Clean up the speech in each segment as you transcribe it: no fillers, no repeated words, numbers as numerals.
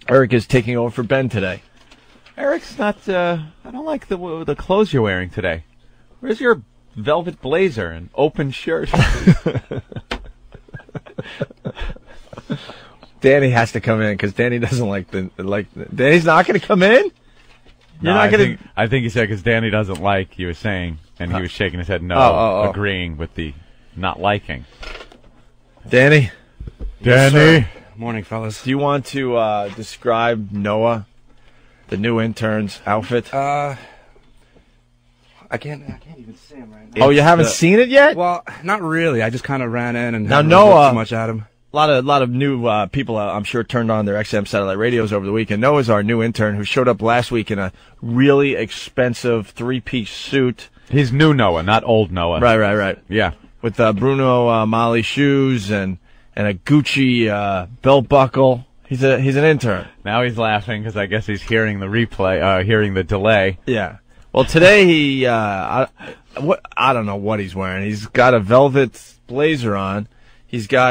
Eric is taking over for Ben today. Eric's not, I don't like the clothes you're wearing today. Where's your velvet blazer and open shirt? Danny has to come in because Danny doesn't like Danny's not going to come in? You're not going to... I think he said because Danny doesn't like, you were saying, and he was shaking his head no, agreeing with the not liking. Danny? Danny? Yes, morning, fellas. Do you want to describe Noah, the new intern's outfit? I can't even see him right now. Oh, you haven't seen it yet? Well, not really. I just kind of ran in and now haven't Noah, looked too much at him. A lot of new people, I'm sure, turned on their XM satellite radios over the weekend. Noah's our new intern who showed up last week in a really expensive three-piece suit. He's new Noah, not old Noah. Right. Yeah. With Bruno Mali shoes and a Gucci belt buckle. He's an intern. Now he's laughing because I guess he's hearing the replay, hearing the delay. Yeah. Well, today I don't know what he's wearing. He's got a velvet blazer on. He's got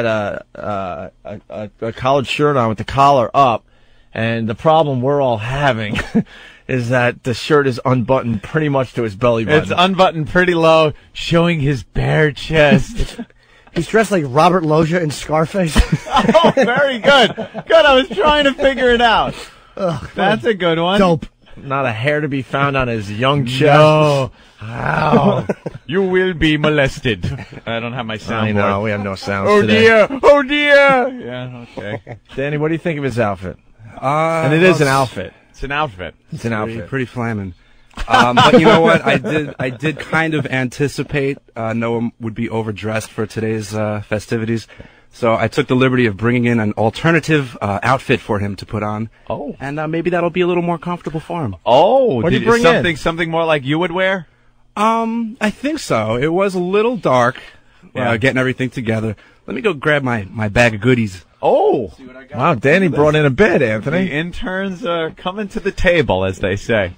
a collared shirt on with the collar up, and the problem we're all having is that the shirt is unbuttoned pretty much to his belly button. It's unbuttoned pretty low, showing his bare chest. He's dressed like Robert Loggia in Scarface. Oh, very good. Good, I was trying to figure it out. Ugh, that's a good one. Dope. Not a hair to be found on his young chest. No. Ow. You will be molested. I don't have my soundboard. I know, we have no sounds today. Oh dear! Yeah, okay. Danny, what do you think of his outfit? And it is an outfit. It's an outfit. It's an outfit. Pretty flamming. But you know what? I did kind of anticipate Noah would be overdressed for today's festivities. So I took the liberty of bringing in an alternative outfit for him to put on. Oh. And maybe that'll be a little more comfortable for him. Oh, what did you bring in? Something more like you would wear? I think so. It was a little dark, getting everything together. Let me go grab my bag of goodies. Oh. Wow, Danny brought in a bed, Anthony. The interns are coming to the table, as they say.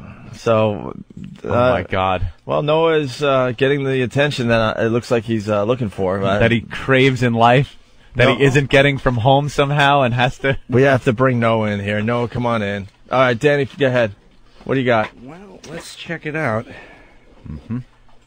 So, oh my God! Well, Noah's getting the attention that it looks like he's looking for. That he craves in life, that he isn't getting from home somehow, and has to. We have to bring Noah in here. Noah, come on in. All right, Danny, go ahead. What do you got? Well, let's check it out. Mm-hmm.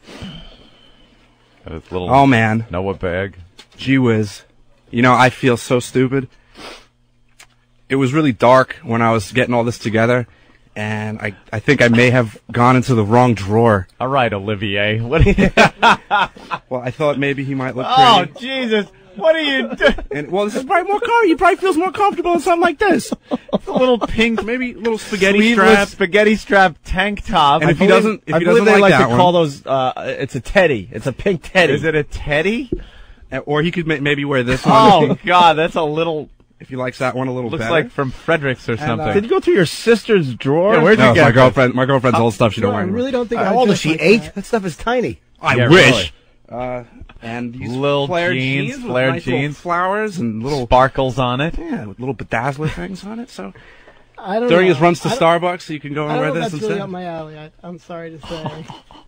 Got his little oh man, Noah bag. Gee whiz! You know, I feel so stupid. It was really dark when I was getting all this together. And I think I may have gone into the wrong drawer. All right, Olivier. What are you? Well, I thought maybe he might look pretty. Oh, Jesus. What are you doing? Well, this is probably more car. He probably feels more comfortable in something like this. A little pink, maybe little spaghetti strap tank top. And if he doesn't they like like that to call those, it's a teddy. It's a pink teddy. Is it a teddy? Or he could maybe wear this one. Oh, God, that's a little... If he likes that one a little looks better. Like from Fredericks or something. Did you go through your sister's drawer? Yeah, where'd you get my girlfriend's old stuff she don't wear I really don't think How old is she? 8? That stuff is tiny. I wish. Really. And these little flared jeans, with flared nice jeans, little flowers and little sparkles on it. Yeah, with little bedazzler things on it. So I don't during know. his runs to Starbucks, so you can go and wear this that's instead. really up my alley. I'm sorry to say.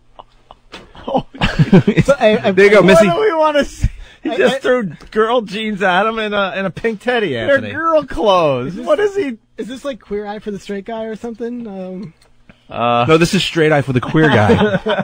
There you go, Missy. What do we want to see? He just threw girl jeans at him and a pink teddy, Anthony. They're girl clothes. What is he? Is this like Queer Eye for the Straight Guy or something? No, this is Straight Eye for the queer guy.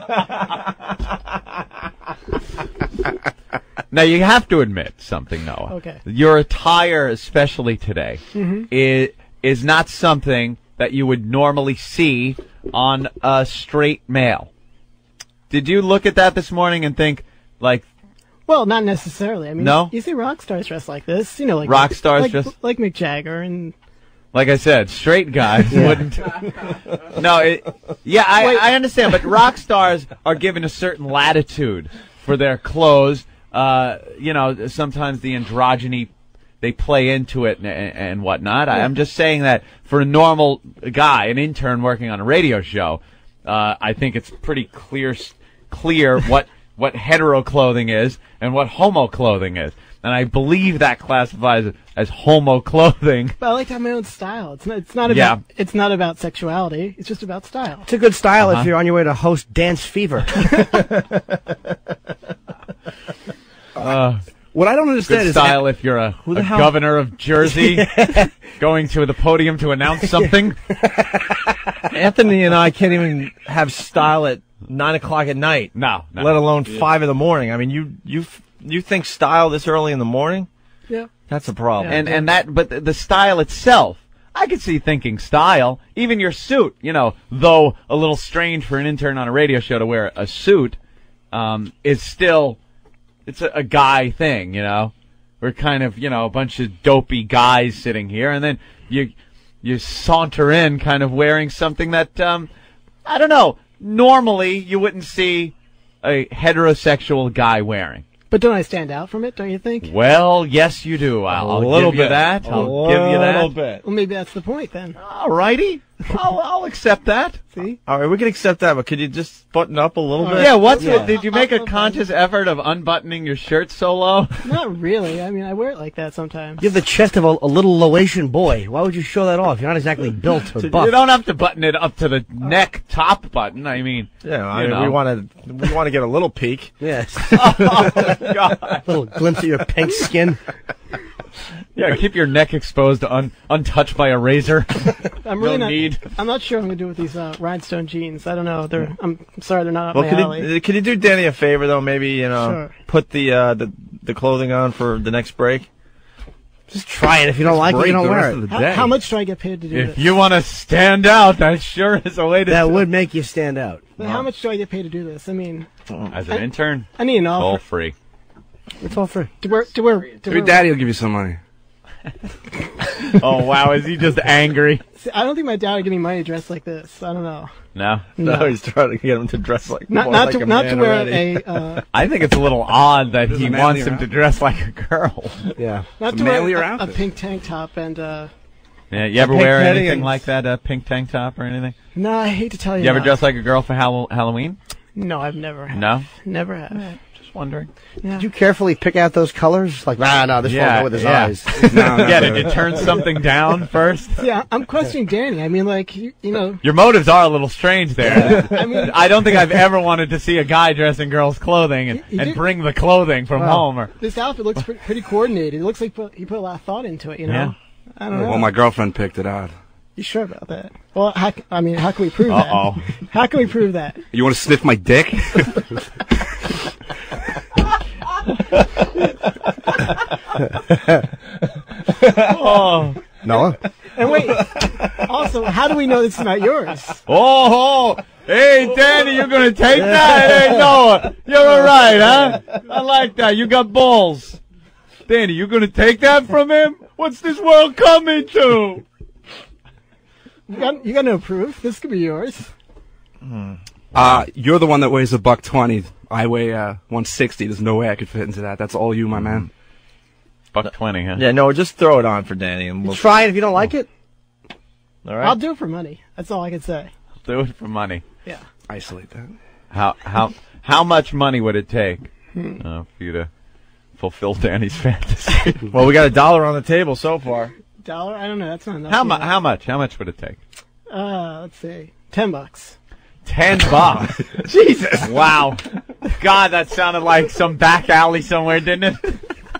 Now, you have to admit something, Noah. Okay. Your attire, especially today, is not something that you would normally see on a straight male. Did you look at that this morning and think, like... Well, not necessarily. I mean, no? You see rock stars dressed like this. You know, like rock stars dressed... Like Mick Jagger and... Like I said, straight guys wouldn't... No, I understand, but rock stars are given a certain latitude for their clothes. You know, sometimes the androgyny, they play into it and whatnot. Yeah. I'm just saying that for a normal guy, an intern working on a radio show, I think it's pretty clear what hetero clothing is and what homo clothing is. And I believe that classifies as homo clothing. But I like to have my own style. It's not about sexuality. It's just about style. It's a good style if you're on your way to host Dance Fever. What I don't understand Good is style if you're a governor of Jersey going to the podium to announce something. Anthony and I can't even have style at 9 o'clock at night. No. Let alone 5 in the morning. I mean, you think style this early in the morning? Yeah. That's a problem. But the style itself, I could see thinking style. Even your suit, though a little strange for an intern on a radio show to wear a suit, is still, it's a guy thing, We're kind of, a bunch of dopey guys sitting here, and then you saunter in kind of wearing something that, I don't know, normally you wouldn't see a heterosexual guy wearing. But don't I stand out from it, don't you think? Well, yes, you do. I'll give you that. I'll give you that. A little bit. Well, maybe that's the point, then. All righty. I'll accept that. See? All right, we can accept that, but could you just button up a little bit? Yeah, did you make a conscious effort of unbuttoning your shirt so low? Not really. I mean, I wear it like that sometimes. you have the chest of a little Laotian boy. Why would you show that off? You're not exactly built or buff. You don't have to button it up to the neck top button. I mean, we want to get a little peek. Yes. Oh, God. A little glimpse of your pink skin. Yeah, keep your neck exposed, untouched by a razor. I'm really need. I'm not sure what I'm gonna do with these rhinestone jeans. I don't know. I'm sorry, they're not up my alley. Could you do Danny a favor though? Maybe Sure. put the clothing on for the next break. Just try it. If you don't like it, you don't wear it. How much do I get paid to do this? If you want to stand out, that sure is a way to. That would make you stand out. But how much do I get paid to do this? I mean, as an intern, I need an offer. all free. It's all free. To wear. Your daddy will give you some money. Oh wow, is he just angry? See, I don't think my dad would give me money to dress like this. I don't know. No. No, he's trying to get him to dress like Not like to a not man to wear already. a. I think it's a little odd that he manly wants him around. to dress like a girl. Yeah. Not a to wear manlier a outfit. pink tank top and. Yeah, you ever pink wear anything headings. like that? A pink tank top or anything? No, I hate to tell you. You ever no. dress like a girl for Halloween? No, I've never. Have. No? Never have. Just wondering. Yeah. Did you carefully pick out those colors? Like, no, this won't go with his eyes. No, Yeah, did you turn something down first? Yeah, I'm questioning Danny. I mean, like, you know. Your motives are a little strange there. I mean, I don't think I've ever wanted to see a guy dress in girls' clothing and did- bring the clothing from home. Or this outfit looks pretty coordinated. It looks like he put a lot of thought into it, you know? Yeah. I don't know. Well, my girlfriend picked it out. You sure about that? Well, how can we prove that? Uh-oh. How can we prove that? You want to sniff my dick? Oh. Noah? And wait, also, how do we know this is not yours? Oh, hey, Danny, you're going to take that? Hey, Noah, you're all right, huh? I like that. You got balls. Danny, you going to take that from him? What's this world coming to? You got no proof. This could be yours. You're the one that weighs $120. I weigh 160. There's no way I could fit into that. That's all you, my man. $120, huh? Yeah, no, just throw it on for Danny, and we'll Try it if you don't like it. All right. I'll do it for money. That's all I can say. Do it for money. Yeah. Isolate that. How much money would it take for you to fulfill Danny's fantasy? Well, we got $1 on the table so far. $1? I don't know. That's not enough. How much? How much would it take? Let's see. $10. $10. Jesus. Wow. God, that sounded like some back alley somewhere, didn't it?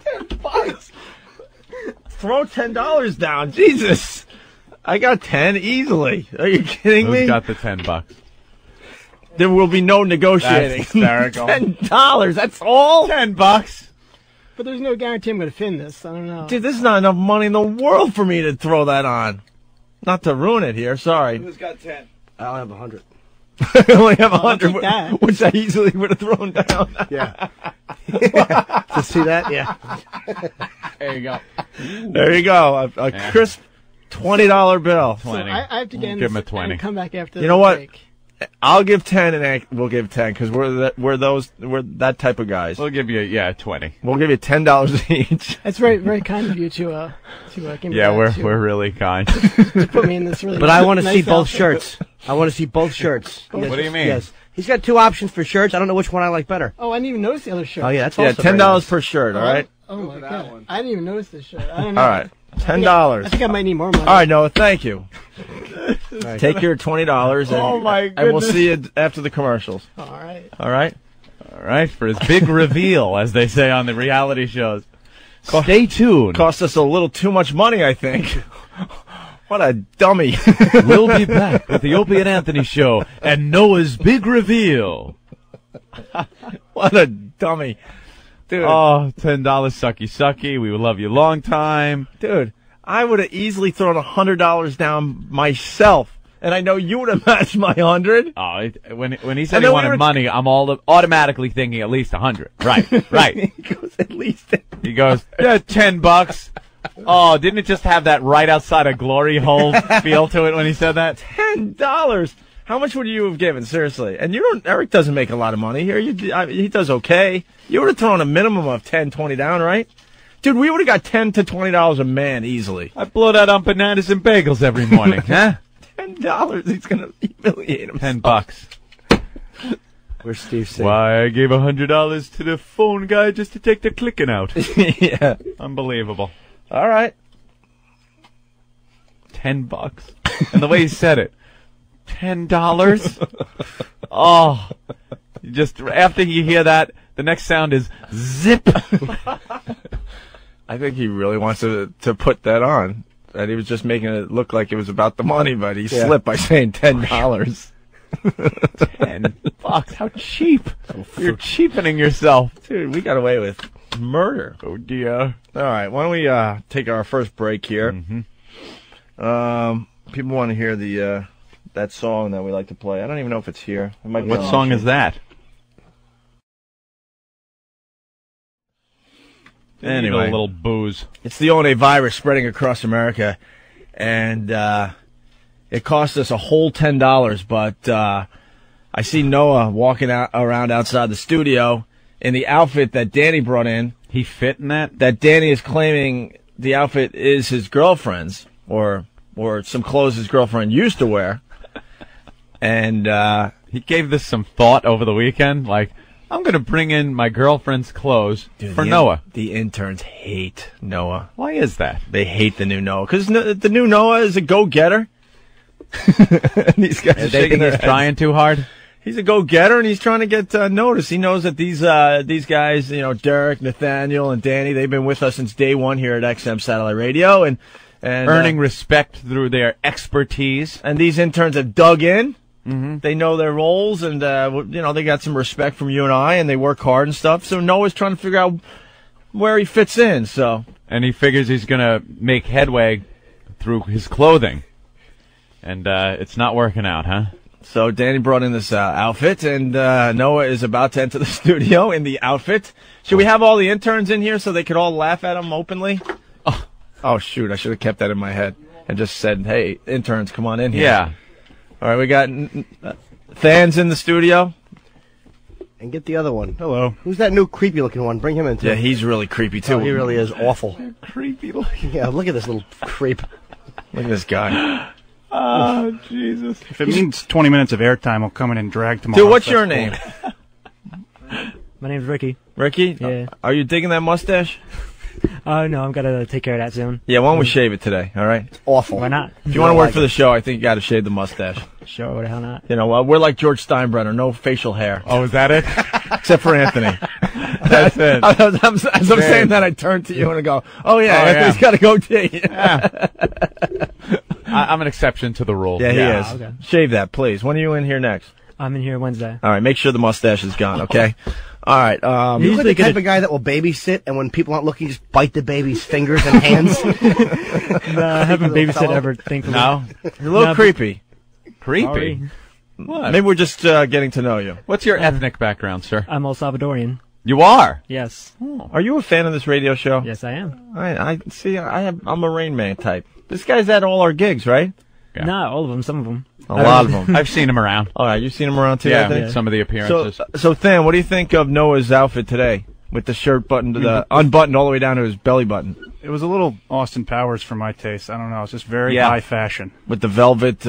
Throw $10 down. Jesus. I got 10 easily. Are you kidding me? Who's got the $10? There will be no negotiating. That's hysterical. $10. That's all. $10. But there's no guarantee I'm going to fin this. I don't know. Dude, this is not enough money in the world for me to throw that on. Not to ruin it here. Sorry. Who's got 10? I'll have 100. I only have I'll 100, take that. which I easily would have thrown down. Yeah. To see that? Yeah. There you go. There you go. A crisp $20 bill. So I have to get in Give him this a 20. and come back after You know what? break. I'll give 10 and we'll give 10 because we're that type of guys. We'll give you 20. We'll give you $10 each. That's very, very kind of you to give me Yeah, that, we're really kind. to put me in this really. But I want to nice see both outfit. shirts. I want to see both shirts. What do you mean? Yes. He's got 2 options for shirts. I don't know which one I like better. Oh, I didn't even notice the other shirt. Oh, yeah, that's Yeah, also very $10 nice. per shirt. All right. Oh my god, I didn't even notice this shirt. I don't know. All right. I $10. think I might need more money. All right, Noah. Thank you. Nice. Take your $20 and, Oh, my and we'll goodness. see you after the commercials. All right. All right. All All right, for his big reveal, as they say on the reality shows. Stay tuned. Cost us a little too much money, I think. What a dummy. We'll be back with the Opie and Anthony show and Noah's big reveal. What a dummy. Dude. Oh, $10 sucky. We would love you long time. Dude, I would have easily thrown $100 down myself. And I know you would have matched my 100. Oh, when he said he wanted money, I'm automatically thinking at least 100. Right. He goes, at least. He goes, yeah, $10. Oh, didn't it just have that right outside a glory hole feel to it when he said that? $10. How much would you have given, seriously? And Eric doesn't make a lot of money here. He does okay. You would have thrown a minimum of $10, $20 down, right? Dude, we would have got $10 to $20 a man easily. I blow that on bananas and bagels every morning, huh? $10. He's going to humiliate him. $10. Where's Steve saying? Why, I gave $100 to the phone guy just to take the clicking out. Yeah. Unbelievable. All right. $10. And the way he said it. $10? Oh. Just after you hear that, the next sound is zip. I think he really wants to put that on. And he was just making it look like it was about the money, but he slipped by saying $10. $10. How cheap. You're cheapening yourself. Dude, we got away with murder. Oh, dear. All right, why don't we take our first break here? Mm-hmm. People want to hear that song that we like to play. I don't even know if it's here. It might be What song is that? Anyway, a little booze. It's the One virus spreading across America, and it cost us a whole $10. But I see Noah walking around outside the studio in the outfit that Danny brought in. He fit in that? That Danny is claiming the outfit is his girlfriend's, or some clothes his girlfriend used to wear. And he gave this some thought over the weekend, like, I'm going to bring in my girlfriend's clothes for Noah. The interns hate Noah. Why is that? They hate the new Noah. Because the new Noah is a go-getter. These guys they think he's trying too hard? He's a go-getter, and he's trying to get noticed. He knows that these guys, Derek, Nathaniel, and Danny, they've been with us since day one here at XM Satellite Radio. And earning respect through their expertise. And these interns have dug in. Mm-hmm. They know their roles, and they got some respect from you and I, and they work hard and stuff. So Noah's trying to figure out where he fits in. And he figures he's going to make headway through his clothing, and it's not working out, huh? So Danny brought in this outfit, and Noah is about to enter the studio in the outfit. Should we have all the interns in here so they could all laugh at him openly? Oh shoot! I should have kept that in my head and just said, "Hey, interns, come on in here." Yeah. All right, we got fans in the studio. And get the other one. Hello. Who's that new creepy-looking one? Bring him in, too. Yeah, he's really creepy, too. Oh, he really is awful. Creepy looking. Yeah, look at this little creep. Look at this guy. Oh, Jesus. If it means 20 minutes of airtime, I'll come in and drag tomorrow. Dude, what's your name? My name's Ricky. Ricky? Yeah. Are you digging that mustache? No, I'm gonna take care of that soon. Yeah, why don't we shave it today, all right? It's awful. Why not? If you want to work for the show, I think you got to shave the mustache. Sure, what the hell not? We're like George Steinbrenner, no facial hair. Oh, is that it? Except for Anthony. That's it. As I'm saying that, I turn to you and I go, oh, yeah, Anthony's got a goatee. Yeah. I'm an exception to the rule. Yeah, he is. Okay. Shave that, please. When are you in here next? I'm in here Wednesday. All right, make sure the mustache is gone, okay? All right. You're like the type of guy that will babysit, and when people aren't looking, just bite the baby's fingers and hands. I haven't babysat ever, thankfully. No? You're a little creepy. Creepy? Sorry. What? Maybe we're just getting to know you. What's your ethnic background, sir? I'm El Salvadorian. You are? Yes. Are you a fan of this radio show? Yes, I am. I see. I'm a Rain Man type. This guy's at all our gigs, right? Yeah. Not all of them, some of them. A lot of them. I've seen him around. All right, you've seen him around too. Yeah, I think? some of the appearances. So Than, what do you think of Noah's outfit today, with the shirt buttoned to the unbuttoned all the way down to his belly button, It was a little Austin Powers for my taste. I don't know. It's just very high fashion. with the velvet?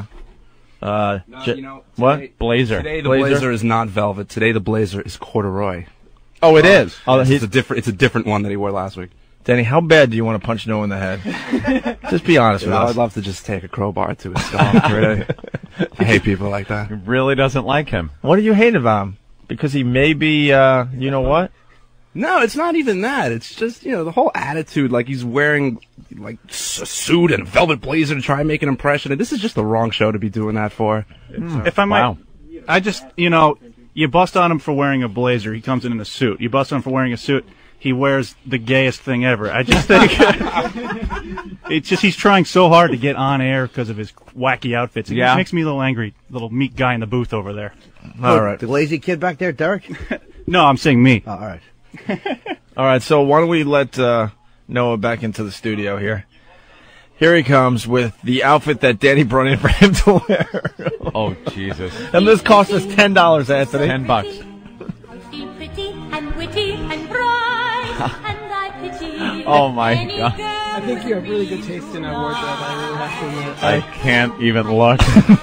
What? Blazer. Today the blazer is not velvet. Today the blazer is corduroy. Oh, it is. Oh, It's a different one that he wore last week. Danny, how bad do you want to punch Noah in the head? Just be honest with I'd us. love to just take a crowbar to his skull. Really. I hate people like that. He really doesn't like him. What do you hate about him? Because he may be, you know what? No, it's not even that. It's just, the whole attitude, like he's wearing like a suit and a velvet blazer to try and make an impression. And this is just the wrong show to be doing that for. If I might, I just, you bust on him for wearing a blazer, he comes in a suit. You bust on him for wearing a suit, he wears the gayest thing ever. I just think it's just he's trying so hard to get on air because of his wacky outfits. It just makes me a little angry, little meek guy in the booth over there. All right. The lazy kid back there, Derek? No, I'm saying me. Oh, all right. All right, so why don't we let Noah back into the studio here? Here he comes with the outfit that Danny brought in for him to wear. Oh, Jesus. And this cost us $10, Anthony. $10. Pretty and witty and bright, and I pity Oh, my God. I think you have really good taste in our wardrobe. I really have to admit. I can't even look.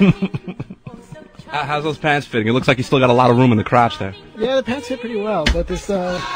How's those pants fitting? It looks like you still got a lot of room in the crotch there. Yeah, the pants fit pretty well, but this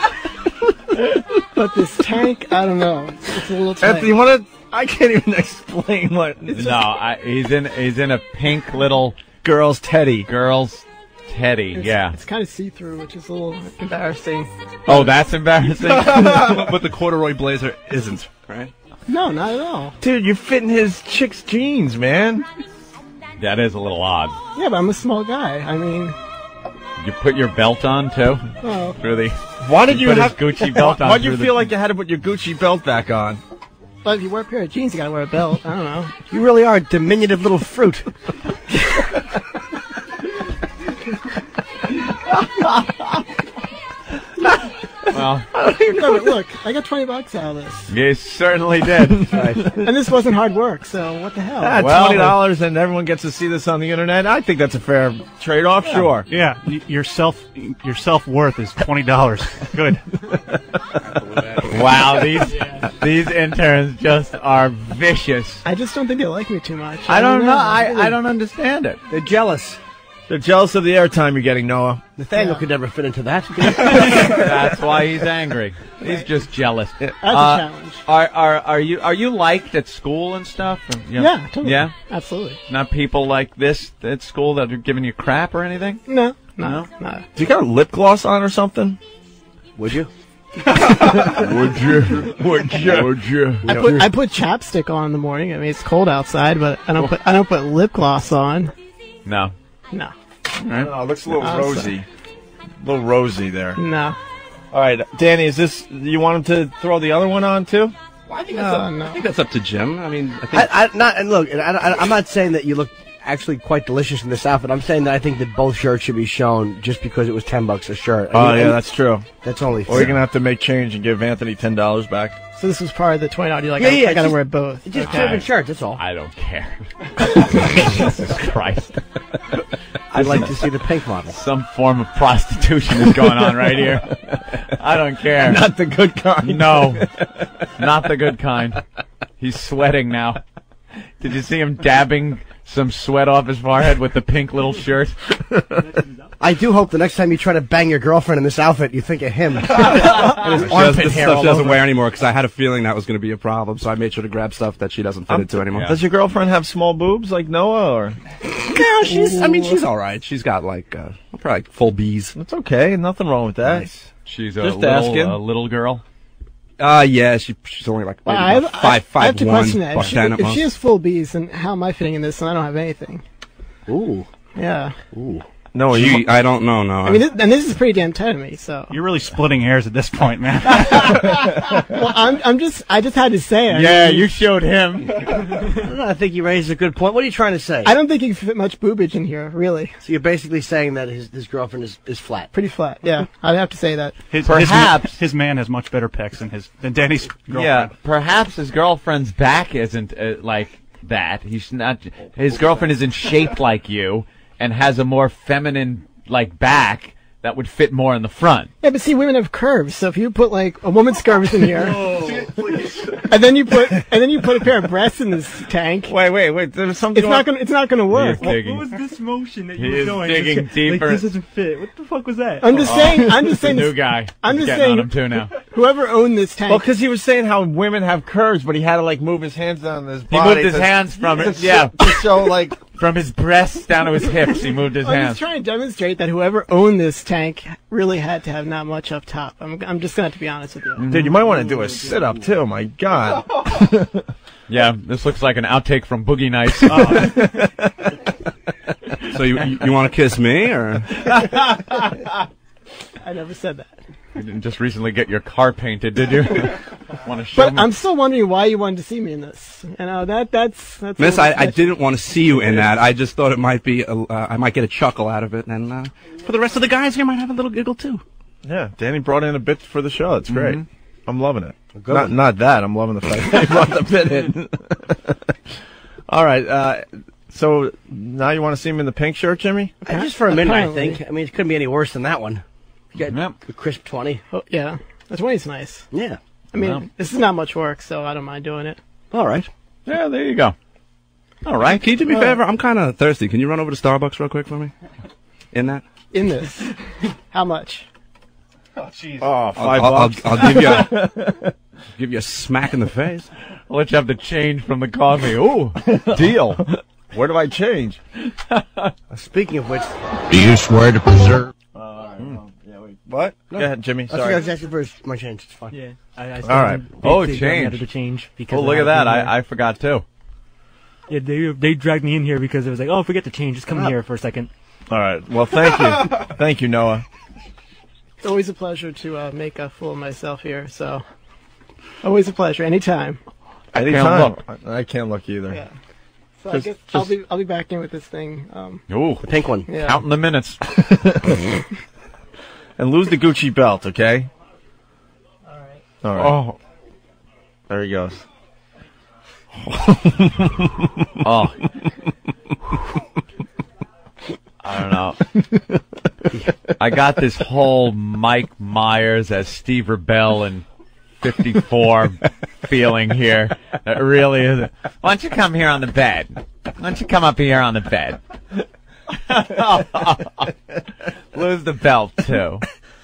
but this tank, I don't know. It's a little tight. Anthony, you want to? I can't even explain what. No, he's in a pink little girl's teddy. It's kind of see-through, which is a little embarrassing. Oh, that's embarrassing. But the corduroy blazer isn't, right? No, not at all. Dude, you're fitting his chick's jeans, man. That is a little odd. Yeah, but I'm a small guy. I mean, You put your belt on too? oh, Why did you put have his Gucci belt on? Why'd you through feel like you had to put your Gucci belt back on? but if you wear a pair of jeans, you gotta wear a belt. I don't know. You really are a diminutive little fruit. Well, No, but look, I got $20 out of this, you certainly did. and this wasn't hard work. So what the hell? Well, $20 and everyone gets to see this on the internet. I think that's a fair trade-off. Sure. Yeah, your self-worth is $20. Good. Wow, these interns just are vicious. I just don't think they like me too much. I don't know. Really- I don't understand it. They're jealous. They're jealous of the airtime you're getting, Noah. Nathaniel could never fit into that. That's why he's angry. He's just jealous. That's a challenge. Are you liked at school and stuff? Or, Yeah, totally. Yeah, Absolutely. not people like this at school that are giving you crap or anything. No. No? Do you got lip gloss on or something? Would you? Would you? I put chapstick on in the morning. I mean, it's cold outside, but I don't put lip gloss on. No. No. Oh, it looks a little rosy. A little rosy there. No. All right, Danny, is this? You want him to throw the other one on too? Well, I think No. that's up to Jim. I mean, I think I'm not saying that you look actually quite delicious in this outfit. I'm saying that I think that both shirts should be shown just because it was $10 a shirt. Oh yeah, that's true. That's only Or fair. you're gonna have to make change and give Anthony $10 back. So this was part of the $20. You're like, Yeah, I gotta just- wear both. It's just Okay. different shirts, that's all. I don't care. Jesus Christ. I'd like to see the pink model. Some form of prostitution is going on right here. I don't care. Not the good kind. No, not the good kind. He's sweating now. Did you see him dabbing some sweat off his forehead with the pink little shirt? I do hope the next time you try to bang your girlfriend in this outfit, you think of him. And his this armpit hair stuff all she doesn't over. wear anymore because I had a feeling that was going to be a problem, so I made sure to grab stuff that she doesn't fit into anymore. yeah. Does your girlfriend have small boobs like Noah, or? No, she's all right. She's got probably like full B's. That's okay. Nothing wrong with that. She's Just asking. a little girl. Yeah, she's only like maybe I have to 5'1", question that. buck 10 at If most. she has full B's, then how am I fitting in this and I don't have anything? Ooh. Yeah. No, I don't know. No, I mean, this is pretty damn tight of me, so. You're really splitting hairs at this point, man. Well, I just had to say it. Yeah, you showed him. I think you raised a good point. What are you trying to say? I don't think you can fit much boobage in here, really. So you're basically saying that his girlfriend is flat. Pretty flat, yeah. I'd have to say that. Perhaps. his man has much better pecs than Danny's girlfriend. Yeah, perhaps his girlfriend's back isn't like that. He's not. His girlfriend isn't shaped like you and has a more feminine like back that would fit more in the front. Yeah, but see, women have curves, so if you put like a woman's curves in here, and then you put a pair of breasts in this tank, Wait. There's something. it's not gonna work. He is digging. What was this motion that He you were is doing? digging Like, deeper. this doesn't fit. What the fuck was that? I'm just saying. The new guy. I'm He's just getting saying- on him too now. Whoever owned this tank, Well, because he was saying how women have curves, but he had to like move his hands down his He body. moved his hands from it. Yeah. to show like From his breasts down to his hips, he moved his I'm hands. just trying to demonstrate that whoever owned this tank really had to have not much up top. I'm just going to have to be honest with you. Dude, you might want to do a sit-up, too. My God. Yeah, this looks like an outtake from Boogie Nights. So you want to kiss me, or? I never said that. You didn't just recently get your car painted, did you? Want to show But me? I'm still wondering why you wanted to see me in this. You know, that's Miss, I didn't want to see you in that. I just thought it might be, I might get a chuckle out of it, and for the rest of the guys here might have a little giggle too. Yeah, Danny brought in a bit for the show. It's great. I'm loving it. Good. Not that. I'm loving the fact that he brought the bit in. All right. So now you want to see him in the pink shirt, Jimmy? Just for a minute, Apparently. I think. I mean, it couldn't be any worse than that one. You got Yep. a crisp 20. Oh, yeah. The 20's nice. Yeah. I mean, Wow. this is not much work, so I don't mind doing it. All right. Yeah, there you go. All right. Can you do me a favor? I'm kind of thirsty. Can you run over to Starbucks real quick for me? In that? In this. How much? Oh, $5. I'll give you a smack in the face. I'll let you have the change from the coffee. Ooh, deal. Where do I change? Speaking of which, Do you swear to preserve? What? Go ahead, Jimmy. that's what I Sorry. was asking for my change. It's fine. Yeah. All right. Oh, they change. dragged me out of the change because Oh, look at that. I forgot too. Yeah, they dragged me in here because it was like, oh, forget the change. Just come here for a second. All right. Well, thank you. Thank you, Noah. It's always a pleasure to make a fool of myself here, so. Always a pleasure. Anytime. Anytime. I can't look either. Yeah. So I guess I'll be back in with this thing. Ooh, The pink one. Yeah. counting the minutes. And lose the Gucci belt, okay? All right. All right. Oh, There he goes. oh. I don't know. I got this whole Mike Myers as Steve Rebell in 54 feeling here. That really is. Why don't you come here on the bed? Why don't you come up here on the bed? Lose the belt too.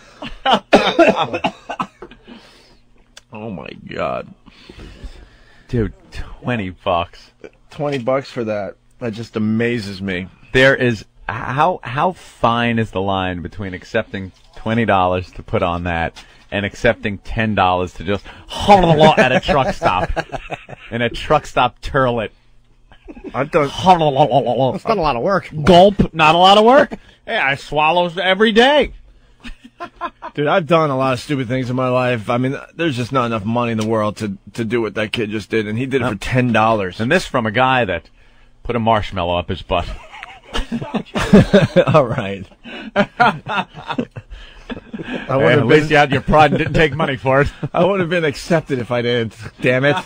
Oh, my God. Dude, $20. $20 for that. That just amazes me. There is how fine is the line between accepting $20 to put on that and accepting $10 to just at a truck stop in a truck stop turlet. I've done. It's not a lot of work. Gulp, not a lot of work. Hey, I swallow every day. Dude, I've done a lot of stupid things in my life. I mean, there's just not enough money in the world to do what that kid just did, and he did it for $10. And this from a guy that put a marshmallow up his butt. All right. I would Hey, at have least been. you had your pride and didn't take money for it. I would have been accepted if I didn't. Damn it.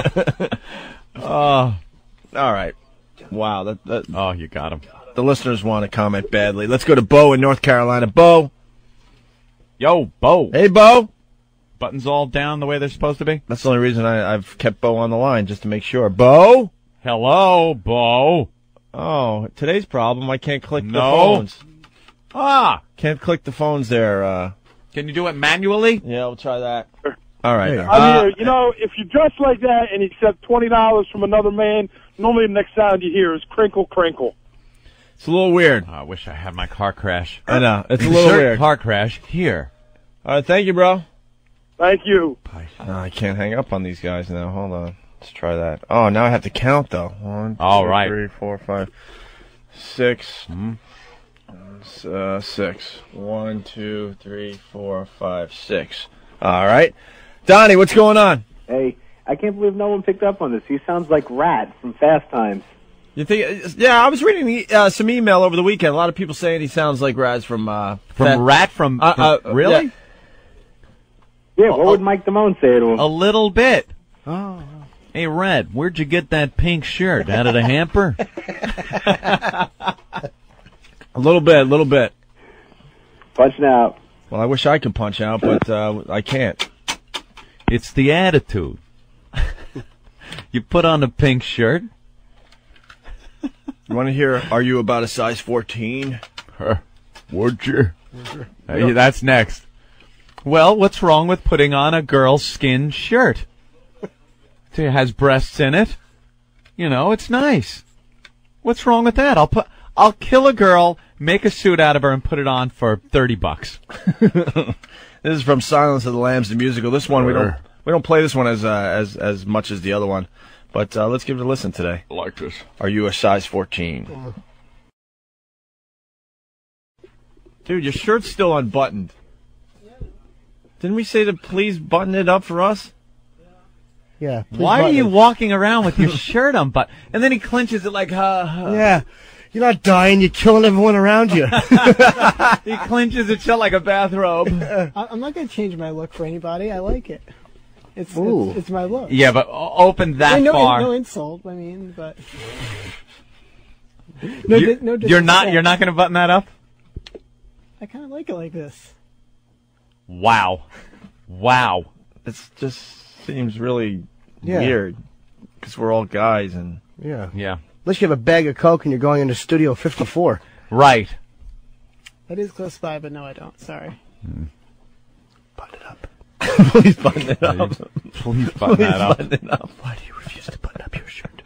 All right. Wow. That Oh, you got him. the listeners want to comment badly. Let's go to Bo in North Carolina. Bo. Yo, Bo. Hey, Bo. Buttons all down the way they're supposed to be. That's the only reason I've kept Bo on the line, just to make sure. Bo. Hello, Bo. Oh, today's problem. I can't click the No. phones. Ah, Can't click the phones there. can you do it manually? Yeah, we'll try that. All right. I'm here. You know, if you dress like that and you accept $20 from another man, normally the next sound you hear is crinkle, crinkle. It's a little weird. Oh, I wish I had my car crash. I know. It's a little Insert weird. car crash here. All right. Thank you, bro. Thank you. I can't hang up on these guys now. Hold on. Let's try that. Oh, now I have to count, though. 1, 2, All right. 3, 4, 5, 6. 6. 1, 2, 3, 4, 5, 6. All right. Donnie, what's going on? Hey, I can't believe no one picked up on this. He sounds like Rat from Fast Times. You think? Yeah, I was reading some email over the weekend. A lot of people saying he sounds like Raz from Rat from really? yeah. Yeah, what would Mike Damone say to him? A little bit. Oh. Hey, Red, where'd you get that pink shirt? Out of the hamper? A little bit. Punching out. Well, I wish I could punch out, but I can't. It's the attitude. You put on a pink shirt. You want to hear, are you about a size 14? Would you? Hey, that's next. Well, what's wrong with putting on a girl's skin shirt? It has breasts in it. You know, it's nice. What's wrong with that? I'll kill a girl, make a suit out of her, and put it on for $30. This is from Silence of the Lambs, the musical. This one we don't play this one as much as the other one, but let's give it a listen today. I like this. Are you a size 14? Dude, your shirt's still unbuttoned. Didn't we say to please button it up for us? Yeah. Why are you walking around with your shirt unbuttoned? And then he clenches it like, Yeah. You're not dying. You're killing everyone around you. He clenches it shut like a bathrobe. I'm not going to change my look for anybody. I like it. It's my look. Yeah, but open that far. No insult. I mean, but you're not going to button that up. I kind of like it like this. Wow. It just seems really weird because we're all guys and Yeah. Unless you have a bag of Coke and you're going into Studio 54. Right. That is close by, but no, I don't. Sorry. Button it up. Please button it up. Please button that up. Button it up. Why do you refuse to button up your shirt?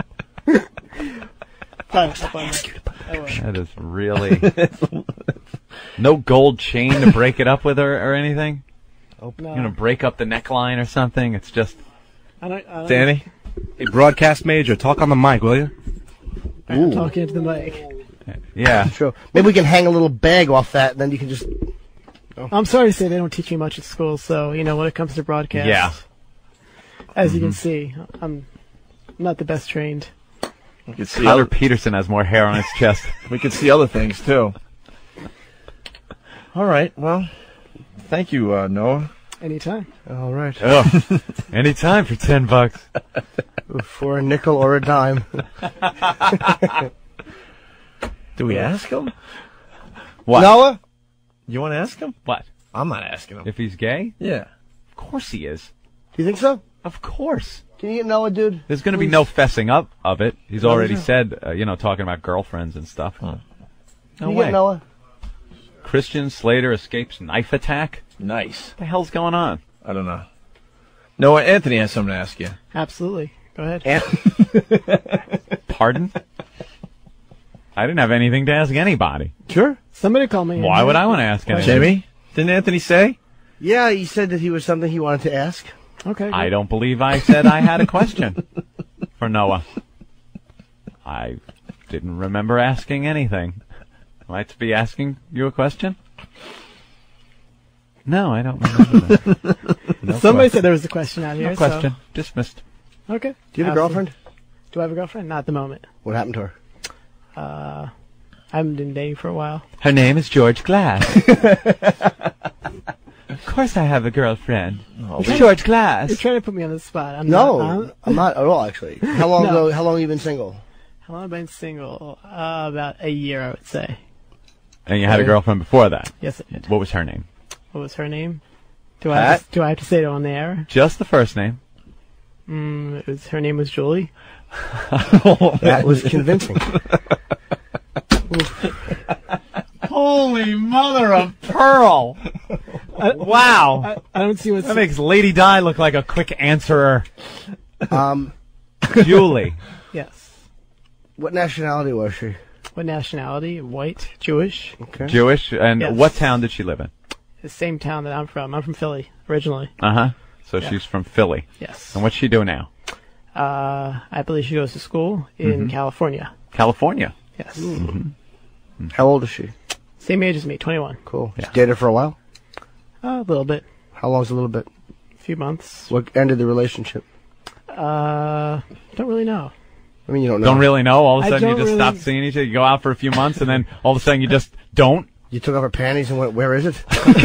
That is really... No gold chain to break it up with or anything? No. You're going to break up the neckline or something? It's just... I don't Danny? Hey, broadcast major, talk on the mic, will you? I'm talking into the mic. Yeah. True. Maybe we can hang a little bag off that, and then you can just... I'm sorry to say they don't teach me much at school, so, when it comes to broadcast... Yeah. As you can see, I'm not the best trained. We could see Tyler Peterson has more hair on his chest. We could see other things, too. All right, well, thank you, Noah. Anytime. All right. Oh, anytime for $10. For a nickel or a dime. Do we ask him? What? Noah? You want to ask him? What? I'm not asking him. If he's gay? Yeah. Of course he is. Do you think so? Of course. Can you get Noah, dude? There's going to be no fessing up of it. He's already said, talking about girlfriends and stuff. Can No you way. get Noah? Christian Slater escapes knife attack? Nice. What the hell's going on? I don't know. Noah, Anthony has something to ask you. Absolutely. Go ahead. Pardon? I didn't have anything to ask anybody. Sure. Somebody call me. Why would I want to ask anything? Jamie? Didn't Anthony say? Yeah, he said that he was something he wanted to ask. Okay. I don't believe I said I had a question for Noah. I didn't remember asking anything. Am I to be asking you a question? No, I don't remember that. Somebody said there was a question out here. No question. Dismissed. So. Okay. Do you have a girlfriend? Do I have a girlfriend? Not at the moment. What happened to her? I haven't been dating for a while. Her name is George Glass. Of course I have a girlfriend. Oh, George Glass. You're trying to put me on the spot. I'm not at all, actually. How long ago? How long have you been single? How long have I been single? About a year, I would say. And you had a girlfriend before that? Yes, I did. What was her name? What was her name? Do I have to say it on the air? Just the first name. Her name was Julie. That was convincing. Holy mother of pearl! Wow. I don't see what's... That makes Lady Di look like a quick answerer. Julie. Yes. What nationality was she? What nationality? White? Jewish? Okay. Jewish? And Yes. what town did she live in? The same town that I'm from. I'm from Philly, originally. Uh-huh. So she's from Philly. Yes. And what's she doing now? I believe she goes to school in California. California. Yes. How old is she? Same age as me, 21. Cool. Yeah. She dated her for a while? A little bit. How long's a little bit? A few months. What ended the relationship? Don't really know. I mean, you don't know. Don't really know? All of a I sudden you don't just stop seeing each other, you go out for a few months, and then all of a sudden you just don't? You took off her panties and went, where is it?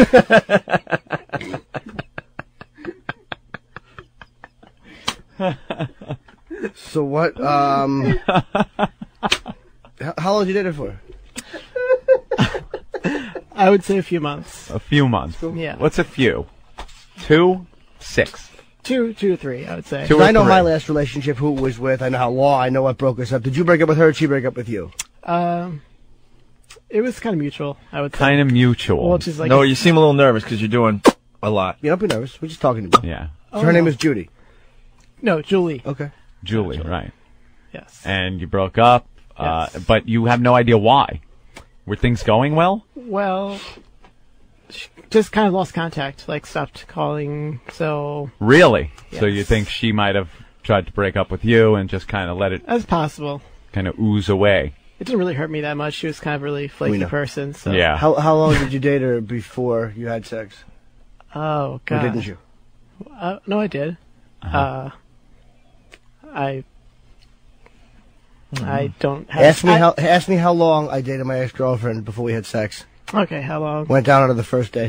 So what, how long did you date her for? I would say a few months. A few months. Yeah. What's a few? 2? 6? 2 to 3, I would say. 2 or I know 3. my last relationship, who it was with. I know how long. I know what broke us up. Did you break up with her or did she break up with you? It was kind of mutual, I would say. Kind of mutual. Well, just like No, you seem a little nervous because you're doing a lot. You don't be nervous. We're just talking to you. Yeah. So her name is Judy. No, Julie. Okay. Julie, right. Yes. And you broke up. Yes. but you have no idea why. Were things going well? Well, she just kind of lost contact, like stopped calling. So Really? Yes. So you think she might have tried to break up with you and just kind of let it that's possible. kind of ooze away? It didn't really hurt me that much. She was kind of a really flaky person. So Yeah. How long did you date her before you had sex? Oh God. Or didn't you? No, I did. I don't have. Ask me how long I dated my ex-girlfriend before we had sex. Okay, how long? Went down on the first date.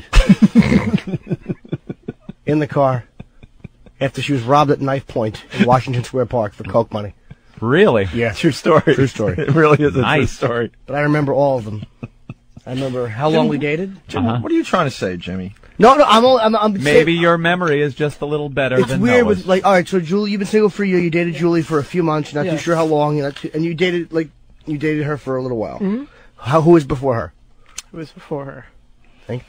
In the car. After she was robbed at knife point in Washington Square Park for coke money. Really? Yeah. True story. True story. It really is a Nice. true story. But I remember all of them. I remember how long we dated. Jim, what are you trying to say, Jimmy? No, I'm Maybe your memory is just a little better it's than weird Noah's. with, like, all right, so Julie, you've been single for a year. You dated Julie for a few months. You're not too Yes. sure how long. And you dated, you dated her for a little while. Mm-hmm. Who was before her? It was before her. Think.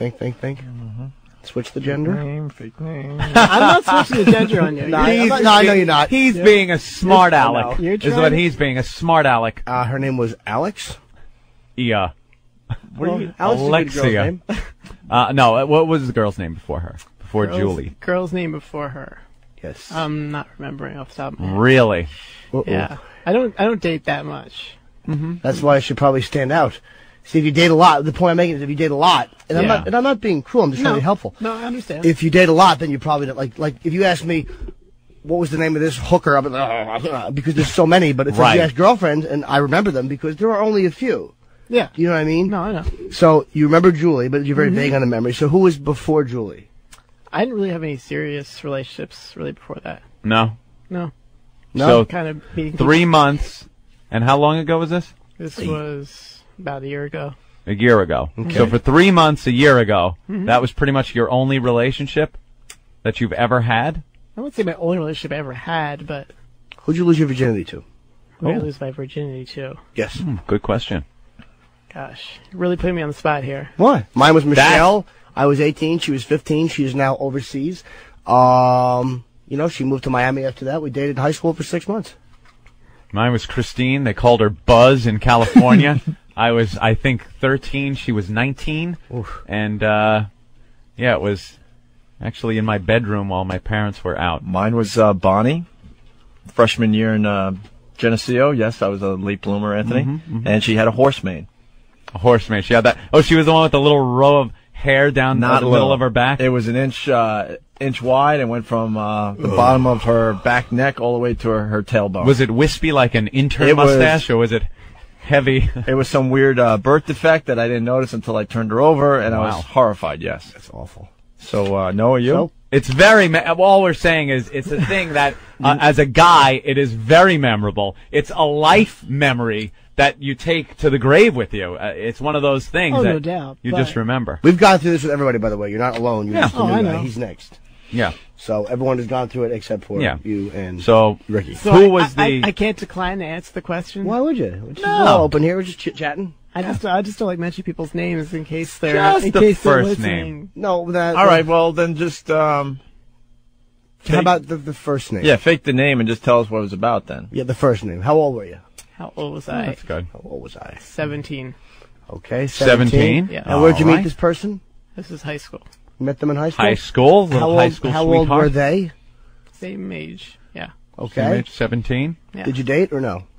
Switch the gender. Name, fake name. I'm not switching the gender on you. No, I know you're not. He's being a smart aleck. You're Is trying what to- he's being, a smart aleck. Her name was Alex. Yeah. Alex is a good girl's Alexia. name. No, what was the girl's name before her? Before Julie? Girl's name before her. Yes. I'm not remembering off the top of my head. Really? Yeah. I don't date that much. That's why I should probably stand out. See, if you date a lot, the point I'm making is if you date a lot, and Yeah. I'm not being cruel, I'm just trying to be helpful. No, I understand. If you date a lot, then you probably don't like if you ask me what was the name of this hooker, I'll be like, because there's so many, but it's like you Right. ask girlfriends, and I remember them because there are only a few. Yeah. You know what I mean? No, I know. So you remember Julie, but you're very vague on the memory. So who was before Julie? I didn't really have any serious relationships really before that. No. No. So Kind of meeting 3 months. And how long ago was this? This was about a year ago. A year ago. So for 3 months a year ago, that was pretty much your only relationship that you've ever had? I wouldn't say my only relationship I ever had, but Who'd you lose your virginity to? who did I lose my virginity to? Yes. Good question. Gosh, you're really putting me on the spot here. What? Mine was Michelle. I was 18. She was 15. She is now overseas. She moved to Miami after that. We dated in high school for 6 months. Mine was Christine. They called her Buzz in California. I was, I think, 13. She was 19. Oof. And, it was actually in my bedroom while my parents were out. Mine was Bonnie, freshman year in Geneseo. Yes, I was a late bloomer, Anthony. And she had a horse mane. A horseman. She had that. Oh, she was the one with the little row of hair down the middle of her back? It was an inch wide and went from the bottom of her back neck all the way to her tailbone. Was it wispy like an intern It was- mustache, or was it heavy? It was some weird birth defect that I didn't notice until I turned her over, and I was horrified, yes. That's awful. So, Noah, you? So? It's very, all we're saying is it's a thing that, as a guy, it is very memorable. It's a life memory that you take to the grave with you. It's one of those things Oh, that no doubt, you but- just remember. We've gone through this with everybody, by the way. You're not alone. You're Yeah. just the Oh, new I guy. know. He's next. Yeah. So everyone has gone through it except for you and So, Ricky. So who I- was I, the... I can't decline to answer the question. Why would you? We're just No. all open here. We're just chit-chatting. I just don't like mention people's names in case they're Just in the case they're first listening. name. No, that. All right, well, then just, How about the first name? yeah, fake the name and just tell us what it was about then. Yeah, the first name. How old were you? How old was I? That's good. How old was I? 17. Okay, 17? Yeah. And where'd you meet Alright. this person? This is high school. You met them in high school? High school? Little high school How old sweetheart? were they? Same age. Yeah. Okay. Same age, 17? Yeah. Did you date or no?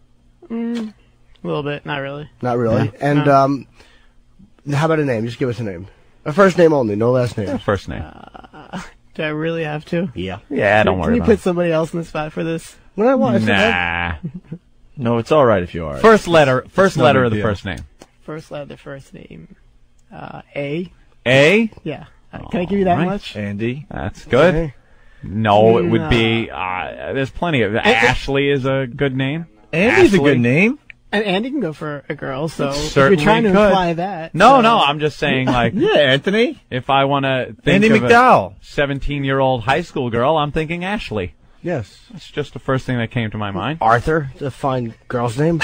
A little bit, not really. Not really. Yeah. And how about a name? Just give us a name. A first name only, no last name. First name. Do I really have to? Yeah. Yeah, don't Can worry you about put somebody else in the spot for this? What I it. want. Nah. No, it's all right if you are. First letter no letter big of the deal. first name. First letter, the first name. A. A? Yeah. Can I give you that Alright. much? Andy. That's good. Okay. No, it would No. be, there's plenty of, Ashley is a good name. Andy's a Ashley? good name. And Andy can go for a girl, so if certainly you're trying to could. imply that. No, so- no, I'm just saying, like, Yeah, Anthony. if I want to think Andy of McDowell. a 17-year-old high school girl, I'm thinking Ashley. Yes. That's just the first thing that came to my mind. Arthur, it's a fine girl's name.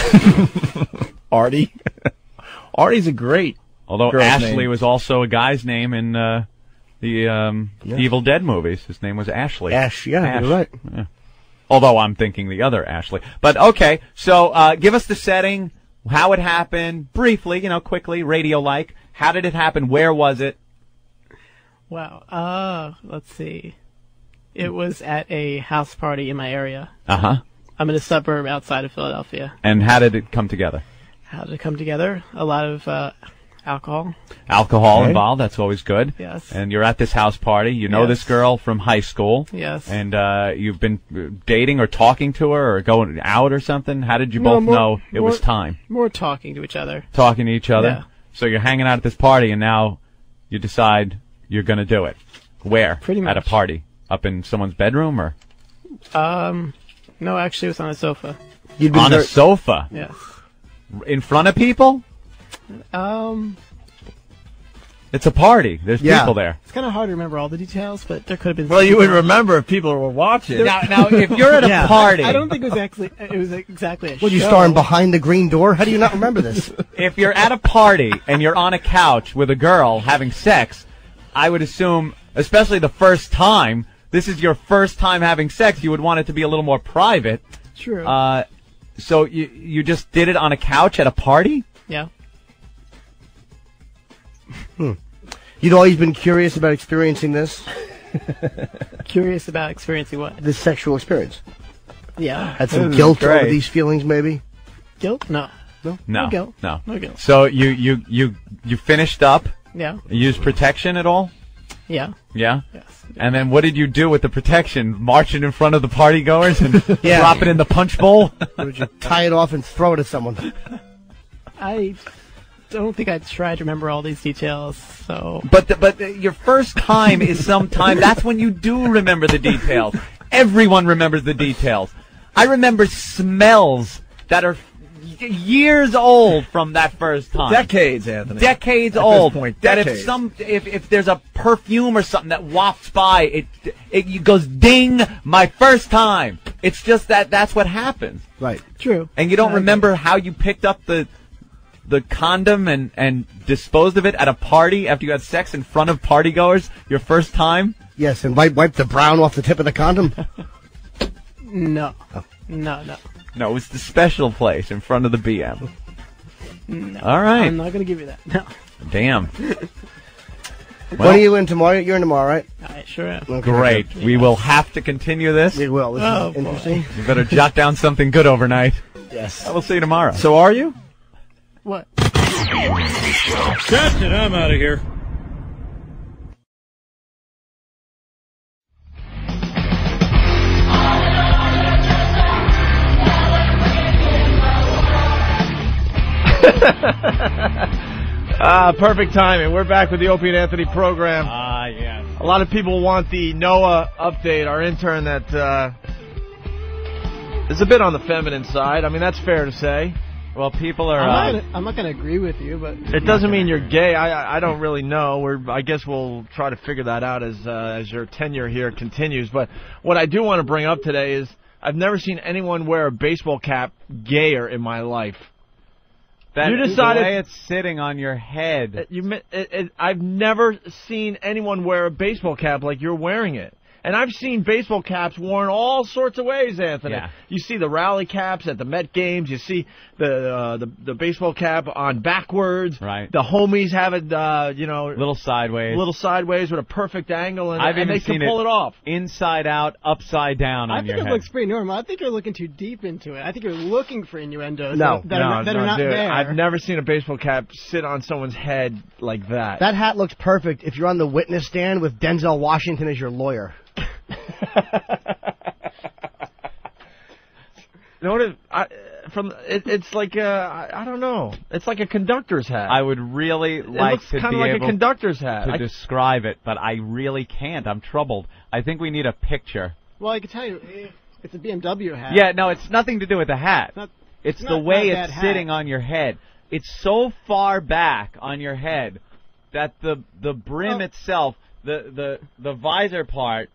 Artie. Artie's a great. Although Girl's Ashley name. was also a guy's name in the Evil Dead movies. His name was Ashley. Ash, yeah, Ash. you're right. Yeah. Although I'm thinking the other Ashley. But okay, so give us the setting, how it happened, briefly, quickly, radio-like. How did it happen? Where was it? Wow. Let's see. It was at a house party in my area. Uh-huh. I'm in a suburb outside of Philadelphia. And how did it come together? How did it come together? A lot of alcohol. Alcohol involved, that's always good. Yes. And you're at this house party. You know this girl from high school. Yes. And you've been dating or talking to her or going out or something? How did you both know it was time? More talking to each other. Talking to each other? Yeah. So you're hanging out at this party and now you decide you're going to do it. Where? Pretty much. At a party? Up in someone's bedroom or? No, actually it was on a sofa. On a sofa? Yes. In front of people? It's a party. There's people there. It's kind of hard to remember all the details, but there could have been. Well, you would remember if people were watching. Now, if you're at a party, I don't think it was exactly a show. What, you starring behind the green door? How do you not remember this? If you're at a party and you're on a couch with a girl having sex, I would assume, especially the first time, this is your first time having sex, you would want it to be a little more private. True. So you just did it on a couch at a party? Yeah. You'd always been curious about experiencing this? Curious about experiencing what? This sexual experience. Yeah. Had some guilt over these feelings, maybe? Guilt? No. No guilt. No guilt. So you finished up? Yeah. You used protection at all? Yeah. Yeah? Yes. And then what did you do with the protection? March it in front of the partygoers and drop it in the punch bowl? Or did you tie it off and throw it at someone? I don't think I tried to remember all these details, so... But your first time is sometime... That's when you do remember the details. Everyone remembers the details. I remember smells that are years old from that first time. Decades, Anthony. Decades At old. this point, that decades. if there's a perfume or something that wafts by, it goes ding, my first time. It's just that's what happens. Right. True. And you don't remember how you picked up the condom and disposed of it at a party after you had sex in front of partygoers your first time? Yes, and wipe the brown off the tip of the condom? No. No. No, it was the special place in front of the BM. No. All right. I'm not going to give you that. No. Damn. When are you in tomorrow? You're in tomorrow, right? I sure am. Okay. Great. We will have to continue this. We will. This is boy. interesting. You better jot down something good overnight. Yes. I will see you tomorrow. So are you? What? That's it. I'm out of here. Perfect timing. We're back with the Opie and Anthony program. Yes. A lot of people want the Noah update, our intern that is a bit on the feminine side. I mean, that's fair to say. Well, people are... I'm not going to agree with you, but... It doesn't mean you're gay. I don't really know. I guess we'll try to figure that out as your tenure here continues. But what I do want to bring up today is I've never seen anyone wear a baseball cap gayer in my life. You decided the way it's sitting on your head. I've never seen anyone wear a baseball cap like you're wearing it. And I've seen baseball caps worn all sorts of ways, Anthony. Yeah. You see the rally caps at the Met games. You see the baseball cap on backwards. Right. The homies have it, little sideways with a perfect angle, and I've they even can seen pull it off. Inside out, upside down on your head. I think it looks pretty normal. I think you're looking too deep into it. I think you're looking for innuendos that are not dude, there. I've never seen a baseball cap sit on someone's head like that. That hat looks perfect if you're on the witness stand with Denzel Washington as your lawyer. It's like I don't know. It's like a conductor's hat. I would really like to kind be of like able a conductor's hat. to describe it, but I really can't. I'm troubled. I think we need a picture. Well, I can tell you, it's a BMW hat. Yeah, no, it's nothing to do with the hat. It's the way not a it's bad sitting hat. on your head. It's so far back on your head that the brim itself, the visor part,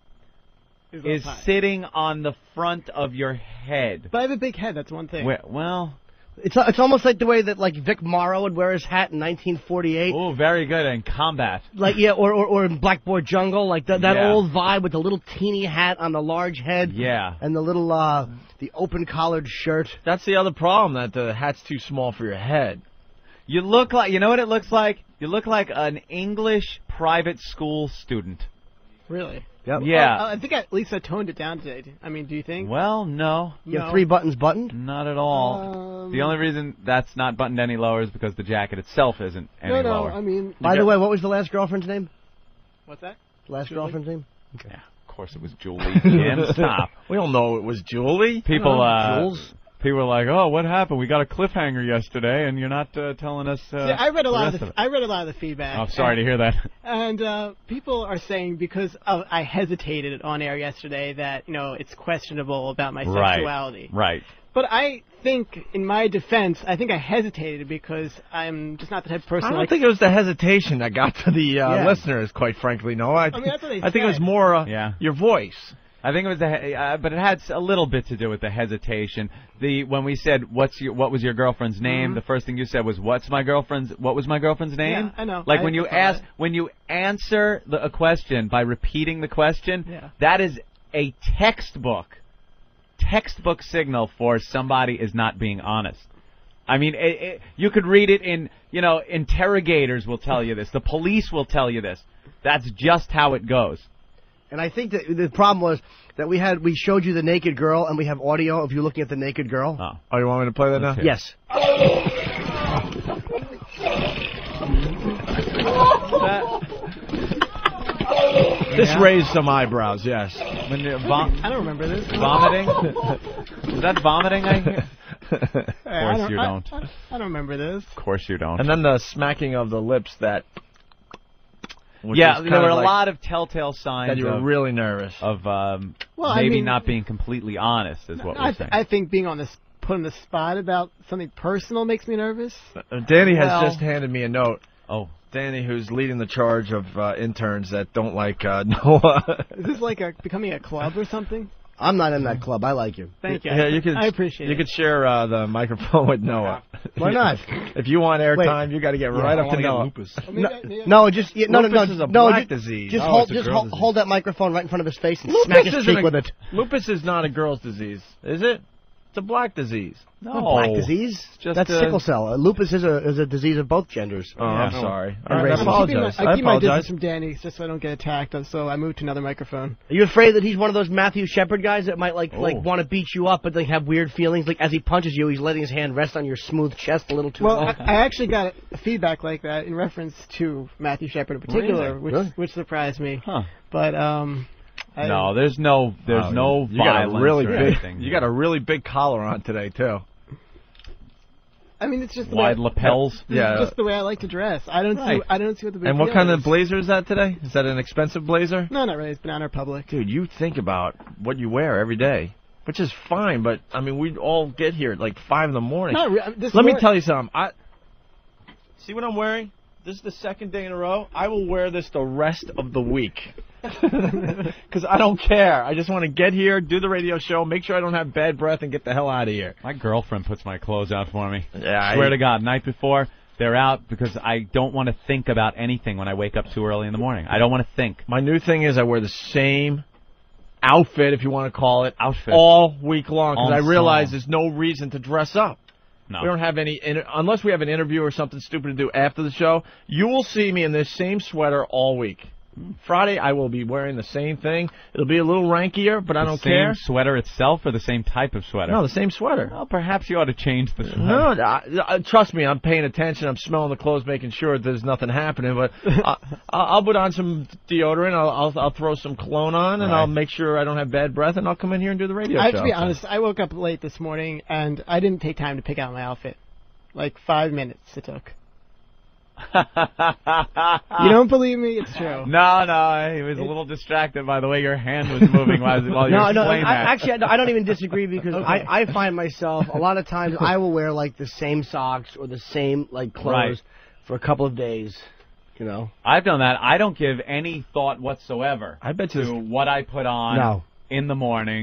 is sitting on the front of your head. But I have a big head. That's one thing. Well, It's almost like the way that like Vic Morrow would wear his hat in 1948. Oh, very good in combat. Like or in Blackboard Jungle, like that old vibe with the little teeny hat on the large head. Yeah. And the little the open collared shirt. That's the other problem, that the hat's too small for your head. You look like, you know what it looks like? You look like an English private school student. Really? Yep. Yeah. I think at least I toned it down today. I mean, do you think? Well, no. You have 3 buttons buttoned? Not at all. The only reason that's not buttoned any lower is because the jacket itself isn't any lower. I mean... By the way, what was the last girlfriend's name? What's that? Last girlfriend's name? Okay. Yeah, of course it was Julie. Jim, stop. We don't know it was Julie. People, Jules? People are like, "Oh, what happened? We got a cliffhanger yesterday, and you're not telling us." Yeah, I read a lot of the feedback. Oh, sorry to hear that. And people are saying because I hesitated on air yesterday that it's questionable about my sexuality. Right. But I think, in my defense, I think I hesitated because I'm just not the type of person. I don't think it was the hesitation that got to the listeners. Quite frankly, no. I mean, that's what they think it was more your voice. I think it was but it had a little bit to do with the hesitation. When we said what was your girlfriend's name, the first thing you said was what was my girlfriend's name? Yeah, I know. Like when you answer a question by repeating the question, that is a textbook signal for somebody is not being honest. I mean, you could read it in, interrogators will tell you this. The police will tell you this. That's just how it goes. And I think that the problem was that we showed you the naked girl, and we have audio of you looking at the naked girl. Oh, you want me to play that now? Yes. This raised some eyebrows, yes. When you're I don't remember this. Vomiting? Is that vomiting I hear? Of course you don't. I don't remember this. Of course you don't. And then the smacking of the lips that... Yeah, there were a lot of telltale signs that you were really nervous of maybe not being completely honest is what we're saying. I think being put on the spot about something personal makes me nervous. Danny has just handed me a note. Oh. Danny, who's leading the charge of interns that don't like Noah. Is this like becoming a club or something? I'm not in that club. I like you. Thank you. Yeah, I appreciate it. You could share the microphone with Noah. Why not? If you want airtime, you got to get right up to Noah. Lupus is a black disease. Just hold that microphone right in front of his face and smack his cheek with it. Lupus is not a girl's disease, is it? It's a black disease. No, black disease. That's sickle cell. Lupus is a disease of both genders. Oh, I'm sorry. I apologize. I keep my distance from Danny just so I don't get attacked. So I moved to another microphone. Are you afraid that he's one of those Matthew Shepard guys that might like want to beat you up, but they have weird feelings? Like as he punches you, he's letting his hand rest on your smooth chest a little too long. Well, I actually got feedback like that in reference to Matthew Shepard in particular, which surprised me. Huh. But no, there's no violence. You got a really big collar on today too. I mean, it's just wide lapels. Just the way I like to dress. I don't see what the big And what deal kind is. of blazer is that today? Is that an expensive blazer? No, not really. It's Banana Republic. Dude, you think about what you wear every day, which is fine. But I mean, we all get here at like 5 in the morning. Let me tell you something. See what I'm wearing? This is the second day in a row. I will wear this the rest of the week. Because I don't care. I just want to get here, do the radio show, make sure I don't have bad breath, and get the hell out of here. My girlfriend puts my clothes out for me. Yeah, I swear to God, night before, they're out because I don't want to think about anything when I wake up too early in the morning. I don't want to think. My new thing is I wear the same outfit, if you want to call it, all week long, because I realize there's no reason to dress up. No. We don't have any, unless we have an interview or something stupid to do after the show, you will see me in this same sweater all week. Friday, I will be wearing the same thing. It'll be a little rankier, but I don't care. The same sweater itself or the same type of sweater? No, the same sweater. Well, perhaps you ought to change the sweater. No, trust me, I'm paying attention. I'm smelling the clothes, making sure there's nothing happening. But I'll put on some deodorant. I'll throw some cologne on, and I'll make sure I don't have bad breath, and I'll come in here and do the radio show. I have to be honest. I woke up late this morning, and I didn't take time to pick out my outfit. Like 5 minutes it took. You don't believe me? It's true. No, he was a little distracted by the way your hand was moving while you were explaining that. Actually, I don't even disagree because I find myself, a lot of times, I will wear, like, the same socks or the same, like, clothes for a couple of days, you know. I've done that. I don't give any thought whatsoever to what I put on in the morning.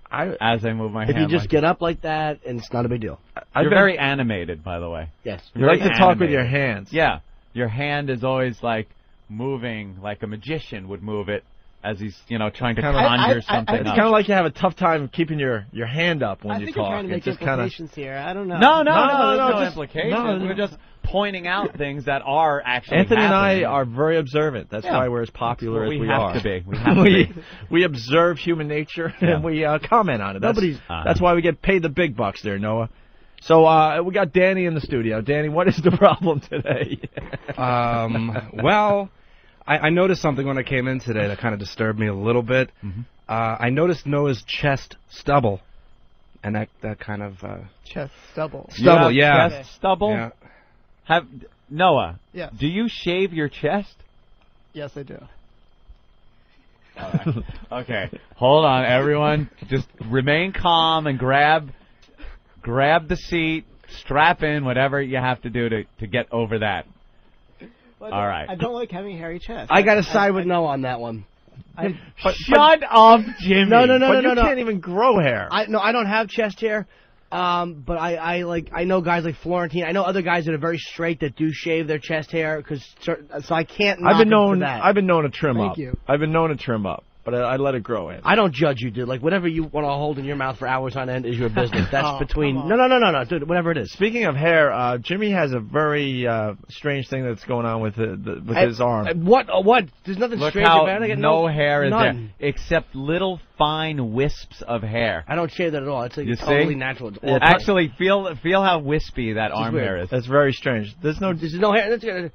as I move my hand. If you just like get up like that, and it's not a big deal. You're very animated, by the way. Yes. You like to talk with your hands. Yeah. Your hand is always like moving like a magician would move it as he's, trying to conjure something It's up. kind of like you have a tough time keeping your hand up when I you think talk. you're trying to make just implications here. I don't know. No, no, implications. no. We're just pointing out things that are actually Anthony happening. and I are very observant. That's why we're as popular as we are. To be. We have to be. We observe human nature and we comment on it. That's why we get paid the big bucks there, Noah. So we got Danny in the studio. Danny, what is the problem today? Well, I noticed something when I came in today that kind of disturbed me a little bit. Mm-hmm. I noticed Noah's chest stubble, and that kind of chest stubble. Stubble, yeah. Chest stubble. Yeah. Noah? Yes. Do you shave your chest? Yes, I do. All right. Okay. Hold on, everyone. Just remain calm and grab the seat, strap in, whatever you have to do to get over that. Well, all right. I don't like having hairy chest. I got to side with Noah on that one. Shut up, Jimmy. No. But you can't even grow hair. I don't have chest hair. But I know guys like Florentine. I know other guys that are very straight that do shave their chest hair so I can't. I've been known for that. I've been known to trim Thank up. you. I've been known to trim up, but I let it grow in. I don't judge you, dude. Like whatever you want to hold in your mouth for hours on end is your business. That's between. No, dude. Whatever it is. Speaking of hair, Jimmy has a very strange thing that's going on with his arm. What? There's nothing Look strange how about it. I got no hair is there, none. except little fine wisps of hair. I don't shave that at all. It's like You totally see? natural. It's Actually, feel how wispy that arm weird. hair is. That's very strange. There's no hair. That's good.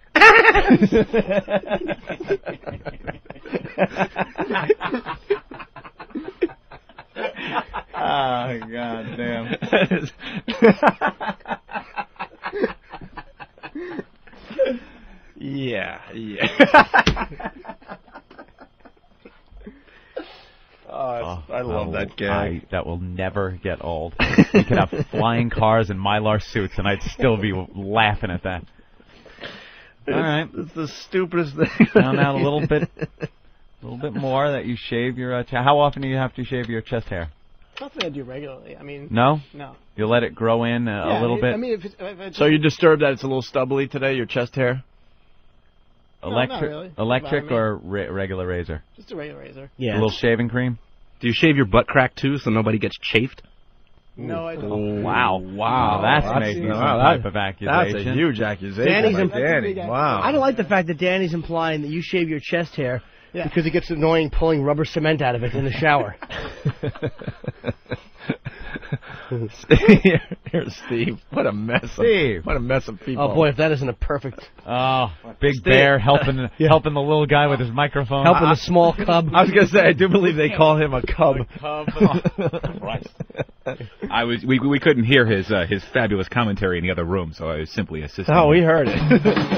Oh, God damn. Yeah. I love that gag. That will never get old. We could have flying cars and Mylar suits, and I'd still be laughing at that. All right. It's the stupidest thing. Found out a little bit more that you shave your chest. How often do you have to shave your chest hair? Something I do regularly. I mean. No? No. You let it grow in a little bit? I mean, if So you're disturbed that it's a little stubbly today, your chest hair? Not really. Electric or regular razor? Just a regular razor. Yeah. A little shaving cream? Do you shave your butt crack too so nobody gets chafed? No, I don't. Oh, wow. That's making some type of accusation. That's a huge accusation. Danny. Wow. I don't like the fact that Danny's implying that you shave your chest hair because it gets annoying pulling rubber cement out of it in the shower. Here's Steve. What a mess. Steve. What a mess of people. Oh, boy, if that isn't a perfect... Oh, Big Bear helping the little guy with his microphone. Helping the small cub. I was going to say, I do believe they call him a cub. Right. We couldn't hear his fabulous commentary in the other room, so I was simply assisting. Oh, we heard it.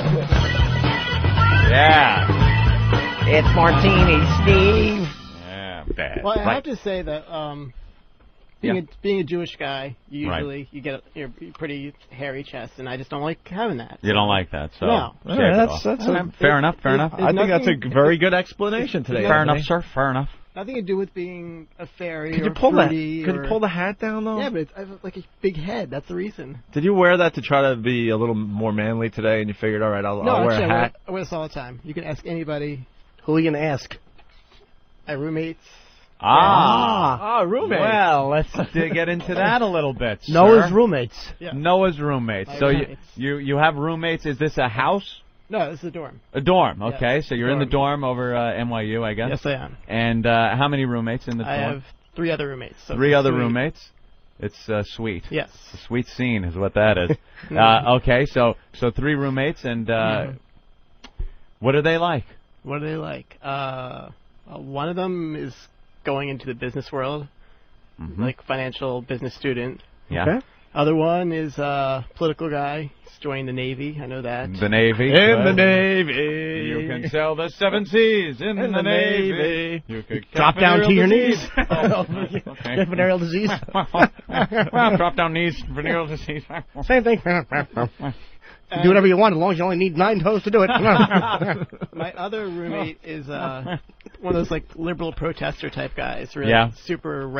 Yeah. It's Martini, Steve. Yeah, bad. Well, I have to say that being a Jewish guy, usually you get your pretty hairy chest, and I just don't like having that. You don't like that, so no. That's fair enough. I think that's a very good explanation today. Fair enough, sir. Fair enough. Nothing to do with being a fairy. Could you pull the hat down though? Yeah, but I have like a big head. That's the reason. Did you wear that to try to be a little more manly today, and you figured, all right, I'll wear a hat? I wear this all the time. You can ask anybody. Who are you going to ask? My roommates. Roommates. Well, let's get into that a little bit. Sir. Noah's roommates. Yeah. Noah's roommates. So you have roommates. Is this a house? No, this is a dorm. A dorm. Okay, Yeah, so you're in the dorm over NYU, I guess. Yes, I am. And how many roommates in the dorm? I have 3 other roommates. So 3 other sweet. roommates. It's sweet. Yes. It's a sweet scene is what that is. Okay, so 3 roommates, and what are they like? What are they like? One of them is going into the business world, like financial business student. Yeah. Okay. Other one is a political guy. He's joining the Navy. I know that. The Navy. In the Navy. You can sail the 7 seas in the Navy. You could drop down to your knees. Okay. Venereal disease. Well, drop down knees. Venereal disease. Same thing. Do whatever you want as long as you only need 9 toes to do it. My other roommate is one of those like liberal protester type guys. Really super right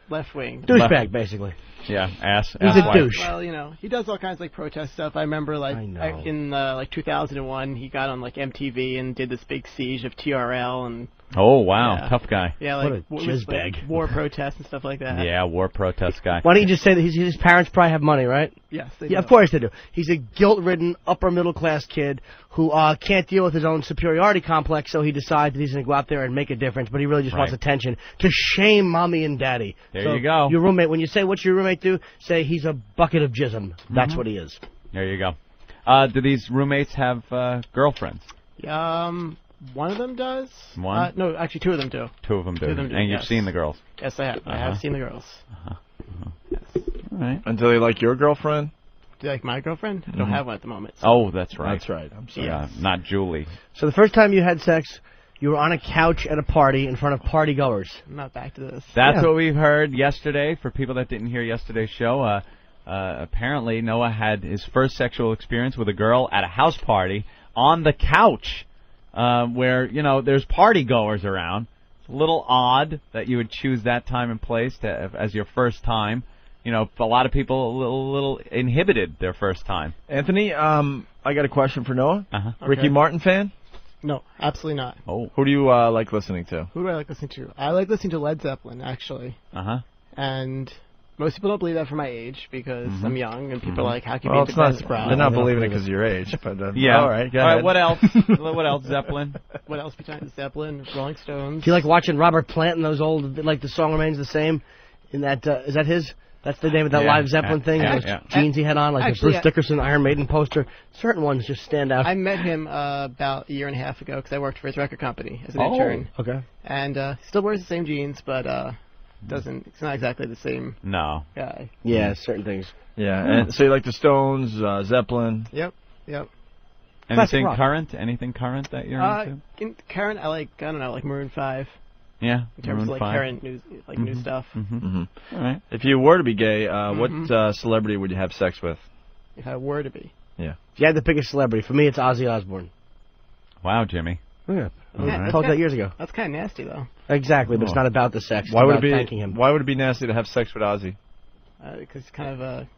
left wing. Douchebag, basically. Yeah, ass. He's a douche. Well, he does all kinds of like protest stuff. I remember in like 2001, he got on like MTV and did this big siege of TRL and. Oh wow, tough guy. Yeah, like like war protests and stuff like that. Yeah, war protest guy. Why don't you just say that his parents probably have money, right? Yes, they Yeah, do. of course they do. He's a guilt-ridden, upper-middle-class kid who can't deal with his own superiority complex, so he decides that he's going to go out there and make a difference, but he really just wants attention to shame mommy and daddy. There you go. Your roommate, when you say, what's your roommate do? Say, he's a bucket of jism. That's what he is. There you go. Do these roommates have girlfriends? One of them does. One? No, actually, two of them do. Two of them do. And you've yes. seen the girls? Yes, I have. I have seen the girls. Yes. All right. And do they like your girlfriend? Do you like my girlfriend? I don't have one at the moment. So. Oh, that's right. That's right. I'm sorry. Yeah, not Julie. So the first time you had sex, you were on a couch at a party in front of party goers. I'm not back to this. That's what we heard yesterday. For people that didn't hear yesterday's show, apparently Noah had his first sexual experience with a girl at a house party on the couch, where there's party goers around. It's a little odd that you would choose that time and place as your first time. A lot of people a little inhibited their first time. Anthony, I got a question for Noah. Okay. Ricky Martin fan? No, absolutely not. Oh. Who do you like listening to? Who do I like listening to? I like listening to Led Zeppelin, actually. And most people don't believe that for my age because I'm young, and people are like, how can you be into Dennis Brown? They're not believing it because of your age. But, yeah. All right, go ahead. What else? What else, Zeppelin? What else besides Zeppelin? Rolling Stones. Do you like watching Robert Plant and those old, like The Song Remains the Same? In that, is that his? That's the name of that live Zeppelin thing? Those jeans he had on, like the Bruce Dickinson Iron Maiden poster. Certain ones just stand out. I met him about a year and a half ago because I worked for his record company as an intern. Okay. And still wears the same jeans, but it's not exactly the same guy. Yeah, certain things. Yeah, and so you like the Stones, Zeppelin. Yep. Anything current? Anything current that you're into? Current, I like Maroon 5. Yeah, in terms of like current news, like new stuff. All right. If you were to be gay, what celebrity would you have sex with? If I were to be. Yeah. If you had to pick a celebrity, for me it's Ozzy Osbourne. Wow, Jimmy. Yeah. I told you that years ago. That's kind of nasty, though. Exactly, but it's not about the sex. Why would it be? Thanking him. Why would it be nasty to have sex with Ozzy? Because he's kind of a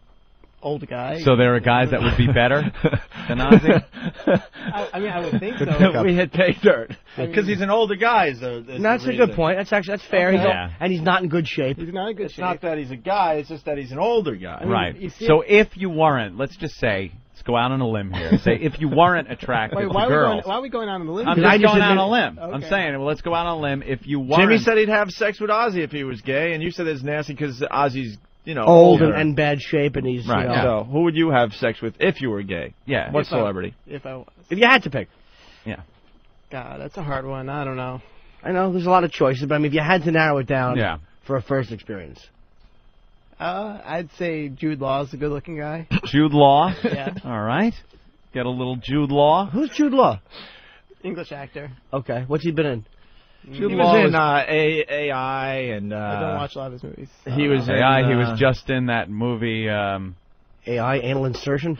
old guy. So there are guys that would be better than Ozzy? I would think so. We hit pay dirt. Because he's an older guy. That's a good point. That's fair. Okay. And he's not in good shape. He's not in good shape. It's not that he's a guy, it's just that he's an older guy. Right. So if you weren't, let's just say, let's go out on a limb here. Say if you weren't attracted to girls. Why are we going out on a limb? I'm just going out on a limb. Okay. I'm saying, well, let's go out on a limb. If you weren't. Jimmy said he'd have sex with Ozzy if he was gay, and you said it's nasty because Ozzy's old older. and bad shape, and he's right. So who would you have sex with if you were gay? Yeah. What celebrity? If I was. If you had to pick. Yeah. God, that's a hard one. I don't know. I know there's a lot of choices, but I mean, if you had to narrow it down for a first experience. I'd say Jude Law's a good-looking guy. Jude Law? Yeah. All right. Get a little Jude Law. Who's Jude Law? English actor. Okay. What's he been in? Jude Law was in AI and I don't watch a lot of his movies. He was AI. He was just in that movie. AI anal insertion.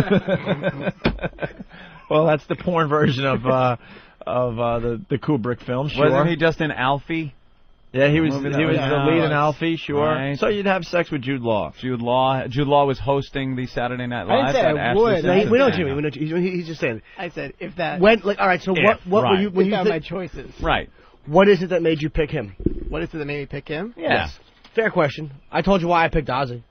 Well, that's the porn version of the Kubrick film. Sure. Wasn't he just in Alfie? Yeah, he was the lead in Alfie. Sure. Right. So you'd have sex with Jude Law. Jude Law was hosting the Saturday Night Live. I didn't say I would. No, we know Jimmy. We know He's just saying. I said if that. All right. So what were you? When you my choices. Right. What is it that made you pick him? What is it that made me pick him? Yeah. Yes. Fair question. I told you why I picked Ozzy.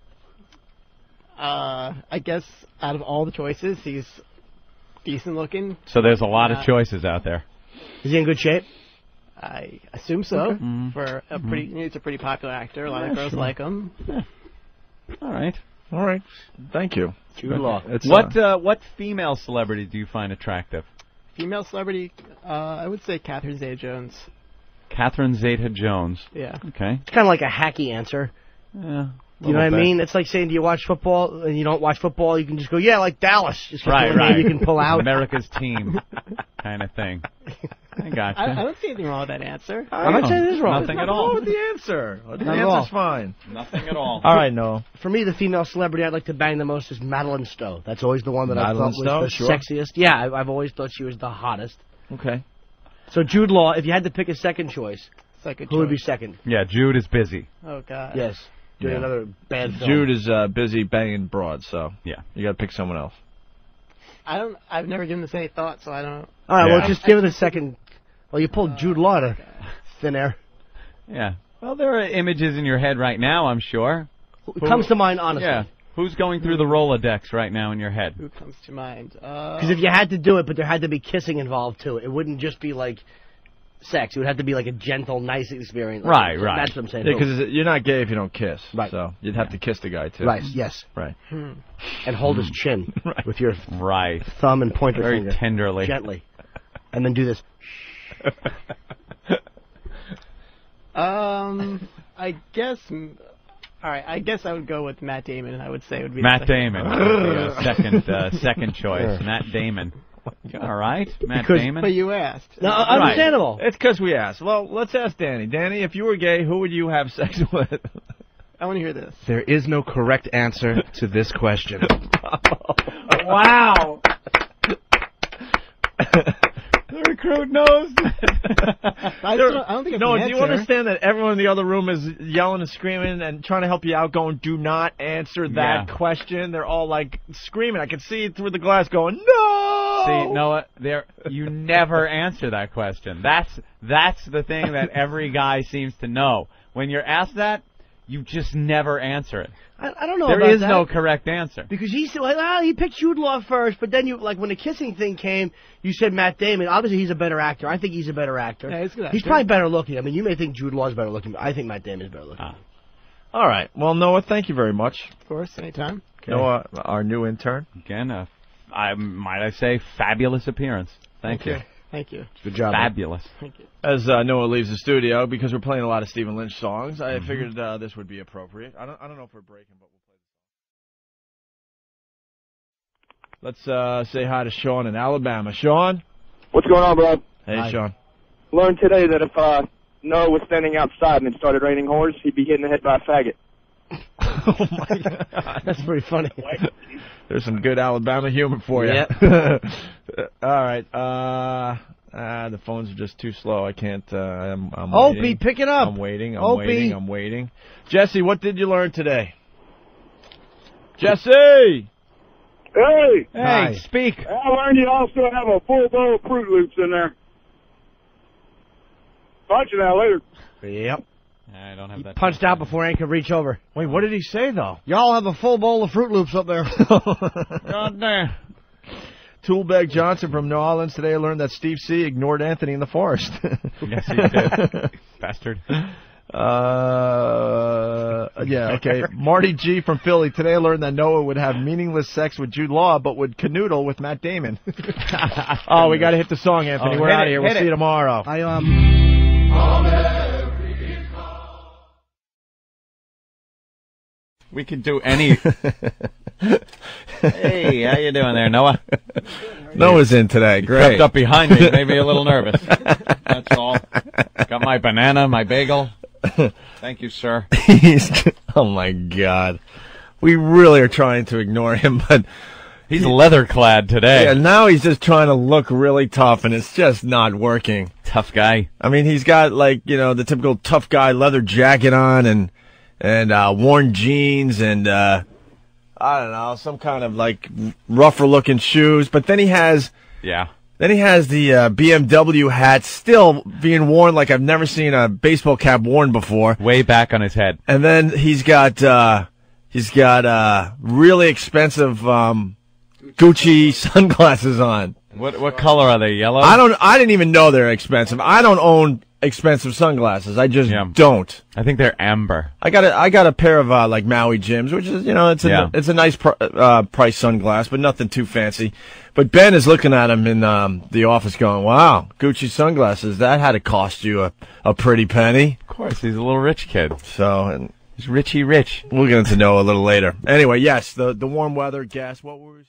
I guess out of all the choices, he's decent looking. So there's a lot of choices out there. Is he in good shape? I assume so. Okay. For a he's a pretty popular actor. A lot of girls like him. Yeah. All right. Thank you. Jude Law. What female celebrity do you find attractive? Female celebrity, I would say Catherine Zeta-Jones. Catherine Zeta-Jones. Yeah. Okay. It's kind of like a hacky answer. Yeah. You know what I mean? It's like saying, do you watch football? And you don't watch football, you can just go, yeah, like Dallas. Just right. You can pull out. America's team kind of thing. I gotcha. I don't see anything wrong with that answer. I'm not saying this is wrong. Nothing at all. Wrong with the answer. The Not at all. answer's fine. Nothing at all. All right, no. For me, the female celebrity I'd like to bang the most is Madeline Stowe. That's always the one that I thought was the sexiest. Yeah, I've always thought she was the hottest. Okay. So Jude Law, if you had to pick a second choice. Second Who would be choice. second? Yeah, Jude is busy. Oh God. Yes. Doing another bad film. Jude is busy banging broads, so yeah, you got to pick someone else. I've never given this any thought, so I don't. All right, well, just give it a second. Well, you pulled Jude Law to thin air. Yeah. Well, there are images in your head right now, I'm sure. Who comes to mind, honestly? Yeah. Who's going through the Rolodex right now in your head? Who comes to mind? Because if you had to do it, but there had to be kissing involved too, it wouldn't just be like sex. It would have to be like a gentle, nice experience. Right, so right. That's what I'm saying. Yeah, because you're not gay if you don't kiss. Right. So you'd have to kiss the guy too. Right. Yes. Right. And hold his chin with your thumb and pointer Very finger tenderly, gently, and then do this. I guess. All right, I guess I would go with Matt Damon. I would say it would be Matt the Damon. Second choice. Matt Damon. All right, Matt Damon. But you asked. No, understandable. It's because we asked. Well, let's ask Danny. Danny, if you were gay, who would you have sex with? I want to hear this. There is no correct answer to this question. Wow. The recruit knows. I don't think I No, can do you answer. understand that everyone in the other room is yelling and screaming and trying to help you out, going, "Do not answer that question." They're all like screaming. I can see it through the glass, going, "No!" See, Noah, you never answer that question. That's the thing that every guy seems to know. When you're asked that, you just never answer it. I don't know There about is that. no correct answer. Because he said, well, he picked Jude Law first, but then when the kissing thing came, you said Matt Damon. Obviously, he's a better actor. I think he's a better actor. Yeah, he's a good actor. He's probably better looking. I mean, you may think Jude Law's better looking, but I think Matt Damon's better looking. All right. Well, Noah, thank you very much. Of course, anytime. Noah, our new intern. Again, might I say, fabulous appearance. Thank you. Thank you. Good job. Fabulous. Thank you. As Noah leaves the studio, because we're playing a lot of Stephen Lynch songs, I figured this would be appropriate. I don't know if we're breaking, but we'll play the song. Let's say hi to Sean in Alabama. Sean? What's going on, bro? Hey, Sean. Learned today that if Noah was standing outside and it started raining whores, he'd be hit in the head by a faggot. Oh, my God. That's pretty funny. There's some good Alabama humor for you. Yep. All right. The phones are just too slow. I can't. I'm Opie, waiting. pick it up. I'm waiting. Opie. I'm waiting. Jesse, what did you learn today? Jesse! Hey! Hey, speak. I learned you also have a full bowl of Fruit Loops in there. Talk to you now later. Yep. I don't have that. Punched out before Ann could reach over. Wait, what did he say, though? Y'all have a full bowl of Fruit Loops up there. God damn. Toolbag Johnson from New Orleans. Today I learned that Steve C. ignored Anthony in the forest. Yes, he did. Bastard. Yeah, okay. Marty G. from Philly. Today I learned that Noah would have meaningless sex with Jude Law, but would canoodle with Matt Damon. Oh, we got to hit the song, Anthony. We're out of here. We'll see you tomorrow. We could do any. Hey, how you doing there, Noah? Noah's in today. Great. Crept up behind me, made me a little nervous. That's all. Got my banana, my bagel. Thank you, sir. Oh, my God. We really are trying to ignore him, but... He's leather-clad today. Yeah, now he's just trying to look really tough, and it's just not working. Tough guy. I mean, he's got, like, you know, the typical tough guy leather jacket on and worn jeans and, I don't know, some kind of, like, rougher-looking shoes. But then he has... Yeah. Then he has the BMW hat still being worn like I've never seen a baseball cap worn before. Way back on his head. And then he's got really expensive Gucci sunglasses on. What color are they? Yellow? I didn't even know they're expensive. I don't own expensive sunglasses. I just don't. I think they're amber. I got a pair of like Maui Jims, which is, you know, it's a nice price sunglass, but nothing too fancy. But Ben is looking at him in the office going, "Wow, Gucci sunglasses, that had to cost you a pretty penny." Of course, he's a little rich kid. So, and he's richy rich. We'll get into Noah a little later. Anyway, yes, the warm weather, gas. What were we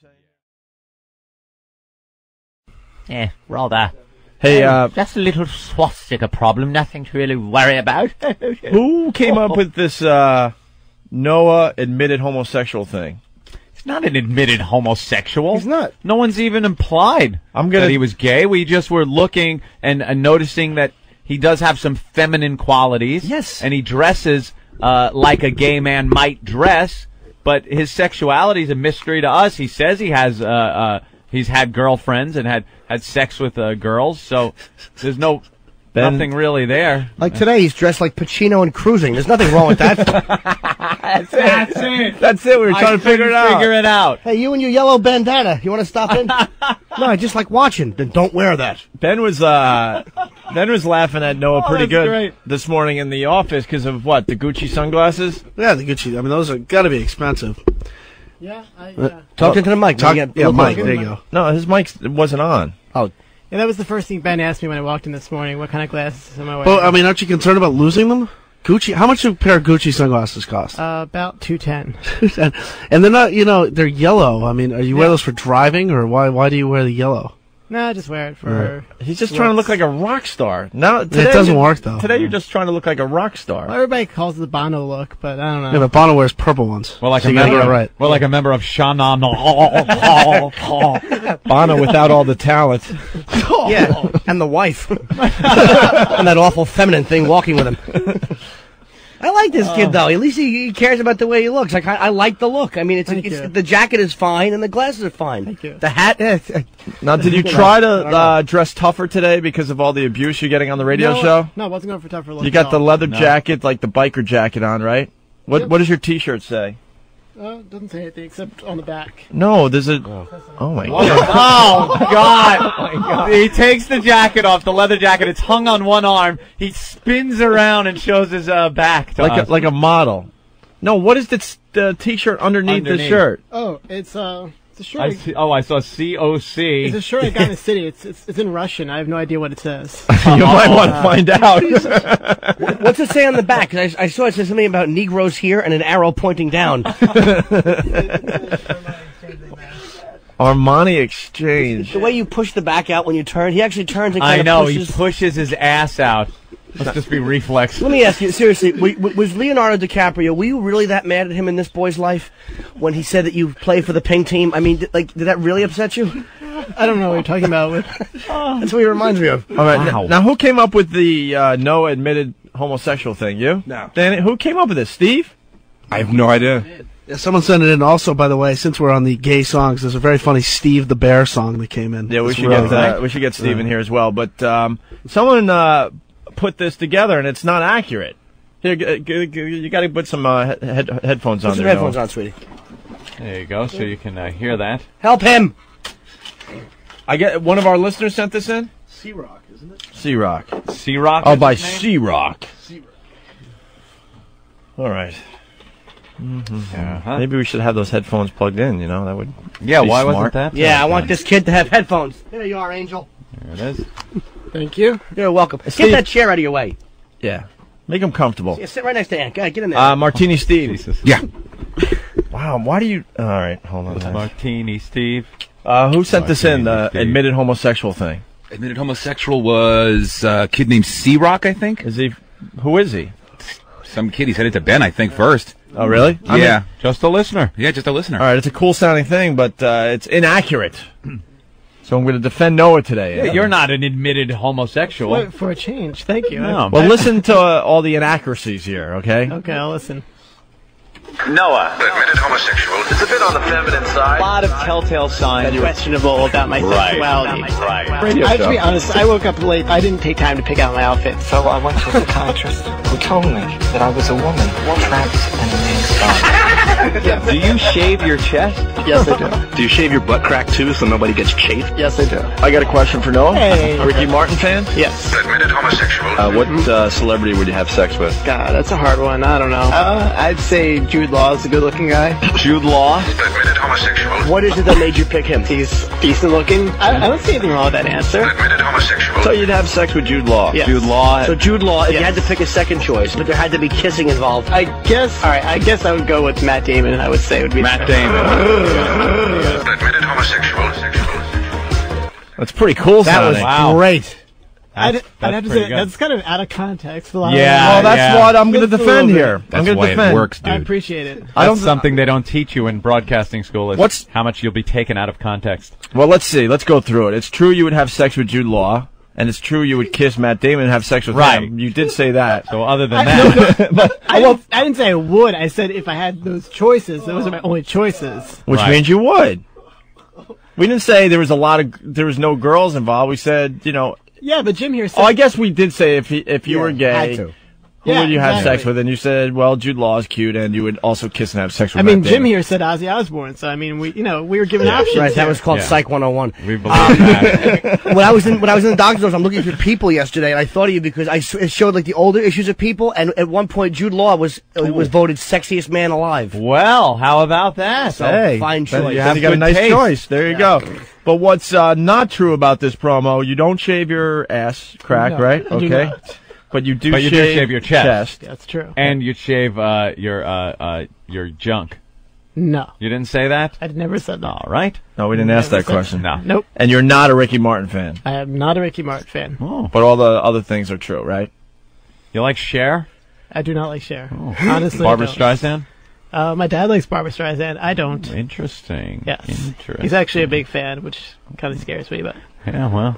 saying? Rather. Hey, just a little swastika problem, nothing to really worry about. Who came up with this Noah admitted homosexual thing? He's not an admitted homosexual. He's not. No one's even implied that he was gay. We just were looking and noticing that he does have some feminine qualities. Yes. And he dresses like a gay man might dress, but his sexuality is a mystery to us. He says he has he's had girlfriends and had sex with girls, so there's nothing really there. Like today, he's dressed like Pacino and cruising. There's nothing wrong with that. That's it. We were trying to figure it out. Hey, you and your yellow bandana. You want to stop in? No, I just like watching. Then don't wear that. Ben was laughing at Noah pretty good this morning in the office because of what? The Gucci sunglasses? Yeah, the Gucci. I mean, those are got to be expensive. Yeah, Talk into the mic. Mike. There you go. No, his mic wasn't on. Oh. Yeah, that was the first thing Ben asked me when I walked in this morning. What kind of glasses am I wearing? Well, I mean, aren't you concerned about losing them? Gucci. How much do a pair of Gucci sunglasses cost? About $210. And they're not. They're yellow. I mean, are you wear those for driving, or why do you wear the yellow? No, I just wear it for. He's just trying to look like a rock star. Now today, it doesn't work though. Today you're just trying to look like a rock star. Well, everybody calls it the Bono look, but I don't know. Yeah, but Bono wears purple ones. Well, like so a member, like a member of Shannon. Bono without all the talent. Yeah, and the wife, and that awful feminine thing walking with him. I like this kid though. At least he cares about the way he looks. Like I like the look. I mean, it's the jacket is fine and the glasses are fine. Thank you. The hat. Now, did you try to dress tougher today because of all the abuse you're getting on the radio show? No, I wasn't going for tougher look. You got the leather jacket, like the biker jacket on, right? What does your T-shirt say? It doesn't say anything except on the back. No, there's a. Oh my god! Oh god! He takes the jacket off, the leather jacket. It's hung on one arm. He spins around and shows his back to us. like a model. No, what is the T-shirt underneath the shirt? Oh, it's a shirt. I saw COC. It's a shirt I got in the city. It's in Russian. I have no idea what it says. You might want to find out. What's it say on the back? 'Cause I saw it says something about Negroes here and an arrow pointing down. Armani Exchange. The way you push the back out when you turn, he actually turns and I kind know, of pushes. he pushes his ass out. Must just be reflex. Let me ask you, seriously, was Leonardo DiCaprio, were you really that mad at him in this boy's life when he said that you play for the pink team? I mean, did that really upset you? I don't know what you're talking about. That's what he reminds me of. All right, now who came up with the no admitted homosexual thing? You? No. Danny, who came up with this? Steve? I have no idea. Yeah, someone sent it in also, by the way, since we're on the gay songs, there's a very funny Steve the Bear song that came in. Yeah, we should get Steve in here as well. But someone put this together, and it's not accurate. Here, you got to put some headphones on. Put some headphones on, sweetie. There you go, so you can hear that. Help him! I get one of our listeners sent this in. C-Rock, isn't it? C-Rock. C-Rock. Oh, by C-Rock. All right. Mm-hmm. Maybe we should have those headphones plugged in. You know, that would. Yeah, be why smart. wasn't that? Yeah, I want this kid to have headphones. There you are, Angel. There it is. Thank you. You're welcome. Steve, get that chair out of your way. Yeah, make him comfortable. Yeah, sit right next to Aunt. Go ahead, get in there. Martini Steve. Jesus. Yeah. Wow, why do you? All right, hold on. Martini Steve. Who sent this in? The admitted homosexual thing. Admitted homosexual was a kid named C-Rock, I think. Is he? Who is he? Some kid. He sent it to Ben, I think, first. Oh, really? Yeah. Just a listener. Yeah, just a listener. All right, it's a cool sounding thing, but it's inaccurate. So I'm going to defend Noah today. Yeah, you're not an admitted homosexual. For a change, thank you. No. Well, listen to all the inaccuracies here, okay? Okay, I'll listen. Noah, admitted homosexual. It's a bit on the feminine side. A lot of telltale signs. Questionable about my sexuality. Right. I have to be honest, I woke up late. I didn't take time to pick out my outfit. So I went to a psychiatrist who told me that I was a woman trapped in a man's body. Do you shave your chest? Yes, I do. Do you shave your butt crack too so nobody gets chafed? Yes, I do. I got a question for Noah. Hey. A Ricky Martin fan? Yes. Admitted homosexual. What celebrity would you have sex with? God, that's a hard one. I don't know. I'd say Jude Law is a good-looking guy. Jude Law? Admitted homosexual. What is it that made you pick him? He's decent-looking. I don't see anything wrong with that answer. Admitted homosexual. So you'd have sex with Jude Law? Yes. Jude Law. So Jude Law, if you had to pick a second choice, but there had to be kissing involved. I guess I would go with Matt Damon. I would say it would be Matt Damon. Admitted homosexual. That's pretty cool sounding. That was great. I'd have to say that's kind of out of context. Well, that's what I'm going to defend here. That's I'm why defend. it works, dude. I appreciate it. That's something they don't teach you in broadcasting school is how much you'll be taken out of context. Well, let's see. Let's go through it. It's true you would have sex with Jude Law. And it's true you would kiss Matt Damon and have sex with him. You did say that. So other than that, I didn't say I would. I said if I had those choices, those are my only choices. Which means you would. We didn't say there was no girls involved. We said, Yeah, but Jim here said. Oh, I guess we did say if you were gay, had to. who would you have sex with? And you said, well, Jude Law is cute, and you would also kiss and have sex with. I mean, Matt Jim Damon. here said Ozzy Osbourne, so I mean, we were given options. Right, that here. was called Psych 101. We believe that. when I was in the doctor's office, I'm looking for people yesterday, and I thought of you because it showed like the older issues of people, and at one point Jude Law was voted sexiest man alive. Well, how about that? So fine then choice. you got a nice choice. There you go. But what's not true about this promo? You don't shave your ass crack, right? I do Okay. not. But you do shave your chest. That's true. And you shave your junk. No. You didn't say that? I never said that. All right. No, we didn't ask that question. No. Nope. And you're not a Ricky Martin fan. I am not a Ricky Martin fan. Oh. But all the other things are true, right? You like Cher? I do not like Cher. Honestly, Barbara I don't. Streisand? My dad likes Barbara Streisand. I don't. Interesting. Yes. Interesting. He's actually a big fan, which kind of scares me, but. Yeah, well.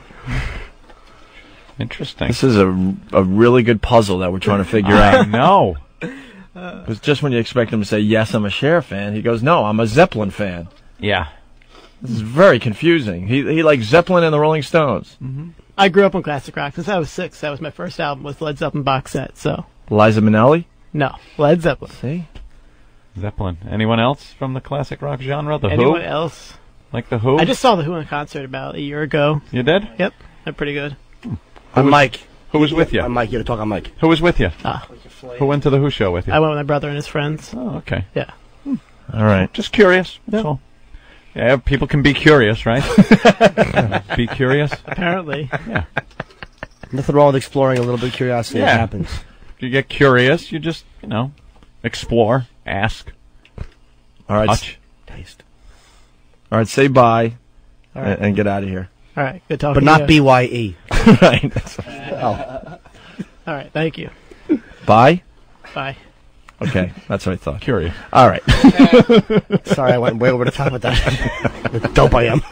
Interesting. This is a really good puzzle that we're trying to figure out. I know. Because just when you expect him to say, yes, I'm a Cher fan, he goes, no, I'm a Zeppelin fan. Yeah. This is very confusing. He likes Zeppelin and the Rolling Stones. Mm-hmm. I grew up on classic rock. Since I was 6, that was my first album with Led Zeppelin box set, so. Liza Minnelli? No, Led Zeppelin. See? Zeppelin. Anyone else from the classic rock genre? The Anyone Who? else? Like the Who? I just saw the Who in concert about a year ago. You did? Yep, they're pretty good. I'm Mike. Who was with you? I'm Mike. You gotta talk on Mike. Who was with you? Ah. Who went to the Who show with you? I went with my brother and his friends. Oh, okay. Yeah. All right. Just curious. That's all. Yeah, people can be curious, right? Be curious. Apparently. Yeah. Nothing wrong with exploring a little bit of curiosity. Yeah. It happens. If you get curious, you just, explore, ask. All right. Touch. Taste. All right, say bye right. and get out of here. All right, good talking But to not you. BYE. Right. Oh. All right, thank you. Bye? Bye. Okay, that's what I thought. Curious. All right. Sorry, I went way over the top with that. What dope I am.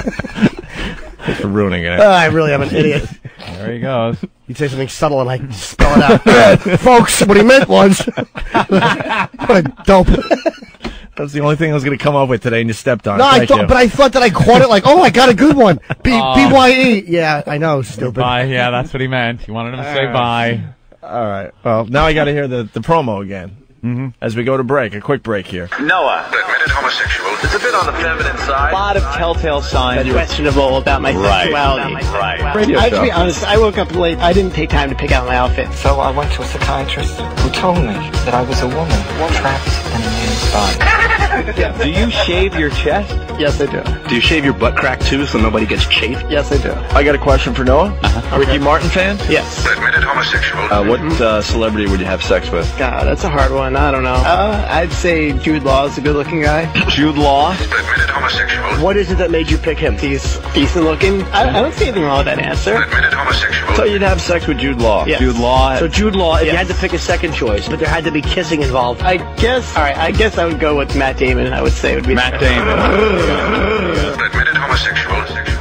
You're ruining it. I really am an idiot. There he goes. You'd say something subtle and I spell it out. Folks, what he meant was. What a dope. That's the only thing I was going to come up with today, and you stepped on it. No, Thank you. but I thought that I caught it like, oh, I got a good one. BYE. Yeah, I know, stupid. Bye. Yeah, that's what he meant. You wanted him to say bye. All right. Well, now I got to hear the promo again. Mm-hmm. As we go to break, a quick break here. Noah, admitted homosexual, is a bit on the feminine side. A lot of telltale signs. Questionable about my sexuality. Right. Radio I have show. to be honest, I woke up late. I didn't take time to pick out my outfit. So I went to a psychiatrist who told me that I was a woman trapped in a man's body. Do you shave your chest? Yes, I do. Do you shave your butt crack too so nobody gets chafed? Yes, I do. I got a question for Noah. Ricky Martin fan? Yes. Admitted homosexual. What celebrity would you have sex with? God, that's a hard one. I don't know. I'd say Jude Law is a good-looking guy. Jude Law? Admitted homosexual. What is it that made you pick him? He's decent-looking. I don't see anything wrong with that answer. Admitted homosexual. So you'd have sex with Jude Law? Yes. Jude Law. So Jude Law, if you Yes. had to pick a second choice, but there had to be kissing involved. I guess I would go with Matt Damon. I would say it would be Matt Damon. Admitted homosexual.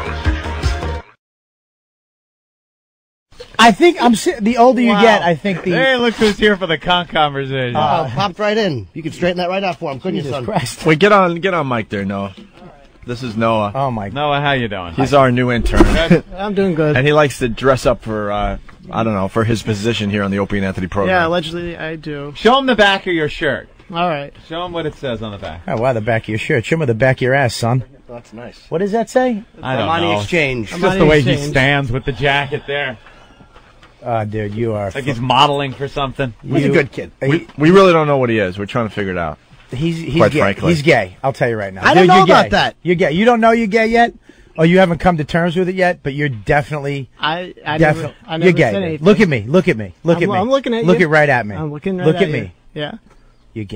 I think the older you get, I think the. Hey, look who's here for the conversation. Popped right in. You could straighten that right out for him, couldn't you, son? Christ. Wait, get on mic there, Noah. This is Noah. Oh my. Noah, how you doing? He's our new intern. I'm doing good. And he likes to dress up for, I don't know, for his position here on the Opie Anthony program. Yeah, allegedly I do. Show him the back of your shirt. All right. Show him what it says on the back. Oh wow, the back of your shirt. Show me the back of your ass, son. That's nice. What does that say? I don't Money know. exchange. It's just the way he stands with the jacket there. Oh, dude, you are. Like he's modeling for something. He's a good kid. We really don't know what he is. We're trying to figure it out. He's Quite gay. frankly. He's gay. I'll tell you right now. I don't Dude, know you're about gay. that. You're gay. You don't know you're gay yet, or you haven't come to terms with it yet. But you're definitely. I definitely. never You're gay. said anything. Look at me. Look at me. Look at me. I'm looking at you. Look it right at me. I'm looking right Look at at you. me. Yeah. You're gay.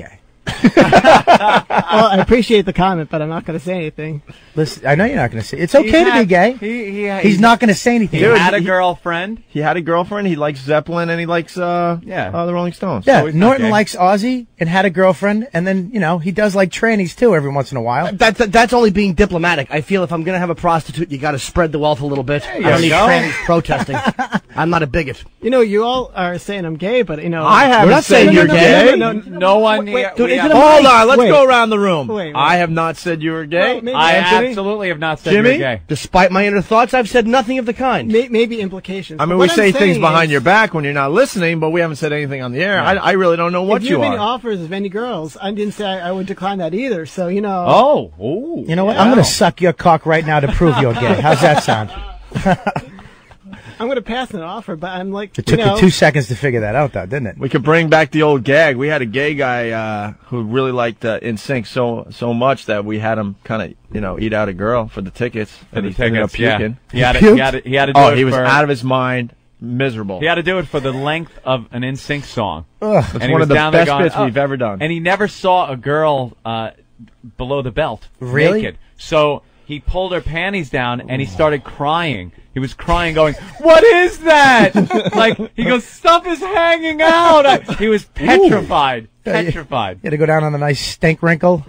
Well, I appreciate the comment, but I'm not going to say anything. Listen, I know you're not going to say. It's okay to be gay. He's not going to say anything. He had a girlfriend. He had a girlfriend. He likes Zeppelin, and he likes the Rolling Stones. Yeah, So Norton likes Ozzy and had a girlfriend, and then he does like trannies too every once in a while. That's only being diplomatic. I feel if I'm gonna have a prostitute, you got to spread the wealth a little bit. I don't need trannies protesting. I'm not a bigot. You all are saying I'm gay, but I haven't said you're gay. No one. Hold on, let's go around the room. I have not said you were gay. I absolutely have not said Jimmy? you're gay. Despite my inner thoughts, I've said nothing of the kind. Maybe implications. I mean, we say things behind your back when you're not listening, but we haven't said anything on the air. I really don't know what if you have any are. offers of any girls, I didn't say I would decline that either. So You know what? I'm going to suck your cock right now to prove you're gay. How's that sound? I'm going to pass an offer, but I'm like, It took you 2 seconds to figure that out, though, didn't it? We could bring back the old gag. We had a gay guy who really liked NSYNC so much that we had him kind of eat out a girl for the tickets, and he ended up puking. He had to do it. He was out of his mind, miserable. He had to do it for the length of an NSYNC song. It's one of the best bits we've ever done. And he never saw a girl below the belt naked. So he pulled her panties down and he started crying. He was crying, going, "What is that?" Like, he goes, "Stuff is hanging out." He was petrified. Petrified. You had to go down on a nice stink wrinkle.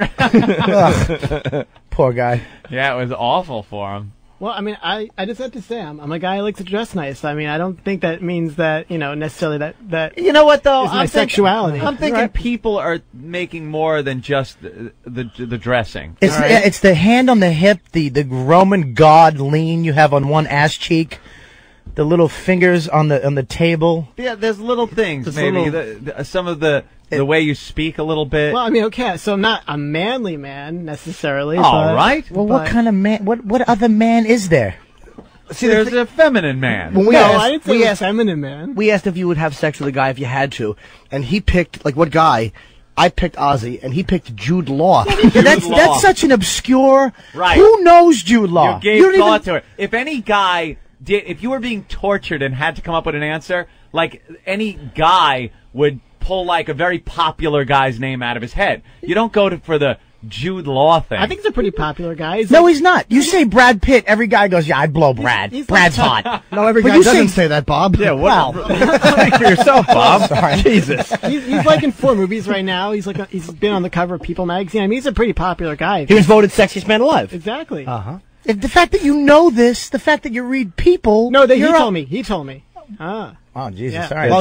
Poor guy. Yeah, it was awful for him. Well, I mean, I just have to say, I'm a guy who likes to dress nice. I mean, I don't think that means that, necessarily that You know what, though? is my sexuality. I'm thinking people are making more than just the dressing. It's the hand on the hip, the Roman god lean you have on one ass cheek, the little fingers on the table. Yeah, there's little things, maybe. Some of the way you speak a little bit. Well, I mean, okay, so I'm not a manly man necessarily. All right. Well, what kind of man? What other man is there? See, there's a feminine man. When I didn't say feminine man. We asked if you would have sex with a guy if you had to, and he picked what guy. I picked Ozzy, and he picked Jude Law. That's such an obscure. Right. Who knows Jude Law? You gave thought to it. If any guy if you were being tortured and had to come up with an answer, like any guy would pull like a very popular guy's name out of his head. You don't go for the Jude Law thing. I think he's a pretty popular guy. He's not. You say Brad Pitt, every guy goes, "Yeah, I'd blow Brad. Brad's hot." No, every guy doesn't say that, Bob. Yeah, speak for yourself, Bob. Sorry. Jesus. He's like in 4 movies right now. He's been on the cover of People magazine. I mean, he's a pretty popular guy. He was voted sexiest man alive. Exactly. The fact that you know this, the fact that you read People. No, he told me. He told me. Oh, Jesus. Yeah. All right.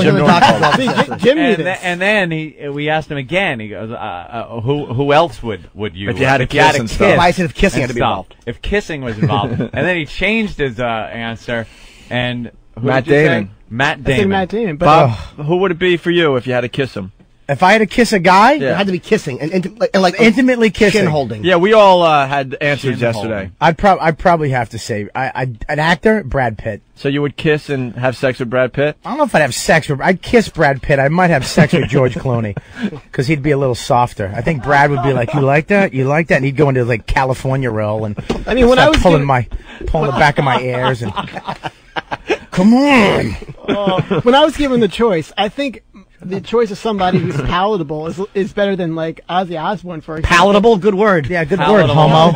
Well, Jim knew this. And then we asked him again. He goes, "Who else would you? If you had a kiss and stuff." I said if kissing had to be involved. If kissing was involved, and then he changed his answer. And Matt Damon. Matt I said Damon. Matt Damon. But Bob, who would it be for you if you had to kiss him? If I had to kiss a guy, it had to be kissing and intimately kissing, shin holding. Yeah, we all had answers yesterday. I'd probably have to say an actor, Brad Pitt. So you would kiss and have sex with Brad Pitt? I don't know if I'd have sex with. I'd kiss Brad Pitt. I might have sex with George Clooney because he'd be a little softer. I think Brad would be like, "You like that? You like that?" And he'd go into like California roll and I mean, when I was pulling the back of my ears and come on. When I was given the choice, I think the choice of somebody who's palatable is better than like Ozzy Osbourne, for example. Palatable, good word. Yeah, good word, homo.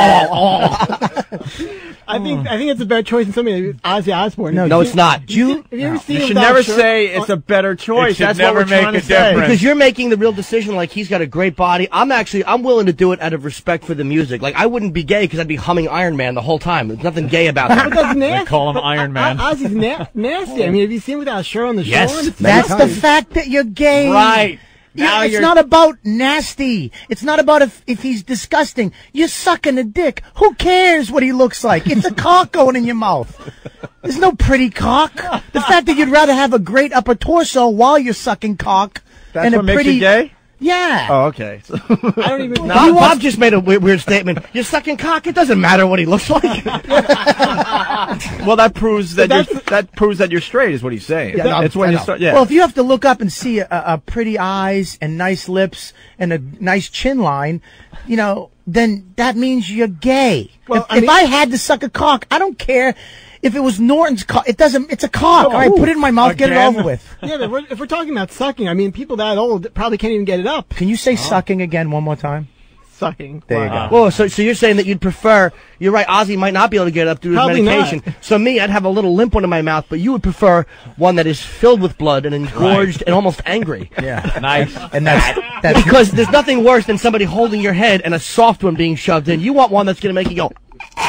I think it's a better choice than somebody like Ozzy Osbourne. No, it's not. You ever seen You him should without never a shirt? say it's a better choice. should That's never what we're make trying a to say. difference. Because you're making the real decision like he's got a great body. I'm willing to do it out of respect for the music. Like I wouldn't be gay because I'd be humming Iron Man the whole time. There's nothing gay about that. But that's nasty. They call him Iron Man. Ozzy's nasty. I mean, have you seen him without a shirt on the Yes. shore? That's the fact that you're gay. Right. Yeah, it's not about nasty. It's not about if he's disgusting. You're sucking a dick. Who cares what he looks like? It's a cock going in your mouth. There's no pretty cock. The fact that you'd rather have a great upper torso while you're sucking cock. That's and what a makes pretty, you gay? Yeah. Oh, okay. I don't even. Bob just made a weird statement. You're sucking cock. It doesn't matter what he looks like. Well, that proves that you're straight, is what he's saying. Yeah, it's when you start. Yeah. Well, if you have to look up and see a pretty eyes and nice lips and a nice chin line, then that means you're gay. Well, if I had to suck a cock, I don't care if it was Norton's cock. It doesn't. It's a cock. All right, put it in my mouth, get it over with. Yeah, but if we're talking about sucking, I mean, people that old probably can't even get it up. Can you say sucking again one more time? Sucking. There you go. Well, so you're saying that you'd prefer? You're right. Ozzy might not be able to get it up through his Probably medication. not. So me, I'd have a little limp one in my mouth, but you would prefer one that is filled with blood and engorged and almost angry. Yeah, nice. And that's because there's nothing worse than somebody holding your head and a soft one being shoved in. You want one that's going to make you go.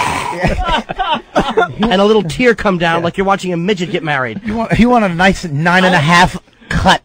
And a little tear come down like you're watching a midget get married. You want a nice 9.5 cut.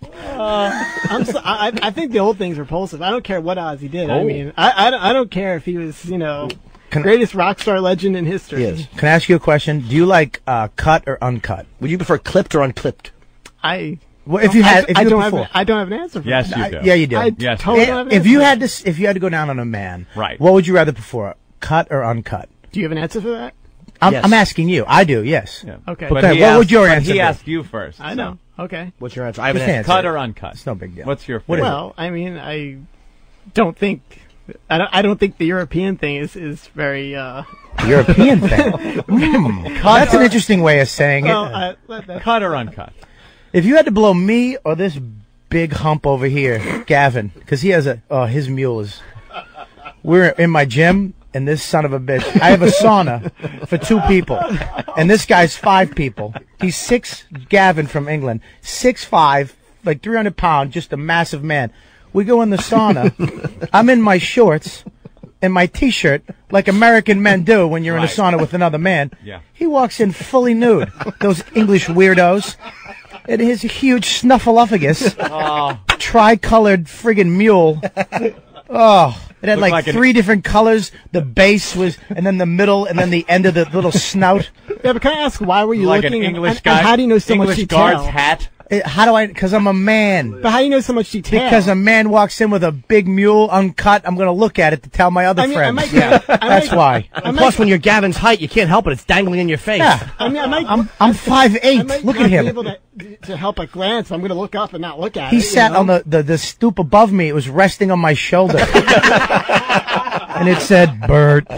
I think the old thing's repulsive. I don't care what Ozzy did. I mean, I don't care if he was, greatest rock star legend in history. Yes. Can I ask you a question? Do you like cut or uncut? Would you prefer clipped or unclipped? I don't have an answer for Yes, that. you do. Yeah, you do. Yes, totally don't have an If you answer. had to go down on a man, right? What would you rather prefer, cut or uncut? Do you have an answer for that? I'm asking you. I do. Yes. Yeah. Okay. But what would your answer He be? asked you first. I know. Okay. What's your answer? I have Just an answer. Cut or uncut? It's no big deal. What's your What is Well, I mean, I don't think the European thing is very European thing. That's an interesting way of saying it. Cut or uncut? If you had to blow me or this big hump over here, Gavin, because he has his mule is. We're in my gym, and this son of a bitch. I have a sauna for 2 people, and this guy's 5 people. He's 6. Gavin from England, 6'5", like 300 pounds, just a massive man. We go in the sauna. I'm in my shorts and my T-shirt, like American men do when you're in a sauna with another man. Yeah. He walks in fully nude. Those English weirdos. And his huge snuffleupagus, tricolored friggin' mule. Oh, it had like 3 different colors. The base was, and then the middle, and then the end of the little snout. Yeah, but can I ask why were you like looking? An English and guy, how do you know so English much detail? guard's hat. How do I? Because I'm a man. But how do you know so much detail? Because a man walks in with a big mule uncut. I'm going to look at it to tell my other friends. That's why. And plus, when you're Gavin's height, you can't help it. It's dangling in your face. Yeah. I mean, I'm 5'8". Look at him. Be able to help at glance. I'm going to look up and not look at it. He sat on the stoop above me. It was resting on my shoulder. And it said, Bert.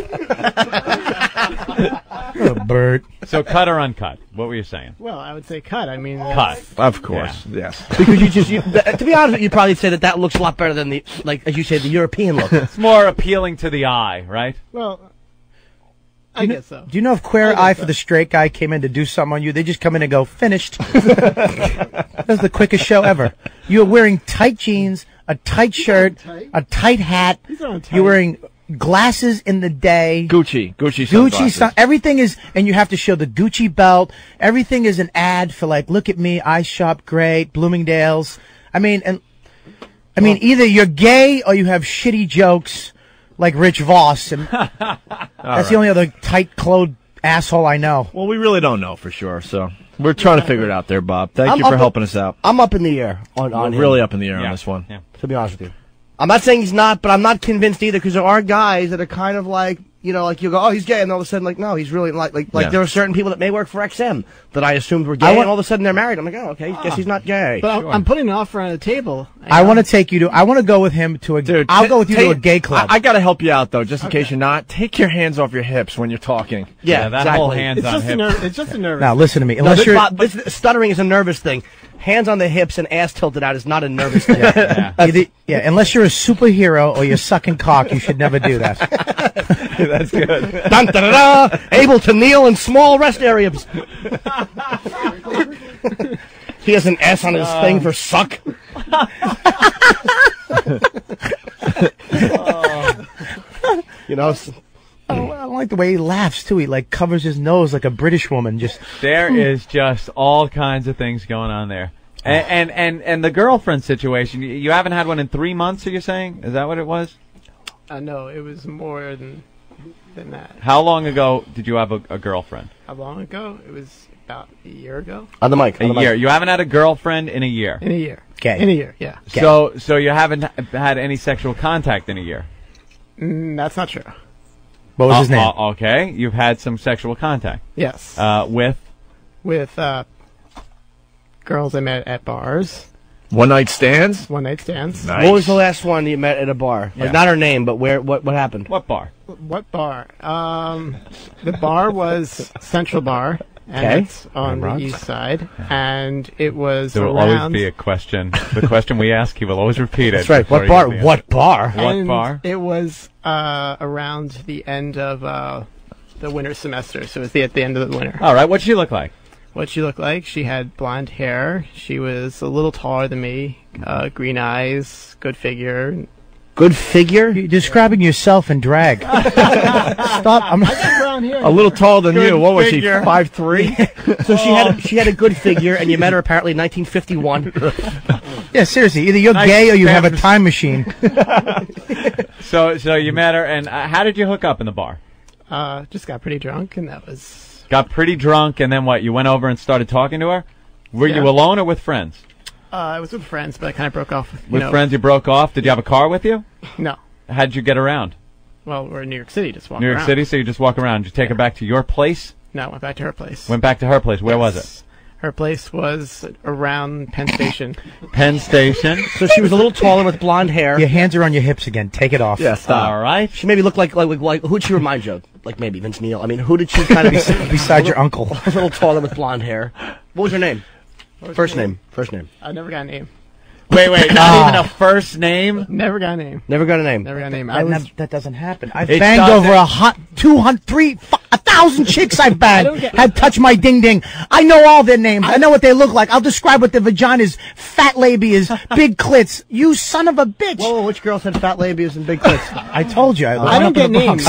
Bert. So cut or uncut? What were you saying? Well, I would say cut. I mean, cut. Of course, yes. Because to be honest, you'd probably say that looks a lot better than as you say, the European look. It's more appealing to the eye, right? Well, I guess so. Do you know if Queer Eye for the Straight Guy came in to do something on you, they just come in and go, finished. That's the quickest show ever. You're wearing tight jeans, a tight shirt, a tight hat. You're wearing glasses in the day. Gucci sunglasses. Everything is, and you have to show the Gucci belt. Everything is an ad for look at me, I shop great, Bloomingdale's. I mean, either you're gay or you have shitty jokes like Rich Voss, and that's the only other tight-clothed asshole I know. Well, we really don't know for sure, so we're trying to figure it out there, Bob. Thank you for helping us out. I'm up in the air on him. Really up in the air on this one. Yeah. To be honest with you. I'm not saying he's not, but I'm not convinced either, because there are guys that are kind of like, you go, oh, he's gay, and all of a sudden, no, he's really like there are certain people that may work for XM that I assumed were gay, and all of a sudden they're married. I'm like, oh, okay, guess he's not gay. But I'm putting an offer on the table. I want to go with him to a, Dude, I'll go with you to a gay club. I got to help you out, though, just in case you're not. Take your hands off your hips when you're talking. Yeah, that exactly. whole hands on hips. It's just a nervous. Now, listen to me. Stuttering is a nervous thing. Hands on the hips and ass tilted out is not a nervous thing. Unless you're a superhero or you're sucking cock, you should never do that. That's good. Dun, da, da, da, able to kneel in small rest areas. He has an S on his thing for suck. I don't like the way he laughs too. He covers his nose like a British woman. There is just all kinds of things going on there. And the girlfriend situation, you haven't had one in 3 months, are you saying? Is that what it was? No, it was more than that. How long ago did you have a girlfriend? How long ago? It was about a year ago. On the mic. A year. You haven't had a girlfriend in a year? In a year. Okay. In a year, yeah. So you haven't had any sexual contact in a year? That's not true. What was his name? Okay, you've had some sexual contact. Yes. With girls I met at bars. One night stands? One night stands. Nice. What was the last one you met at a bar? Yeah. Like, not her name, but where? What happened? What bar? What bar? The bar was Central Bar, and Okay. it's on the east side, and it was There will around. always be a question. The question we ask, he will always repeat it. That's right. before What he bar? gives the What bar? answer. What And bar? It was around the end of the winter semester, so it was at the end of the winter. All right. What'd she look like? What she looked like? She had blonde hair. She was a little taller than me. Green eyes, good figure. Good figure? You're describing yourself in drag. Stop. I'm Around here. A little taller than you. What was she? figure. 5'3"? So she had a good figure, and you met her apparently in 1951. Yeah, seriously. Either you're Nice gay or you have a feminist- time machine. So you met her, and how did you hook up in the bar? Just got pretty drunk, and that was. Got pretty drunk, and then what? You went over and started talking to her? Were you Yeah. alone or with friends? I was with friends, but I kind of broke off. With friends, you broke off. Did you have a car with you? No. How'd you get around? Well, we're in New York City, just walking New York around. City, so you just walk around. Did you take her back to your place? No, I went back to her place. Went back to her place. Where was it? Her place was around Penn Station. Penn Station. So she was a little taller with blonde hair. Your hands are on your hips again. Take it off. Yeah, stop. All right. She maybe looked like who'd she remind you of? Like maybe Vince Neil. I mean, who did she kind of Besides your uncle. A little taller with blonde hair. What was her name? First name. I never got a name. Wait, not even a first name? Never got a name. Never got a name. Never got a name. That doesn't happen. I've It banged doesn't- over 200, 1,000 chicks I've banged. Had touched my ding ding. I know all their names. I know what they look like. I'll describe what their vaginas, fat labias, big clits. You son of a bitch. Whoa, which girl said fat labias and big clits? I told you. I don't get names.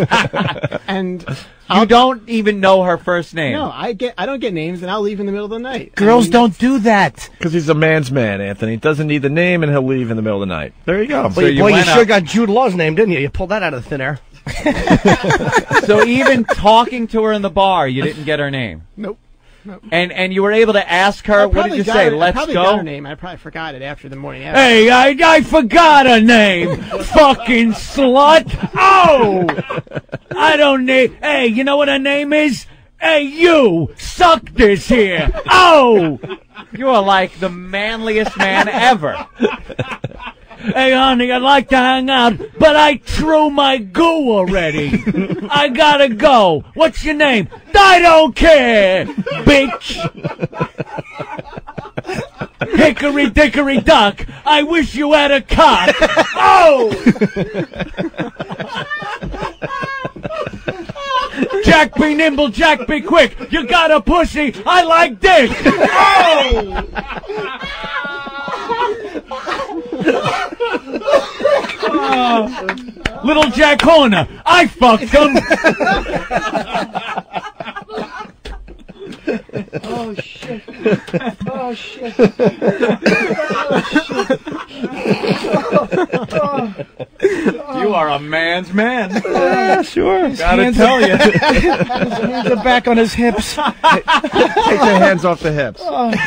And You don't even know her first name. no, I don't get names, and I'll leave in the middle of the night. Girls don't do that. Because he's a man's man, Anthony. He doesn't need the name, and he'll leave in the middle of the night. There you go. So Boy, you you went sure up- got Jude Law's name, didn't you? You pulled that out of thin air. So even talking to her in the bar, you didn't get her name. Nope. And you were able to ask her, what did you say? I Let's probably go? got her name. I probably forgot it after the morning after. Hey, I forgot her name. Fucking slut. Oh! I don't need... Hey, you know what her name is? Hey, you! Suck this here! Oh! You are like the manliest man ever. Hey, honey, I'd like to hang out, but I threw my goo already. I gotta go. What's your name? I don't care, bitch. Hickory dickory duck. I wish you had a cock. Oh! Jack be nimble, Jack be quick. You got a pussy. I like dick. Oh! Little Jack Horner, I fucked him. Oh, shit. Oh, shit. You are a man's man. Yeah, sure. Gotta tell you. His hands are back on his hips. Take your hands off the hips.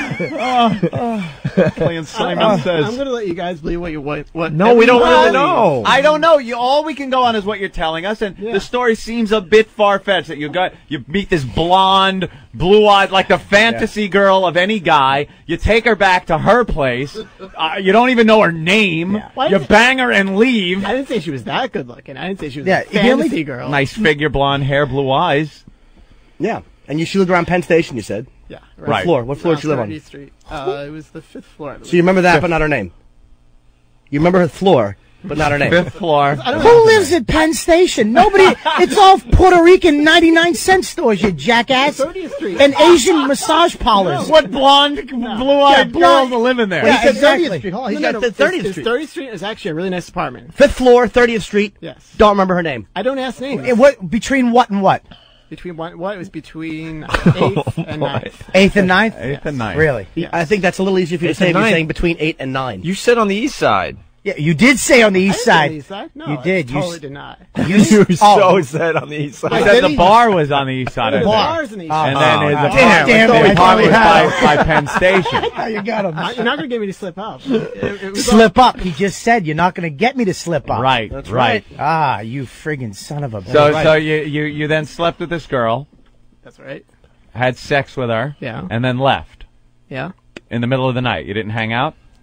Playing Simon Says. I'm gonna let you guys believe what. No, we don't want to know. I don't know. All we can go on is what you're telling us, and the story seems a bit far fetched. That you meet this blonde, blue-eyed, like the fantasy girl of any guy. You take her back to her place. You don't even know her name. Why You did- bang her and leave. I didn't say she was that good looking. I didn't say she was Yeah, a fantasy girl. Nice figure, blonde hair, blue eyes. Yeah. And she lived around Penn Station, you said? Yeah. What floor? What floor did she live on? 30th Street. It was the 5th floor. I believe. So you remember that, but not her name? You remember her floor, but not her name? 5th floor. Who lives at Penn Station? Nobody. It's all Puerto Rican 99-cent stores, you jackass. 30th Street. And Asian massage parlors. What blonde, blue-eyed blonde- girls live in there? Yeah, He said exactly. 30th Street. Hold on, He's no, got no, the 30th his Street. 30th Street is actually a really nice apartment. 5th floor, 30th Street. Yes. Don't remember her name. I don't ask names. What between what and what? Between what? It was between 8th and 9th. 8th and 9th? 8th and 9th. Really? Yes. I think that's a little easier for you to 8th say and if you're 9th. saying between 8 and 9. You said on the east side. Yeah, you did say on the east I didn't say side. on the east side? No, You I did. You totally s- did not. You so said on the east side. I said the bar was on the east side. I The think. bar's in the east And side. then Oh, the damn it. apartment was by Penn Station. You got him. You're not going to get me to slip up. It was Slip up. He just said you're not going to get me to slip up. Right, That's right. Ah, you friggin' son of a bitch. So you then slept with this girl, That's right. had sex with her, Yeah. and then left Yeah. in the middle of the night. You didn't hang out?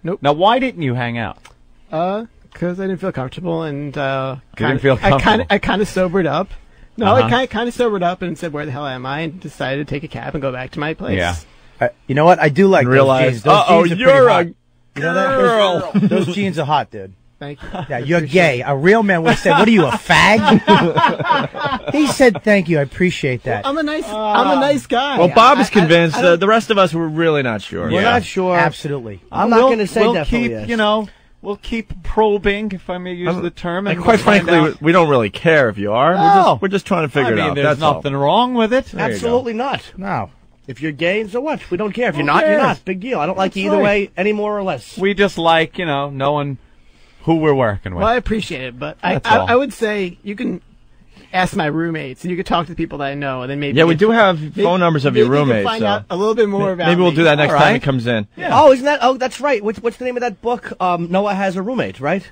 Nope. Now, why didn't you hang out? Because I didn't feel comfortable, and didn't feel comfortable. I kind of sobered up. No, Uh-huh. I kind of sobered up and said, "Where the hell am I?" and decided to take a cab and go back to my place. Yeah. You know what? I do like Realize, those jeans. Those jeans are you're pretty hot. a You know that? Those jeans are hot, dude. Thank you. Yeah, you're gay. A real man would have said, "What are you, a fag?" He said, "Thank you. I appreciate that." I'm a nice guy. Well, Bob is convinced. The rest of us were really not sure. We're not sure. Absolutely. I'm not We'll- going to say we'll definitely keep, yes. you know, we'll keep probing, if I may use the term. And And quite we'll find frankly, out. we don't really care if you are. No. We're just trying to figure I mean, it out. there's That's all. nothing wrong with it. There you go. Absolutely not. No. If you're gay, so what? We don't care. If you're Who not, you're cares? not. Big deal. I don't like you That's either right. way, any more or less. We just like, you know, knowing who we're working with. Well, I appreciate it, but That's all. I would say you can ask my roommates, and you can talk to the people that I know, and then maybe Yeah, we do have phone numbers of your maybe you can roommates. find so out a little bit more about maybe we'll me. do that next All time right. he comes in. Yeah. Oh, isn't that? Oh, that's right. What's the name of that book? Noah Has a Roommate, right?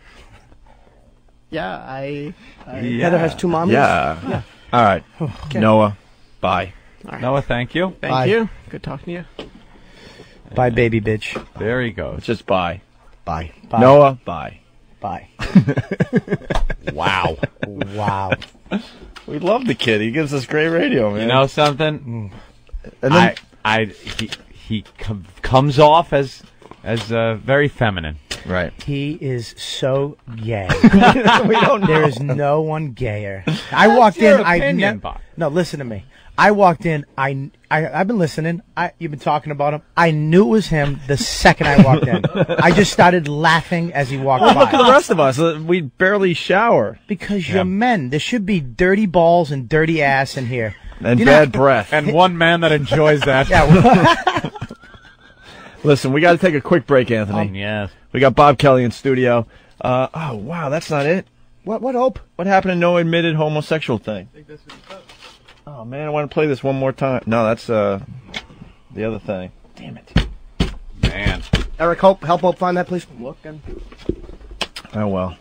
Yeah, Heather has two mommies. Yeah. All right. Okay. Noah, bye. Noah, thank you. Thank you. Good talking to you. Bye, baby bitch. There he goes. Just bye. Bye. Bye. Noah, bye. Bye. Wow. Wow. We love the kid. He gives us great radio, man. You know something? And then, He comes off as very feminine. right. He is so gay. We don't know. There is no one gayer. I walked your in. opinion, Bob. No, listen to me. I walked in. I've been listening. You've been talking about him. I knew it was him the second I walked in. I just started laughing as he walked Well, by. look at the rest of us. We barely shower. Because you're men. There should be dirty balls and dirty ass in here. And You bad know- breath. And one man that enjoys that. Yeah. Listen, we got to take a quick break, Anthony. Yes. We got Bob Kelly in studio. Oh, wow, that's not it. What hope? What happened to no admitted homosexual thing? Oh, man, I want to play this one more time. No, that's the other thing. Damn it. Man. Eric, help Hope find that, please. Looking. Oh, well.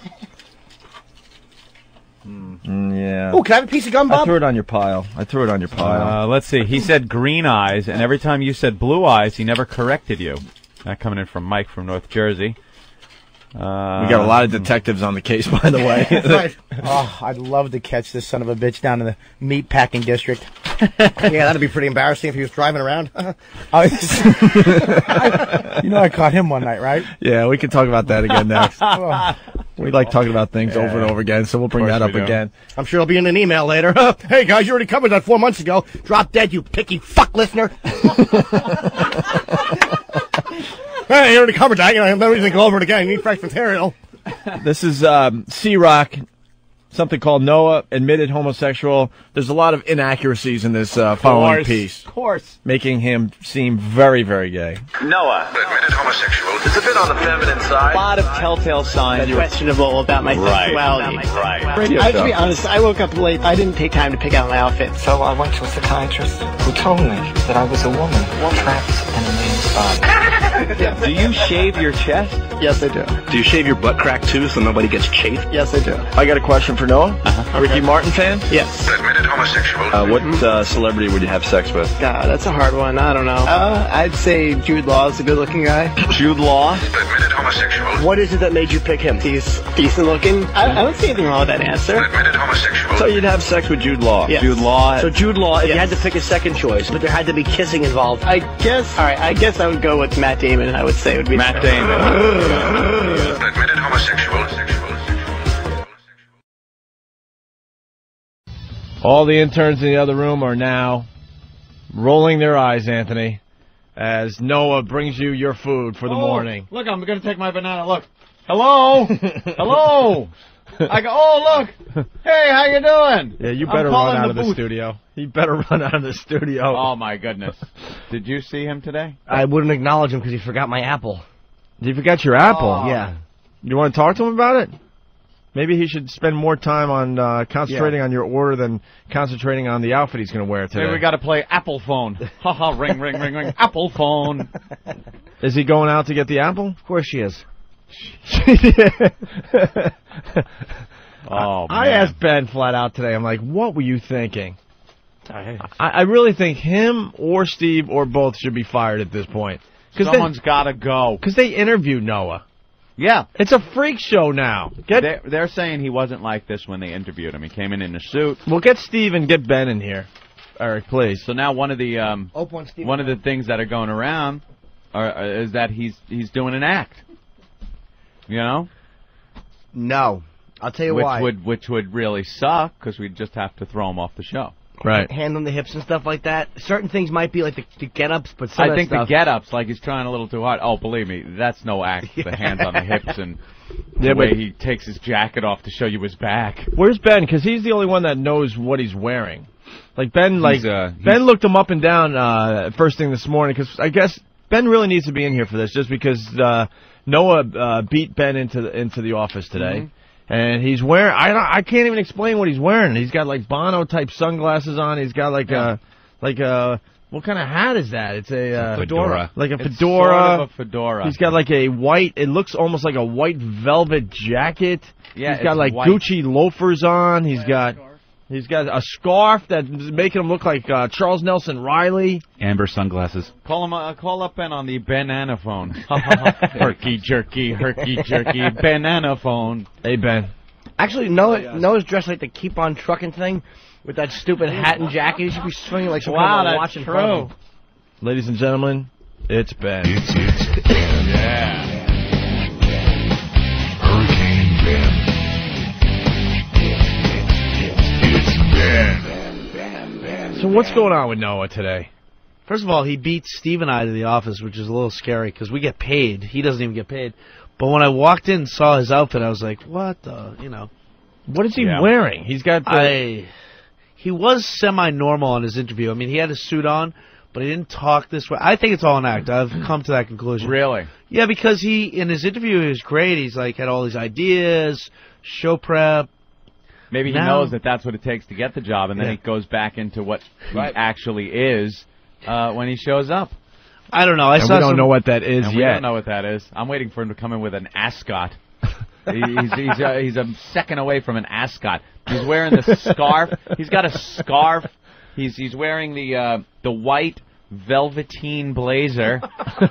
Yeah. Oh, can I have a piece of gum, I Bob? threw it on your pile. Let's see. He said green eyes, and every time you said blue eyes, he never corrected you. That coming in from Mike from North Jersey. We got a lot of detectives on the case, by the way. Right. Oh, I'd love to catch this son of a bitch down in the meat packing district. Yeah, that'd be pretty embarrassing if he was driving around. I caught him one night, right? Yeah, we can talk about that again next. Oh. We like talking about things over and over again, so we'll bring that up again. I'm sure it'll be in an email later. Hey, guys, you already covered that 4 months ago. Drop dead, you picky fuck listener. Hey, you already covered that. You know, I have no reason to go over it again. You need fresh material. This is C-Rock, something called Noah, admitted homosexual. There's a lot of inaccuracies in this following piece. Of course. Making him seem very, very gay. Noah, admitted homosexual. It's a bit on the feminine side. A lot of telltale signs. Questionable about my sexuality. Right. I have to be honest, I woke up late. I didn't take time to pick out my outfit. So I went to a psychiatrist who told me that I was a woman trapped in a man's body. Do you shave your chest? Yes, I do. Do you shave your butt crack too so nobody gets chafed? Yes, I do. I got a question for Noah. A Ricky Martin fan? Yes. Admitted homosexual. What celebrity would you have sex with? God, that's a hard one. I don't know. I'd say Jude Law is a good-looking guy. Jude Law? Admitted homosexual. What is it that made you pick him? He's decent-looking. I don't see anything wrong with that answer. Admitted homosexual. So you'd have sex with Jude Law? Yes. Jude Law. So Jude Law, if you Yes. had to pick a second choice, but there had to be kissing involved. I guess I would go with Matt Damon, and I would say it would be Matt Damon. Admitted homosexual. All the interns in the other room are now rolling their eyes, Anthony, as Noah brings you your food for the morning. Look, I'm going to take my banana. Look. Hello? Hello? I go, oh, look. Hey, how you doing? Yeah, you I'm better calling run out of the booth. studio. You better run out of the studio. Oh, my goodness. Did you see him today? I wouldn't acknowledge him because he forgot my apple. You forgot your apple. Oh. Yeah. You want to talk to him about it? Maybe he should spend more time on concentrating on your order than concentrating on the outfit he's going to wear today. Maybe we got to play Apple phone. Ha ha, ring, ring, ring, ring. Apple phone. Is he going out to get the apple? Of course she is. Oh, I man. asked Ben flat out today. I'm like, what were you thinking? I really think him or Steve or both should be fired at this point. Someone's got to go. Because they interviewed Noah. Yeah. It's a freak show now. They're saying he wasn't like this when they interviewed him. He came in a suit. Well, get Steve and get Ben in here. Eric, please. So now one of the things that are going around is that he's doing an act. You know? No. I'll tell you why. Which would really suck, because we'd just have to throw him off the show. Right. Hand on the hips and stuff like that. Certain things might be like the get-ups, but I think the get-ups, like he's trying a little too hard. Oh, believe me, that's no act. The hands on the hips and the way he takes his jacket off to show you his back. Where's Ben? Because he's the only one that knows what he's wearing. Like Ben, Ben looked him up and down first thing this morning, because I guess Ben really needs to be in here for this, just because Noah beat Ben into the office today. Mm-hmm. And he's wearing, I can't even explain what he's wearing. He's got like Bono type sunglasses on. He's got like what kind of hat is that? It's a fedora. Like a it's fedora. Sort of a fedora. He's got like a white, it looks almost like a white velvet jacket. Yeah, he's got like white. Gucci loafers on. He's got a scarf that's making him look like Charles Nelson Riley. Amber sunglasses. Call up Ben on the banana phone. Herky jerky, banana phone. Hey Ben. Actually, Noah's dressed like the Keep On Truckin' thing with that stupid hat and jacket. He should be swinging like some kind of watch in front of him. Ladies and gentlemen, it's Ben. Yeah. Hurricane Ben. So what's going on with Noah today? First of all, he beat Steve and I to the office, which is a little scary because we get paid. He doesn't even get paid. But when I walked in and saw his outfit, I was like, what the, What is he wearing? He's got he was semi-normal on his interview. I mean, he had his suit on, but he didn't talk this way. I think it's all an act. I've come to that conclusion. Really? Yeah, because in his interview, he was great. He's like, had all these ideas, show prep. Maybe he knows that that's what it takes to get the job, and then he goes back into what he actually is when he shows up. I don't know. We don't know what that is yet. We don't know what that is. I'm waiting for him to come in with an ascot. He's a second away from an ascot. He's wearing the scarf. He's got a scarf. He's wearing the white velveteen blazer.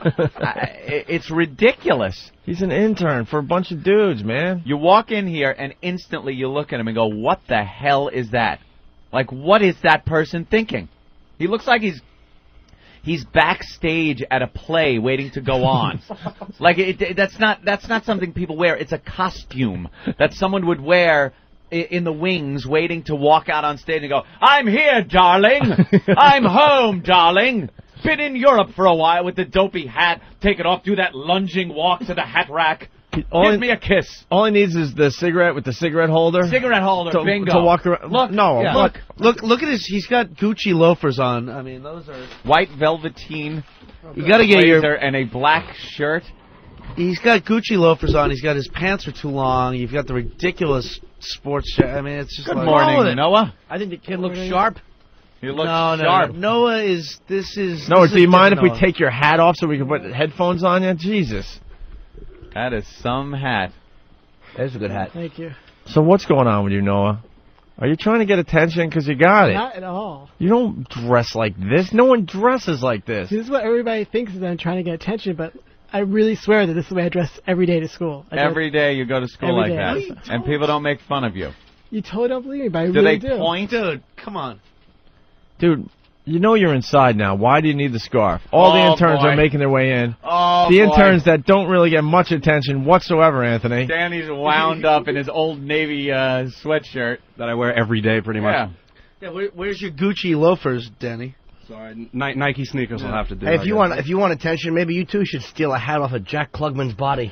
It's ridiculous. He's an intern for a bunch of dudes, man. You walk in here and instantly you look at him and go, what the hell is that? Like, what is that person thinking? He looks like he's backstage at a play waiting to go on. Like, that's not something people wear. It's a costume that someone would wear in the wings waiting to walk out on stage and go, I'm here, darling. I'm home, darling. Been in Europe for a while with the dopey hat. Take it off, do that lunging walk to the hat rack. Give me a kiss. All he needs is the cigarette with the cigarette holder. Cigarette holder, bingo. To walk around. Look, look at his. He's got Gucci loafers on. I mean, those are white velveteen. You got to get your and a black shirt. He's got Gucci loafers on. He's got his pants are too long. You've got the ridiculous sports shirt. I mean, it's just Good morning, Noah. I think the kid looks sharp. He looks sharp. No. Noah is. This is. No, do you mind if we Noah. take your hat off so we can put headphones on you? Jesus. That is some hat. That's a good hat. Thank you. So what's going on with you, Noah? Are you trying to get attention? Because you got it. Not at all. You don't dress like this. No one dresses like this. This is what everybody thinks is that I'm trying to get attention, but I really swear that this is the way I dress every day to school. Every day you go to school like that. And people don't make fun of you. You totally don't believe me, but I do really they do. Point? Dude, come on. Dude, you know you're inside now. Why do you need the scarf? All the interns are making their way in. The interns that don't really get much attention whatsoever, Anthony. Danny's wound up in his old Navy sweatshirt that I wear every day pretty much. Yeah, where's your Gucci loafers, Danny? Sorry, Nike sneakers will have to do. Hey, if you want attention, maybe you two should steal a hat off of Jack Klugman's body.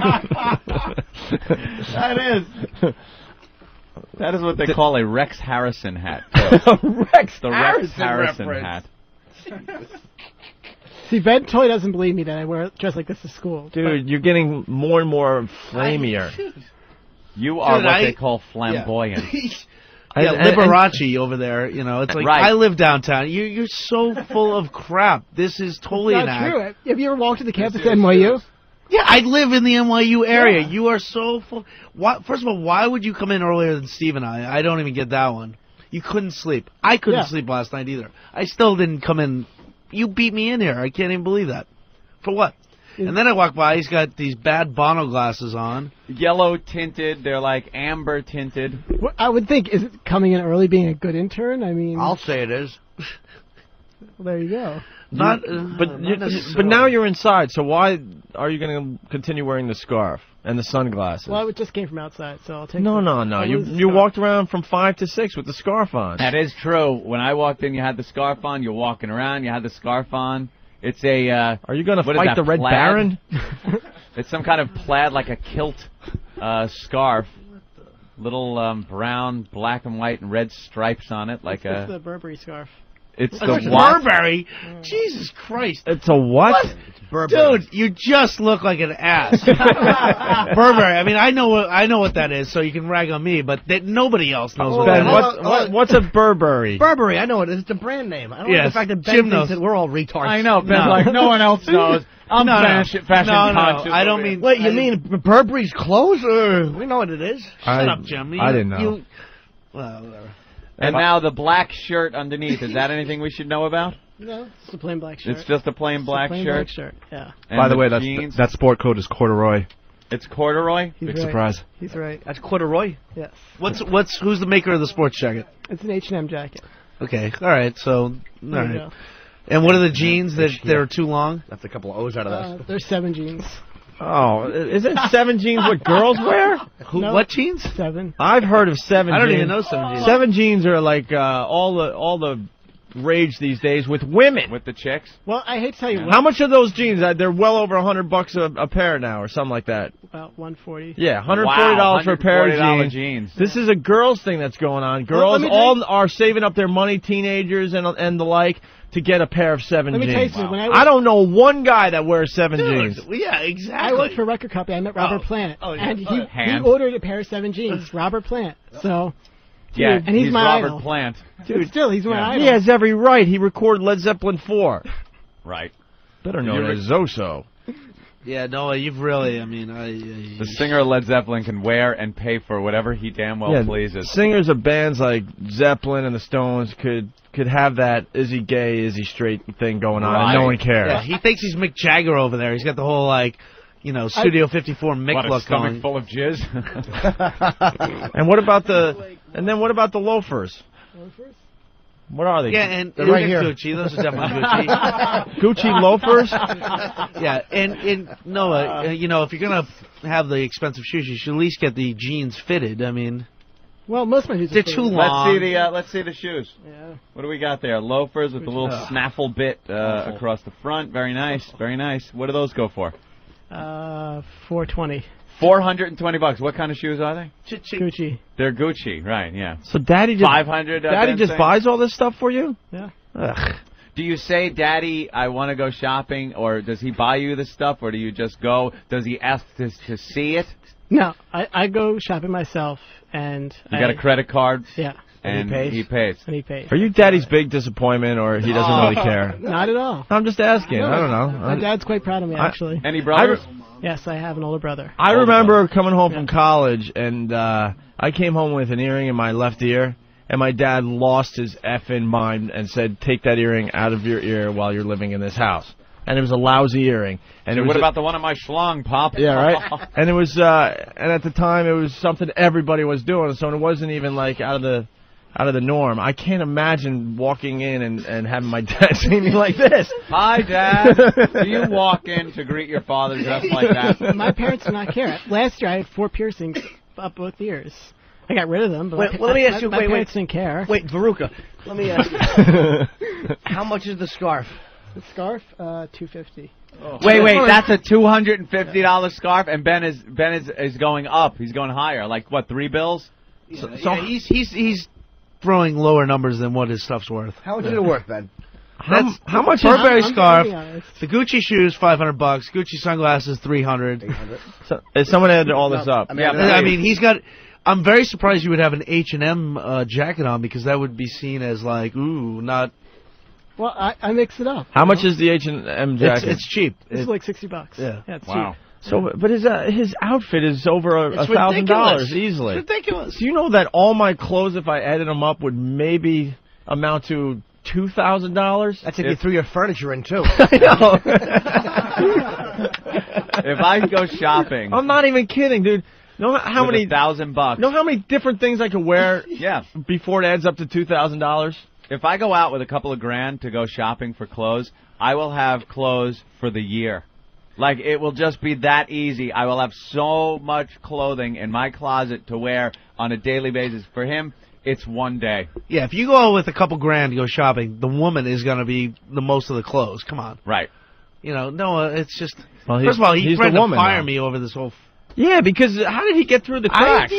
That is what they call a Rex Harrison hat. Rex Harrison hat. See, Ben totally doesn't believe me that I wear dress like this to school. Dude, you're getting more and more flamier. You are what they call flamboyant. Yeah, Liberace over there, it's like, I live downtown. You're so full of crap. This is totally It's not true. Have you ever walked to the campus at NYU? Yeah, I live in the NYU area. You are so full. First of all, why would you come in earlier than Steve and I? I don't even get that one. You couldn't sleep. I couldn't sleep last night either. I still didn't come in. You beat me in here. I can't even believe that. For what? And then I walk by, he's got these bad Bono glasses on. Yellow tinted, they're like amber tinted. Well, I would think, is it coming in early being a good intern? I mean... I'll say it is. Well, there you go. Not now you're inside, so why are you going to continue wearing the scarf and the sunglasses? Well, it just came from outside, so I'll take No. I'll lose the You scarf. walked around from 5 to 6 with the scarf on. That is true. When I walked in, you had the scarf on. You're walking around, you had the scarf on. It's a... Are you going to what is fight that, the Red plaid? Baron? It's some kind of plaid, like a kilt scarf. Little brown, black and white, and red stripes on it, like It's the Burberry scarf. It's the what? Burberry? Jesus Christ. It's a what? It's Burberry. Dude, you just look like an ass. Burberry. I mean, I know what that is, so you can rag on me, but nobody else knows what Ben, that is. what's a Burberry? Burberry, I know it. It's a brand name. I don't like Yes, the fact that Ben Jim thinks knows. that we're all retards. I know, Ben's like, no one else knows. I'm fashion conscious. I don't mean... Wait, you mean Burberry's clothes? We know what it is. Shut up, Jim. I didn't know. Well, whatever. And now the black shirt underneath. Is that anything we should know about? No, it's a plain black shirt. It's just a plain black plain shirt? black shirt, yeah. And By the way, jeans? that sport coat is corduroy. It's corduroy? He's Big right. surprise. He's right. That's corduroy? Yes. Who's the maker of the sports jacket? It's an H&M jacket. Okay, all right, so... All There you right. go. And what are the jeans that are too long? That's a couple of O's out of that. There's 7 jeans. Oh, isn't 7 jeans what girls wear? No. What jeans? 7. I've heard of 7 jeans. I don't even know 7 jeans. 7 jeans are like all the rage these days with women. With the chicks? Well, I hate to tell you. How much are those jeans? They're well over $100 a pair now, or something like that. About $140. Yeah, $140 Wow, for a pair of $140 jeans. This is a girls thing that's going on. Girls let me all are saving up their money, teenagers and the like, to get a pair of 7 Let me jeans. tell you something, when I don't know one guy that wears 7 jeans. Yeah, exactly. I worked for a record company. I met Robert Plant. Oh, yeah. And Oh, he ordered a pair of 7 jeans. Robert Plant. So... Yeah, and he's my Robert idol. Plant. Dude, still, he's my idol. He has every right. He recorded Led Zeppelin 4. Right. Better known as Zoso. Yeah, Noah, you've really, I mean, The singer of Led Zeppelin can wear and pay for whatever he damn well pleases. Singers of bands like Zeppelin and the Stones could have that is he gay, is he straight thing going on, and no one cares. Yeah, he thinks he's Mick Jagger over there. He's got the whole, like, Studio 54 Mick What, a look stomach going. full of jizz? And what about the loafers? Loafers? What are they? Yeah, and They're right here. Gucci. Those are definitely Gucci. Gucci loafers? Yeah, and Noah, if you're going to have the expensive shoes, you should at least get the jeans fitted. I mean... Well, most of my shoes They're are too fitted. long. Let's see the shoes. Yeah. What do we got there? Loafers with the little snaffle bit across the front. Very nice, very nice. What do those go for? $420. $420. What kind of shoes are they? Gucci. They're Gucci, right? Yeah. So Daddy just $500. Daddy just buys all this stuff for you? Yeah. Ugh. Do you say, Daddy, I want to go shopping, or does he buy you the stuff, or do you just go? Does he ask to see it? No, I go shopping myself, and You got a credit card? Yeah. And he pays. And he pays. Are you Daddy's big disappointment, or he doesn't really care? Not at all. I'm just asking. No. I don't know. My dad's quite proud of me, actually. Any brothers? Yes, I have an older brother. I remember coming home from college, and I came home with an earring in my left ear, and my dad lost his effing mind and said, "Take that earring out of your ear while you're living in this house." And it was a lousy earring. And So it was what about the one on my schlong, Pop? Yeah, right. And it was, and at the time, it was something everybody was doing, so it wasn't even like out of the norm. I can't imagine walking in and having my dad see me like this. Hi, Dad. Do you walk in to greet your father dressed like that? My parents do not care. Last year, I had 4 piercings up both ears. I got rid of them, but let me ask you. my parents didn't care. Wait, Veruca. Let me ask you. How much is the scarf? The scarf, $250. Oh. Wait, that's a $250 scarf, and Ben is going up. He's going higher. Like what? 3 bills? Yeah, he's throwing lower numbers than what his stuff's worth. How much is it worth, Ben? How much? Burberry scarf. The Gucci shoes, $500. Gucci sunglasses, $300. So, someone added all this up. I mean, he's got. I'm very surprised you would have an H&M jacket on, because that would be seen as like, ooh, not. Well, I mix it up. How much is the H&M jacket? It's cheap. It's like $60. Yeah. It's wow. cheap. So, but his outfit is over $1,000 easily. It's ridiculous. Do you know that all my clothes, if I added them up, would maybe amount to $2,000. That's if you threw your furniture in too. I know. If I go shopping, I'm not even kidding, dude. Know how with many $1,000? Know how many different things I could wear? Yeah. Before it adds up to $2,000. If I go out with a couple of grand to go shopping for clothes, I will have clothes for the year. Like, it will just be that easy. I will have so much clothing in my closet to wear on a daily basis. For him, it's one day. Yeah, if you go out with a couple grand to go shopping, the woman is going to be the most of the clothes. Come on. Right. You know, Noah, it's just... Well, first of all, he he's threatened the to woman fire now. me over this whole... Yeah, because how did he get through the cracks?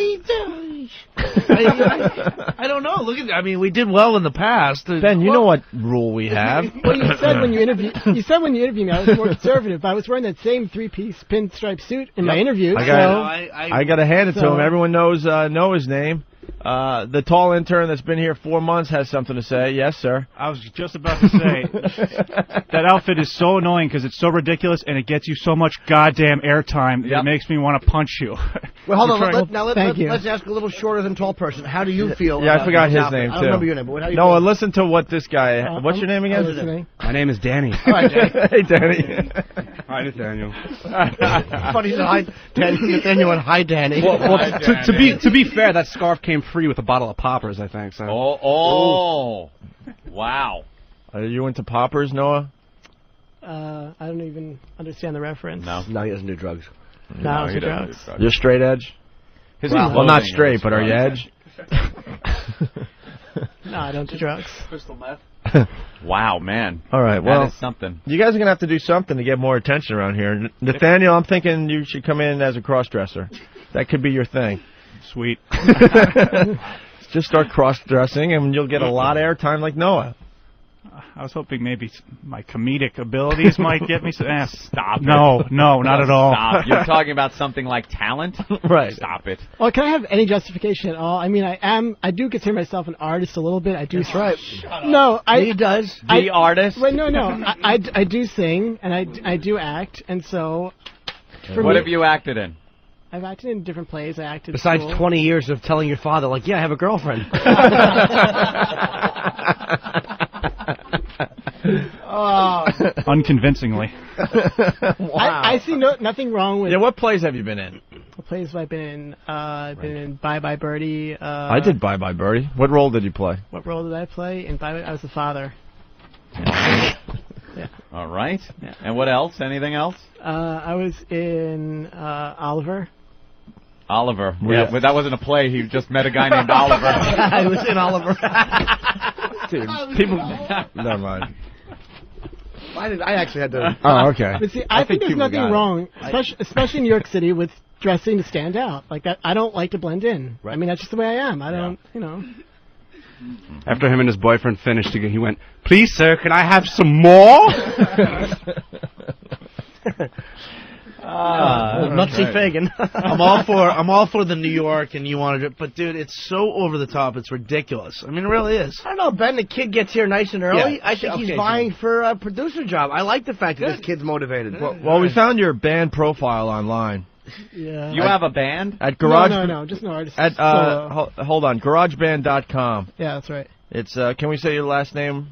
I don't know. Look at... I mean, we did well in the past. Ben, you know what rule we have. Well, you said when you interviewed me, I was more conservative. I was wearing that same three-piece pinstripe suit in my interview. I got to hand it to him. Everyone knows Noah's name. The tall intern that's been here 4 months has something to say. Yes, sir. I was just about to say, that outfit is so annoying because it's so ridiculous and it gets you so much goddamn airtime that it makes me want to punch you. Well, hold on. Thank you. Let's ask a little shorter than tall person. How do you feel? Yeah, I about forgot this his outfit? name, I too. don't remember your name, but how do you Noah, feel? listen to what this guy... What's your name again? Listening. My name is Danny. All right, Danny. Hey, Danny. Hi, Nathaniel. Funny, he said hi, Danny. Nathaniel went, hi, Danny. Well, to be fair, that scarf came free with a bottle of poppers, I think. So. Wow. Are you into poppers, Noah? I don't even understand the reference. No, he doesn't do drugs. No, he doesn't do drugs. You're straight edge? Well, not straight, but are you edge? No, I don't do drugs. Crystal meth. Wow, man. All right, well, that is something. You guys are going to have to do something to get more attention around here. Nathaniel, I'm thinking you should come in as a cross-dresser. That could be your thing. Sweet. Just start cross-dressing, and you'll get a lot of airtime like Noah. I was hoping maybe my comedic abilities might get me. Stop it. No, not at all. Stop. You're talking about something like talent? Right. Stop it. Well, can I have any justification at all? I mean, I do consider myself an artist a little bit. I do. That's right. No, he does. The artist? Wait, no. I do sing, and I do act, and so... What have you acted in? I've acted in different plays. I acted Besides school. 20 years of telling your father, like, yeah, I have a girlfriend. Unconvincingly. Wow. I see nothing wrong with... Yeah, what plays have you been in? What plays have I been in? I've been in Bye Bye Birdie. I did Bye Bye Birdie. What role did you play? What role did I play? In Bye Bye, I was the father. Yeah. All right. Yeah. And what else? Anything else? I was in Oliver. Oliver. Yeah, but that wasn't a play. He just met a guy named Oliver. I was in Oliver. Dude, people... Never mind. I actually had to... Oh, okay. But see, I think there's nothing wrong, especially in New York City, with dressing to stand out. Like that, I don't like to blend in. Right. I mean, that's just the way I am. I don't, you know... After him and his boyfriend finished again, he went, "Please, sir, can I have some more?" Nutsy Fagan. I'm all for the New York, and you wanted it, but dude, it's so over the top. It's ridiculous. I mean, it really is. I don't know, Ben. The kid gets here nice and early. Yeah. I think he's vying for a producer job. I like the fact that this kid's motivated. Well, we found your band profile online. Yeah. You have a band? At Garage... No, just no artist. At, hold on, GarageBand.com. Yeah, that's right. It's, can we say your last name?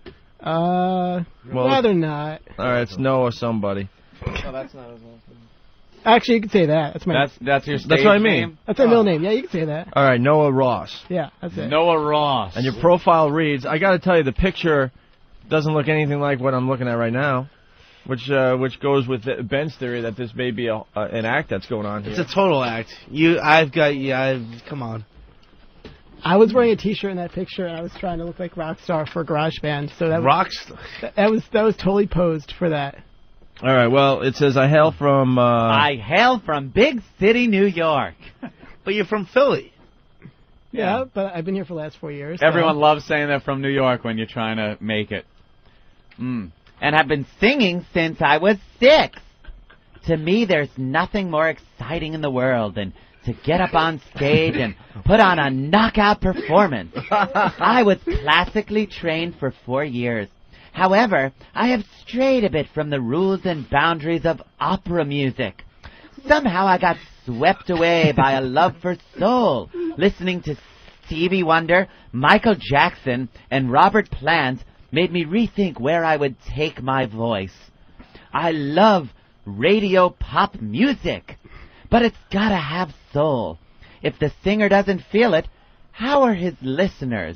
Rather not. Alright, it's Noah somebody. No, that's not his last name. Actually, you can say that. That's my... That's your stage That's what I mean. name? That's my middle name. Yeah, you can say that. Alright, Noah Ross. Yeah, that's it. Noah Ross. And your profile reads, I gotta tell you, the picture doesn't look anything like what I'm looking at right now. Which goes with Ben's theory that this may be an act that's going on here. It's a total act. Come on. I was wearing a T-shirt in that picture, and I was trying to look like Rockstar for GarageBand. So that was totally posed for that. All right. Well, it says I hail from. I hail from big city, New York. But you're from Philly. Yeah, but I've been here for the last 4 years. Everyone loves saying they're from New York when you're trying to make it. And have been singing since I was 6. To me, there's nothing more exciting in the world than to get up on stage and put on a knockout performance. I was classically trained for 4 years. However, I have strayed a bit from the rules and boundaries of opera music. Somehow I got swept away by a love for soul, listening to Stevie Wonder, Michael Jackson, and Robert Plant made me rethink where I would take my voice. I love radio pop music, but it's gotta have soul. If the singer doesn't feel it, how are his listeners?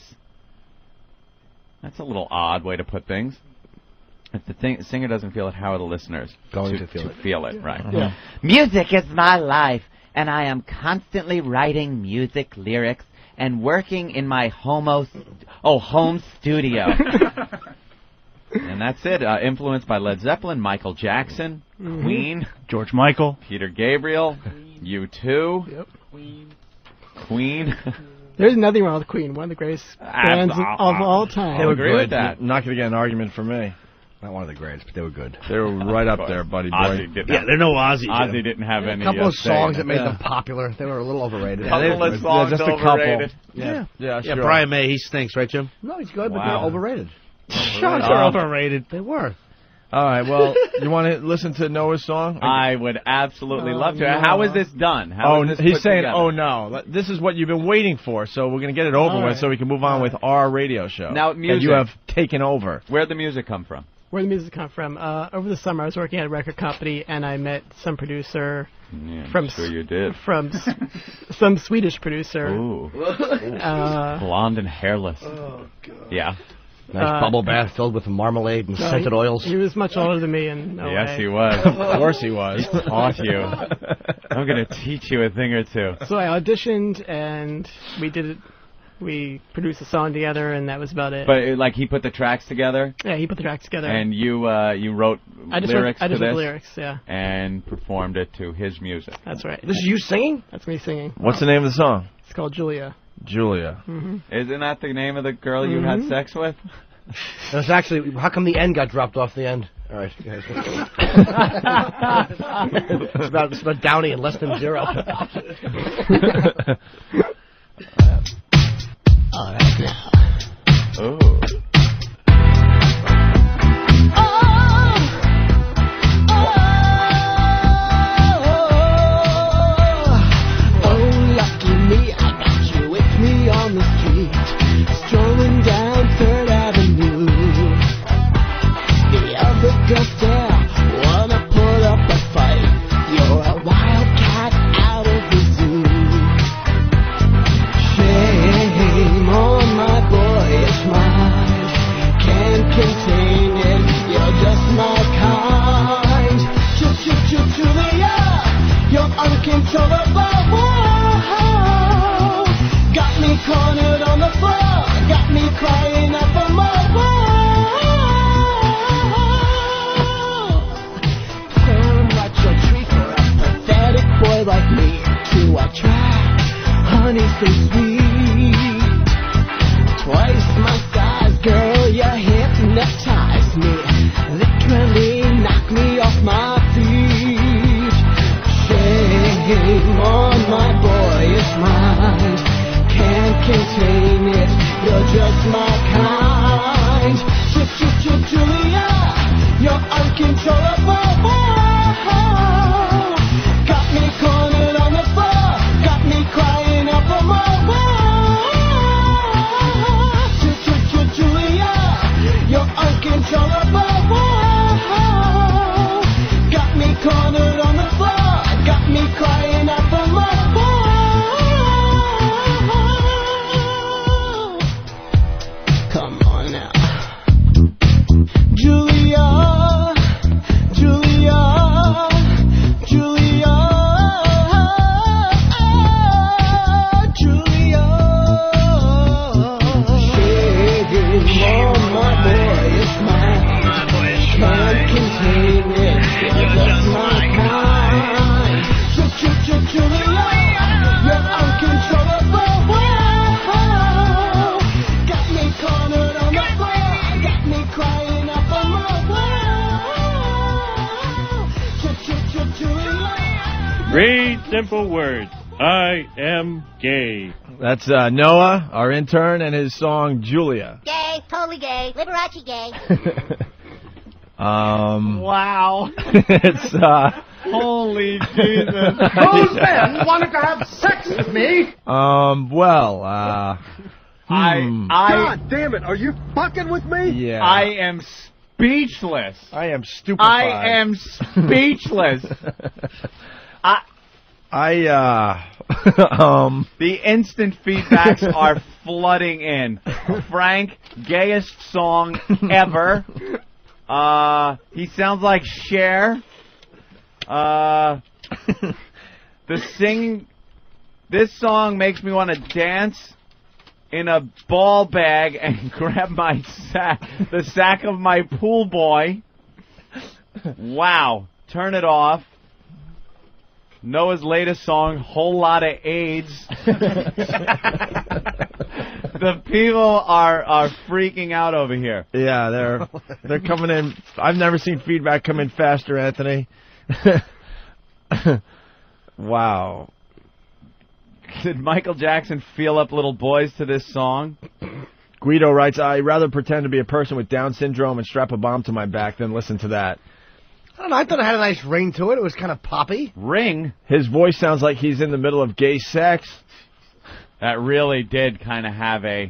That's a little odd way to put things. If the singer doesn't feel it, how are the listeners going to feel it? Right. Yeah. Music is my life, and I am constantly writing music lyrics and working in my home studio. And that's it. Influenced by Led Zeppelin, Michael Jackson, Queen, George Michael, Peter Gabriel, U2, Yep. Queen. There's nothing wrong with Queen, one of the greatest bands of all time. They were agree good. with that. Not going to get an argument from me. Not one of the greatest, but they were good. They were right up there, buddy boy. Ozzy didn't have, they're no Ozzy. Ozzy didn't have any. A couple of say songs in that it. made them popular. They were a little overrated. Couple of songs just a overrated. couple. Yeah, sure. Brian May, he stinks, right, Jim? No, he's good, but Wow. they're overrated. Shut up. Overrated. They were. All right, well, you want to listen to Noah's song? I would absolutely love to. How is this done? How is this he's put saying, together? oh, no. This is what you've been waiting for, so we're going to get it over with so we can move on with our radio show. Now, that music. you have taken over. Where'd the music come from? Where the music come from? Over the summer, I was working at a record company, and I met some producer I'm sure you did. from some Swedish producer. Ooh. Blonde and hairless. Oh, God. Yeah. Nice bubble bath filled with marmalade and scented oils. He was much older than me, and no Yes, way. he was. Of course he was. Taught you. I'm going to teach you a thing or two. So I auditioned, and we did it. We produced a song together, and that was about it. But like he put the tracks together. Yeah, he put the tracks together. And you wrote lyrics I just to wrote this. the lyrics, yeah. And performed it to his music. That's right. This is you singing? That's me singing. What's the name of the song? It's called Julia. Julia. Mm-hmm. Isn't that the name of the girl you had sex with? That's actually, how come the N got dropped off the end? All right, guys. It's about Downey and less than zero. All right, now. Oh. On the street, strolling down 3rd Avenue. The other girls there wanna put up a fight. You're a wildcat out of the zoo. Shame on my boyish mind, can't contain it. You're just my kind. Julia, you're uncontrollable. Whoa. Got me cornered on the floor, got me crying out for more. Damn, what your treat for a pathetic boy like me to attract. Honey, so sweet. Twice my size, girl, you hypnotize me. Literally knock me off my feet. Shame on my boyish mind. Can't contain it, you're just my kind. Julia, you're uncontrollable. Got me cornered on the floor, got me crying out for more. Julia, you're uncontrollable. Got me cornered on the floor, got me crying out for more. Come on now. Julia, Julia, Julia, Julia. Shame on my boyish mind, can't contain it, you're just my kind. Julia, you're uncontrollable. Got me cornered on the floor, got me crying out for more. Three simple words. I am gay. That's Noah, our intern, and his song Julia. Gay, totally gay, Liberace gay. Wow. It's holy Jesus. Those men wanted to have sex with me. God damn it! Are you fucking with me? Yeah. I am speechless. I am stupefied. I am speechless. The instant feedbacks are flooding in. Frank, gayest song ever. He sounds like Cher. This song makes me want to dance in a ball bag and grab my the sack of my pool boy. Wow. Turn it off. Noah's latest song, Whole Lot of AIDS. The people are freaking out over here. Yeah, they're coming in. I've never seen feedback come in faster, Anthony. Wow. Did Michael Jackson feel up little boys to this song? Guido writes, I'd rather pretend to be a person with Down syndrome and strap a bomb to my back than listen to that. I don't know, I thought it had a nice ring to it. It was kind of poppy. Ring? His voice sounds like he's in the middle of gay sex. That really did kind of have a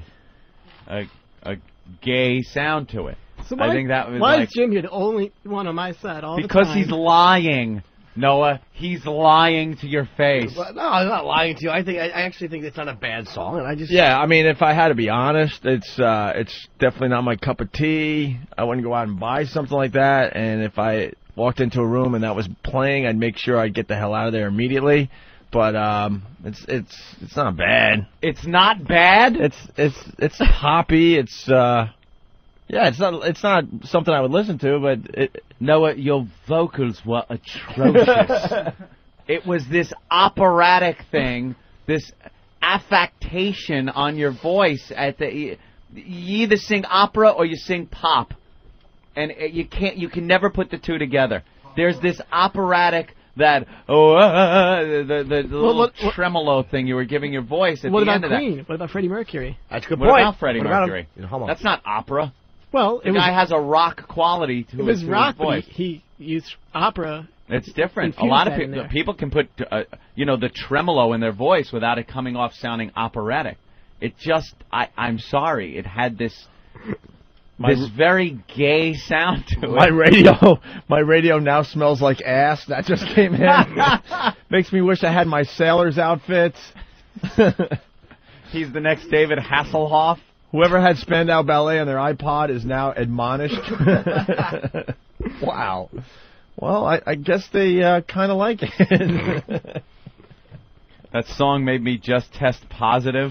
gay sound to it. So I think that was why like, is Jim here the only one on my side all the time? because he's lying, Noah. He's lying to your face. No, I'm not lying to you. I actually think it's not a bad song, and I just Yeah, I mean, if I had to be honest, it's definitely not my cup of tea. I wouldn't go out and buy something like that, and if I walked into a room and that was playing, I'd make sure I'd get the hell out of there immediately. But it's not bad. It's not bad. It's poppy. It's it's not something I would listen to, but Noah, your vocals were atrocious. It was this operatic thing, this affectation on your voice. You either sing opera or you sing pop, and you can never put the two together. There's this operatic the little tremolo thing you were giving your voice at the end of that. What about Queen? What about Freddie Mercury? That's a good point. What about Freddie Mercury? That's not opera. Well, the guy has a rock quality to his rock, voice. But he used opera. It's different. A lot of people can put the tremolo in their voice without it coming off sounding operatic. It just I'm sorry, it had this very gay sound to it. My radio now smells like ass. That just came in. Makes me wish I had my sailor's outfits. He's the next David Hasselhoff. Whoever had Spandau Ballet on their iPod is now admonished. Wow. Well, I guess they kind of like it. That song made me just test positive.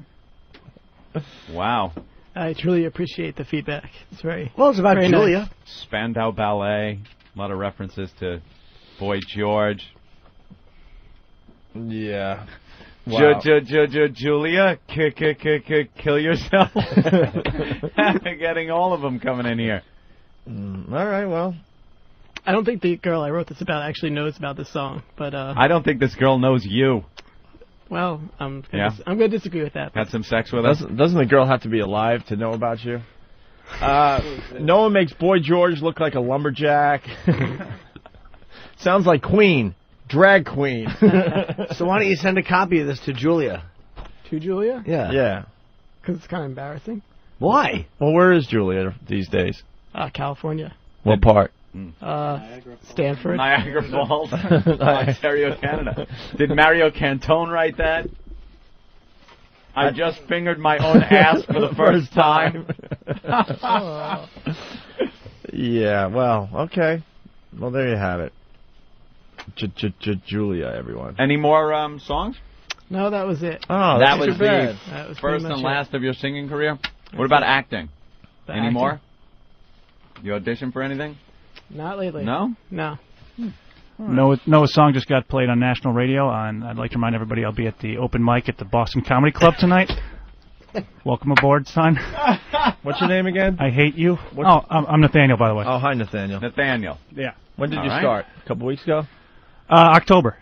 Wow. I truly appreciate the feedback. It's very well. It's about Jewlia. Nice. Spandau Ballet. A lot of references to Boy George. Yeah. Wow. Jewlia, kill yourself. Getting all of them coming in here. All right, well. I don't think the girl I wrote this about actually knows about this song, but I don't think this girl knows you. Well, I'm going to disagree with that. Had some sex with us? Doesn't the girl have to be alive to know about you? Noah makes Boy George look like a lumberjack. Sounds like Queen. Drag queen. So why don't you send a copy of this to Jewlia? To Jewlia? Yeah. Yeah. Because it's kind of embarrassing. Why? Well, where is Jewlia these days? California. What part? Stanford. Niagara Falls. Ontario, Canada. Did Mario Cantone write that? I just fingered my own ass for the first time. Yeah, well, okay. Well, there you have it. Jewlia, everyone. Any more songs? No, that was it. Oh, that was the first and last of your singing career? What about acting? Any more? You audition for anything? Not lately. No? No. Noah's song just got played on national radio, and I'd like to remind everybody I'll be at the open mic at the Boston Comedy Club tonight. Welcome aboard, son. What's your name again? I hate you. I'm Nathaniel, by the way. Oh, hi, Nathaniel. Nathaniel. Yeah. When did you start? A couple weeks ago? October.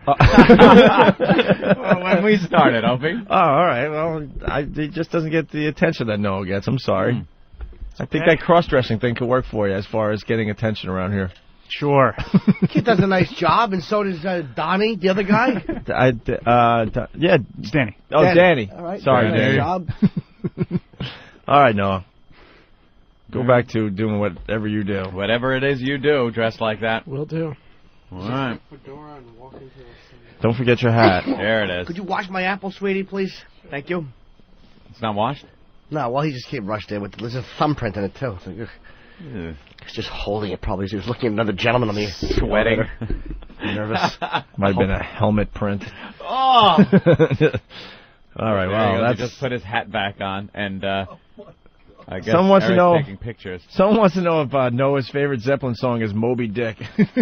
When we started, Opie. Oh, all right. Well, it just doesn't get the attention that Noah gets. I'm sorry. I think that cross-dressing thing could work for you as far as getting attention around here. Sure. Kid does a nice job, and so does Donnie, the other guy. It's Danny. Oh, Danny. All right. Sorry, nice Danny. job. All right, Noah. Go back to doing whatever you do. Whatever it is you do, dressed like that. Will do. All right. Don't forget your hat. There it is. Could you wash my apple, sweetie, please? Thank you. It's not washed? No, well, he just came rushed in with there's a thumbprint in it, too. So, he's just holding it, probably. He was looking at another gentleman on the sweating. Nervous. Might have been a helmet print. Oh! All right, well, that's... He just put his hat back on, and I guess someone wants to know, taking pictures. Someone wants to know if Noah's favorite Zeppelin song is Moby Dick.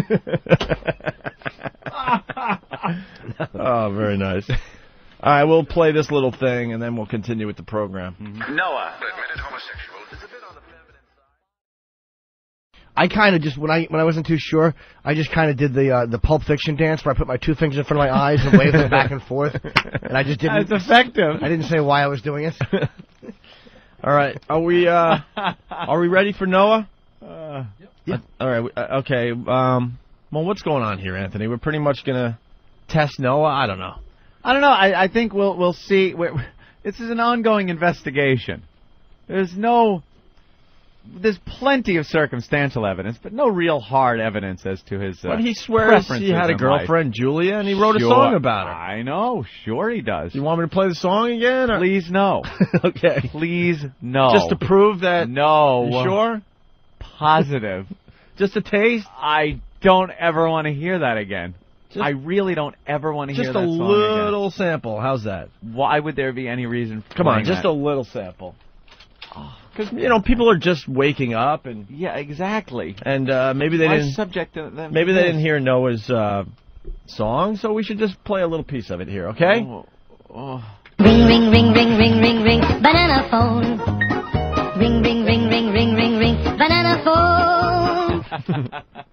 Oh, very nice. All right, we'll play this little thing, and then we'll continue with the program. Noah, admitted homosexual, is a bit on the feminine side. I kind of just, when I wasn't too sure, I just kind of did the Pulp Fiction dance where I put my two fingers in front of my eyes and waved them back and forth. And I just didn't... That's effective. I didn't say why I was doing it. All right, are we ready for Noah? Yeah. All right, okay. Well, what's going on here, Anthony? We're pretty much going to test Noah? I don't know. I think we'll see. This is an ongoing investigation. There's plenty of circumstantial evidence, but no real hard evidence as to his But he swears he had a girlfriend, Jewlia, and he wrote a song about her. I know. Sure he does. You want me to play the song again? Or? Please, no. Okay. Please, no. Just to prove that... No. You sure? Positive. Just a taste? I don't ever want to hear that again. I really don't ever want to hear that song again. Just a little sample. How's that? Why would there be any reason for Come on, just a little sample. Because, people are just waking up. And yeah, exactly. And maybe they didn't... subject to them maybe they didn't hear Noah's song, so we should just play a little piece of it here, okay? Ring, ring, ring, ring, ring, ring, ring, banana phone. Ring, ring, ring, ring, ring, ring, ring, banana phone.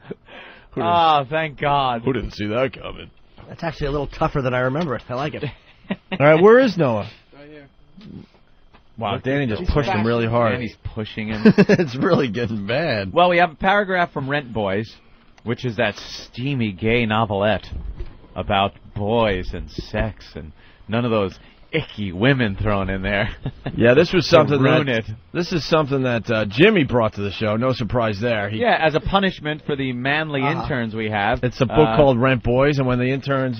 Oh, thank God. Who didn't see that coming? That's actually a little tougher than I remember it. I like it. All right, where is Noah? Right here. Wow, Danny just pushed him really hard. Danny's pushing him. It's really getting bad. Well, we have a paragraph from Rent Boys, which is that steamy gay novelette about boys and sex and none of those icky women thrown in there. Yeah, this was something This is something that Jimmy brought to the show. No surprise there. Yeah, as a punishment for the manly interns we have. It's a book called Rent Boys, and when the interns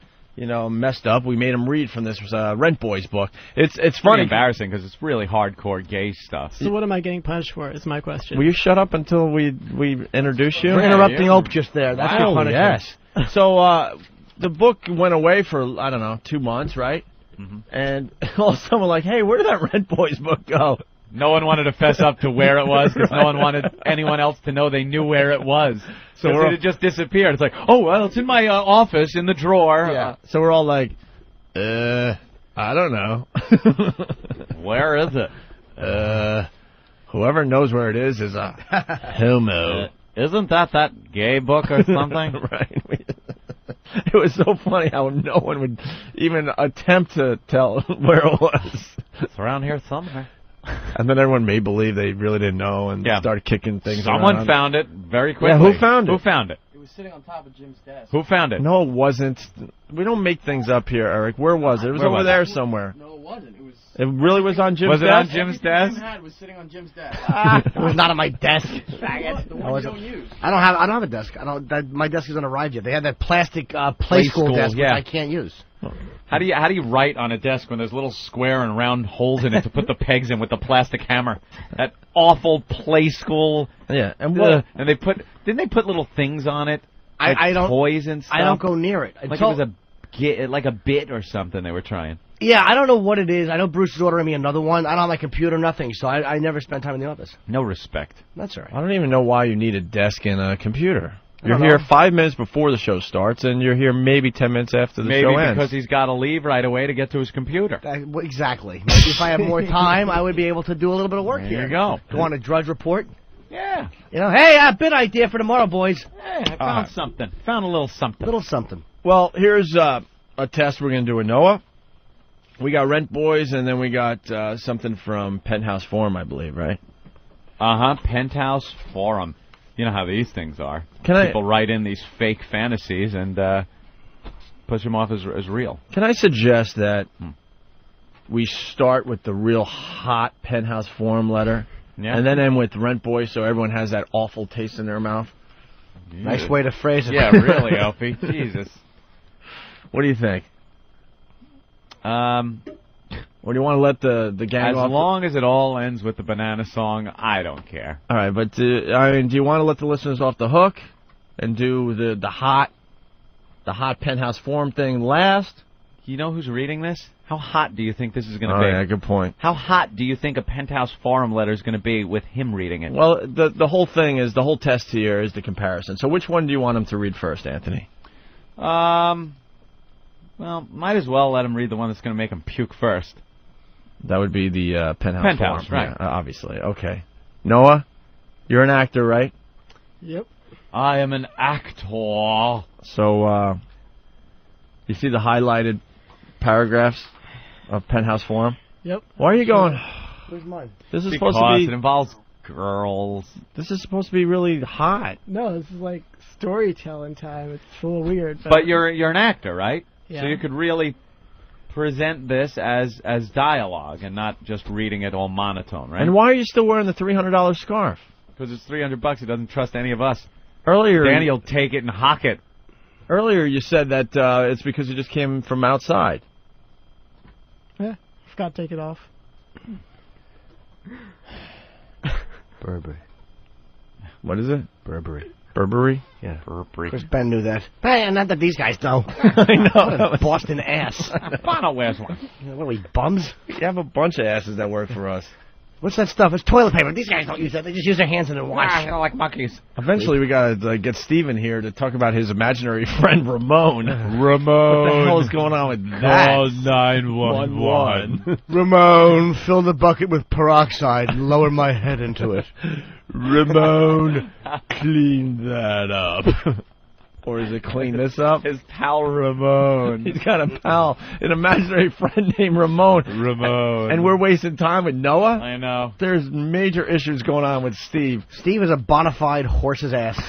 messed up, we made them read from this Rent Boys book. It's funny, embarrassing because it's really hardcore gay stuff. So what am I getting punished for? Is my question. Will you shut up until we introduce you? We're interrupting Ope just there. That's your punishment. Yes. So the book went away for 2 months, right? Mm-hmm. And all of a sudden we're like, hey, where did that Rent Boys book go? No one wanted to fess up to where it was because no one wanted anyone else to know they knew where it was. So it just disappeared. It's like, oh, well, it's in my office in the drawer. Yeah. So we're all like, I don't know. Where is it? Whoever knows where it is a homo. Isn't that gay book or something? Right. It was so funny how no one would even attempt to tell where it was. It's around here somewhere. And then everyone made believe they really didn't know and started kicking things around. Someone found it very quickly. Yeah, who found it? Who found it? It was sitting on top of Jim's desk. Who found it? No, it wasn't. We don't make things up here, Eric. Where was it? It was over there somewhere. No, it wasn't. It really was on Jim's desk? Was it on Jim's desk? Jim had was sitting on Jim's desk. It was not on my desk. The one you don't use. I don't have a desk. My desk hasn't arrived yet. They had that plastic play school desk which I can't use. How do you write on a desk when there's little square and round holes in it to put the pegs in with the plastic hammer? That awful play school. Yeah, and didn't they put little things on it? I don't toys and stuff. I don't go near it. Like it was a bit or something they were trying. Yeah, I don't know what it is. I know Bruce is ordering me another one. I don't have my computer, nothing, so I never spend time in the office. No respect. That's all right. I don't even know why you need a desk and a computer. You're here 5 minutes before the show starts, and you're here maybe 10 minutes after the show ends. Maybe because he's got to leave right away to get to his computer. Exactly. Maybe if I have more time, I would be able to do a little bit of work here. There you go. Go on a Drudge Report. Yeah. Hey, I have a bit idea for tomorrow, boys. Hey, I found something. Found a little something. Little something. Well, here's a test we're going to do with Noah. We got Rent Boys, and then we got something from Penthouse Forum, I believe, right? Penthouse Forum. You know how these things are. People write in these fake fantasies and push them off as real. Can I suggest that we start with the real hot Penthouse Forum letter, and then end with Rent Boy, so everyone has that awful taste in their mouth. Nice way to phrase it. Yeah, really, Opie. Jesus. What do you think? Or do you want to let the gang off? As long as it all ends with the banana song, I don't care. All right, but do you want to let the listeners off the hook and do the hot Penthouse Forum thing last? You know who's reading this? How hot do you think this is going to be? Yeah, good point. How hot do you think a Penthouse Forum letter is going to be with him reading it? Well, the whole thing is, the whole test here is the comparison. So which one do you want him to read first, Anthony? Well, might as well let him read the one that's going to make him puke first. That would be the Penthouse Forum. Right. Yeah, obviously. Okay. Noah, you're an actor, right? Yep. I am an actor. So, you see the highlighted paragraphs of Penthouse Forum? Yep. Why are you going? Where's mine? This is Because supposed to be. it involves girls. This is supposed to be really hot. No, this is like storytelling time. It's a little weird. But you're an actor, right? Yeah. So you could really present this as dialogue and not just reading it all monotone, right? And why are you still wearing the $300 scarf? Because it's $300. He doesn't trust any of us. Earlier, Danny will take it and hock it. Earlier, you said that it's because you just came from outside. Yeah, forgot to take it off. Burberry. What is it? Burberry. Burberry? Yeah. Burberry. Of course, Ben knew that. Hey, not that these guys know. I know. Boston ass. Bono wears one. What are we, bums? You have a bunch of asses that work for us. What's that stuff? It's toilet paper. These guys don't use that. They just use their hands in their watch. I don't like monkeys. Eventually, we gotta get Steven here to talk about his imaginary friend Ramon. Ramon. What the hell is going on with that? Call 911. Ramon, fill the bucket with peroxide and lower my head into it. Ramon, clean that up. Or is it clean this up? His pal Ramon. He's got a pal, an imaginary friend named Ramon. Ramon. And we're wasting time with Noah? I know. There's major issues going on with Steve. Steve is a bona fide horse's ass.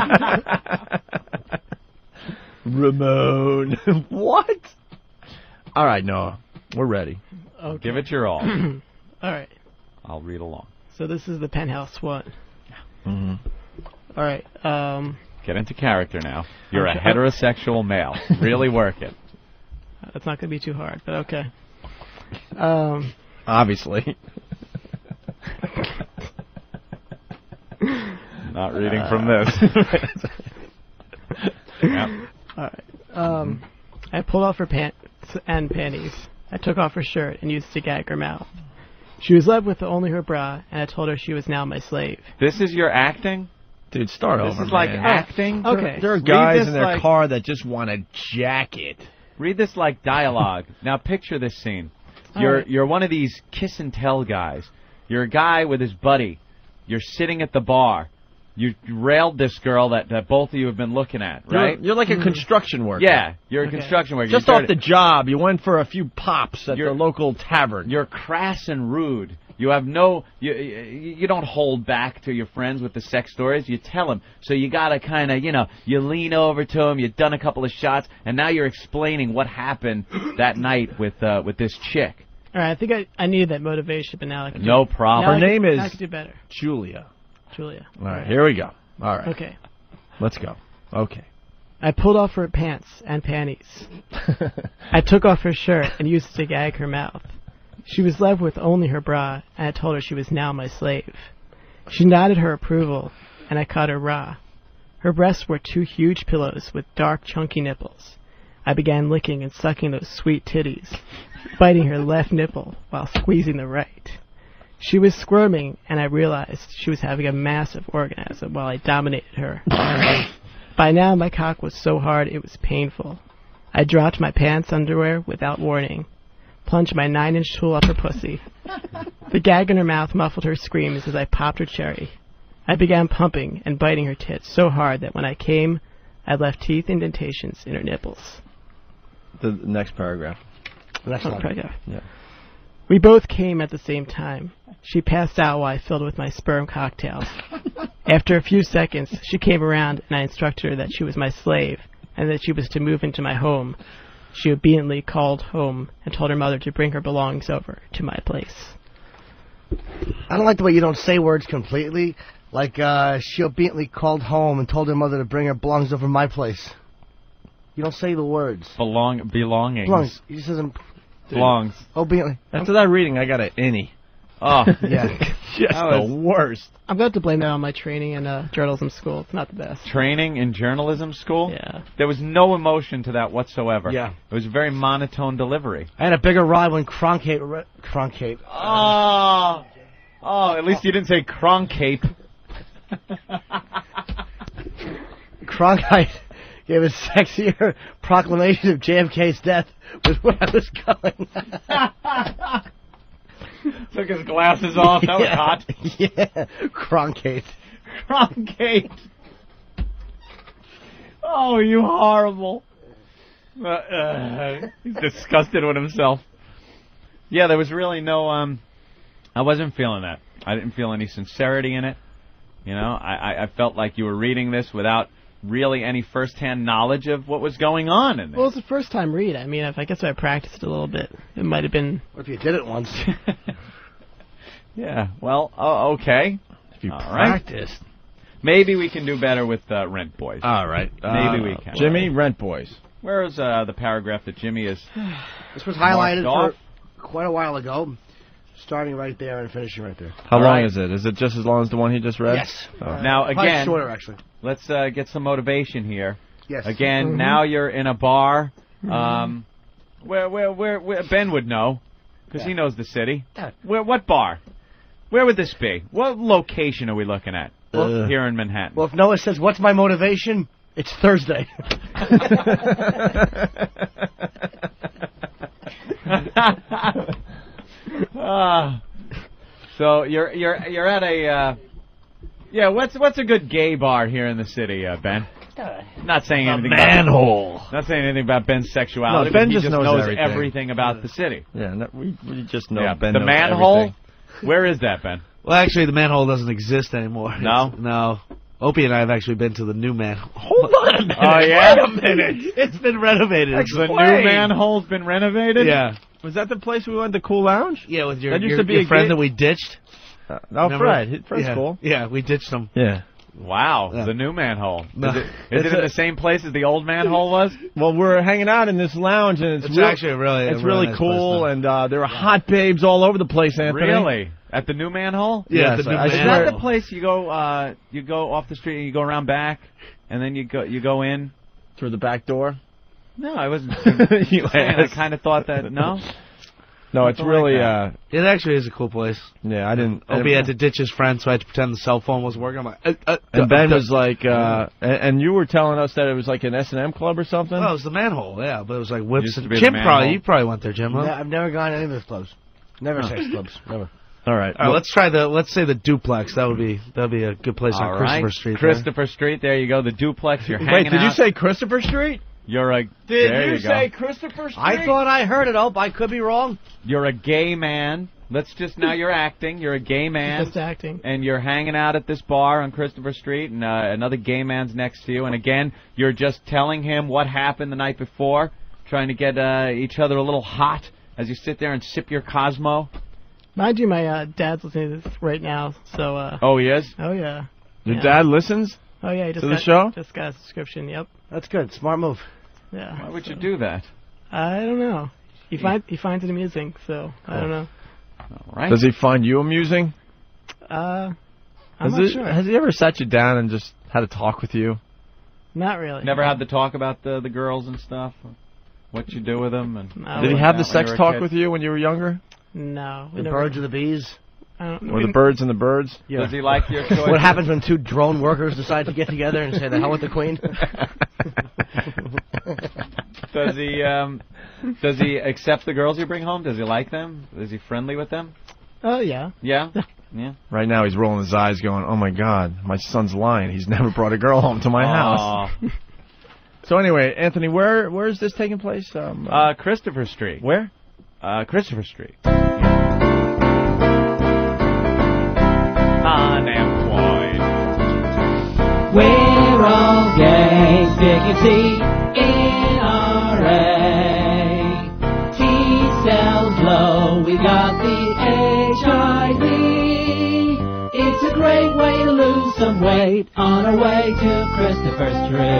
Ramon. What? All right, Noah. We're ready. Okay. Give it your all. All right. I'll read along. So this is the Penthouse one. Mm-hmm. All right. Get into character now. You're a heterosexual male. Really work it. That's not going to be too hard, but okay. Obviously. Not reading from this. Yep. All right. I pulled off her pants and panties. I took off her shirt and used it to gag her mouth. She was left with only her bra, and I told her she was now my slave. This is your acting? Dude, start over. This is like acting? Okay. There are guys in their car that just want a jacket. Read this like dialogue. Now picture this scene. You're one of these kiss and tell guys. You're a guy with his buddy. You're sitting at the bar. You railed this girl that both of you have been looking at, right? You're like a construction worker. Yeah, you're a construction worker. Just off the job, you went for a few pops at the local tavern. You're crass and rude. You have no, you don't hold back to your friends with the sex stories. You tell them. So you gotta kind of, you lean over to them. You've done a couple of shots, and now you're explaining what happened that night with this chick. All right, I think I needed that motivation, but now I can. No problem. Her name is I can do better. Julia. Julia. All right, here we go. All right. Okay. Let's go. Okay. I pulled off her pants and panties. I took off her shirt and used it to gag her mouth. She was left with only her bra, and I told her she was now my slave. She nodded her approval, and I caught her raw. Her breasts were 2 huge pillows with dark, chunky nipples. I began licking and sucking those sweet titties, biting her left nipple while squeezing the right. She was squirming, and I realized she was having a massive orgasm while I dominated her. By now, my cock was so hard it was painful. I dropped my pants underwear without warning, plunged my 9-inch tool up her pussy. The gag in her mouth muffled her screams as I popped her cherry. I began pumping and biting her tits so hard that when I came, I left teeth indentations in her nipples. The next paragraph. Next paragraph. Yeah. We both came at the same time. She passed out while I filled with my sperm cocktails. After a few seconds, she came around and I instructed her that she was my slave and that she was to move into my home. she obediently called home and told her mother to bring her belongings over to my place. I don't like the way you don't say words completely. Like, she obediently called home and told her mother to bring her belongings over to my place. You don't say the words. Belongings. Belongs. He just says Belongs. obediently. After that reading, I got an innie. Oh, Yeah. Just the worst. I'm going to blame that on my training in journalism school. It's not the best. Training in journalism school? Yeah. There was no emotion to that whatsoever. Yeah. It was a very monotone delivery. I had a bigger ride when Cronkite. Oh, at least you didn't say Croncape. Cronkite gave a sexier proclamation of JFK's death was where I was going. Took his glasses off. That was hot. Yeah, Cronkite. Cronkate. Oh, you horrible. He's disgusted with himself. Yeah, there was really no, I wasn't feeling that. I didn't feel any sincerity in it. You know, I felt like you were reading this without really any first-hand knowledge of what was going on in there. Well, it's the first time read. I mean, I guess if I practiced a little bit, it might have been... What if you did it once? Yeah, well, okay. If you All practiced. Right. Maybe we can do better with Rent Boys. All right. Maybe we can. Jimmy, Rent Boys. Where is the paragraph that Jimmy is This was highlighted marked for quite a while ago, starting right there and finishing right there. How All long right. is it? Is it just as long as the one he just read? Yes. Oh. Now, Probably again, shorter, actually. let's get some motivation here. Yes. Again, now you're in a bar where Ben would know, because he knows the city. What bar? Where would this be? What location are we looking at here in Manhattan? Well, if Noah says, "What's my motivation?" It's Thursday. So you're at a what's a good gay bar here in the city, Ben? Not saying anything. Manhole. Not saying anything about Ben's sexuality. No, Ben but he just knows everything about the city. Yeah, no, we just know Ben the knows manhole. everything. Where is that, Ben? Well, actually, the manhole doesn't exist anymore. No? No. Opie and I have actually been to the new manhole. Hold on a minute. Oh, yeah? Wait a minute. It's been renovated. The new manhole's been renovated? Yeah. Was that the place we went to Cool Lounge? Yeah, with your, That used your, to be your a friend gay- that we ditched. No, Remember? Fred. Fred's Yeah. cool. Yeah, we ditched him. Yeah. Wow, Yeah. the new manhole. No. Is it in the same place as the old manhole was? Well, we're hanging out in this lounge, and It's actually it's really nice cool, place, and there are hot babes all over the place, Anthony. Really? At the new manhole? Yeah, Yes, the new I Is swear. that the place you go off the street and you go around back, and then you go in? Through the back door? No, I wasn't. You I ass. kind of thought that. No. No, it's Something like really, that. It actually is a cool place. yeah, I didn't. Opie had to ditch his friend, so I had to pretend the cell phone was working. I'm like, And Ben was like, and you were telling us that it was like an S&M club or something? Oh, it was the manhole, yeah, but it was like whips Used to and be the Jim manhole. you probably went there, Jim, huh? I've never gone to any of those clubs. Never sex clubs. Never. All right. All right, let's say the duplex. That'd be a good place All on right. Christopher Street. Christopher Street. There you go. The duplex. You're Wait, hanging did you out. say Christopher Street? You're a. Did there you you say go. Christopher Street? I thought I heard it, Ope. I could be wrong. You're a gay man. Let's just now. You're acting. You're a gay man. Just acting. And you're hanging out at this bar on Christopher Street, and another gay man's next to you. And again, you're just telling him what happened the night before, trying to get each other a little hot as you sit there and sip your Cosmo. Mind you, my dad's listening to this right now, so... Oh, he is? Oh, yeah. Your Yeah. dad listens? Oh, yeah, he just To the got, show? just got a subscription, yep. That's good. Smart move. Yeah. Why would you do that? I don't know. He finds it amusing, so I don't know. All right. Does he find you amusing? I'm not sure. Has he ever sat you down and just had a talk with you? Not really. Never had the talk about the girls and stuff? What you do with them? And No. Did he have the sex when you were a talk kid? with you when you were younger? No. The birds or the bees? I don't know. Or the birds and the birds? Yeah. Does he like your choice? What happens when two drone workers decide to get together and say the hell with the queen? Does he accept the girls you bring home? Does he like them? Is he friendly with them? Oh, yeah. Yeah? Yeah. Right now he's rolling his eyes going, oh my God, my son's lying. He's never brought a girl home to my house. So anyway, Anthony, where is this taking place? Christopher Street. Where? Christopher Street. Unemployed. We're all gay, stick your teeth in our ass. great way to lose some weight on our way to Christopher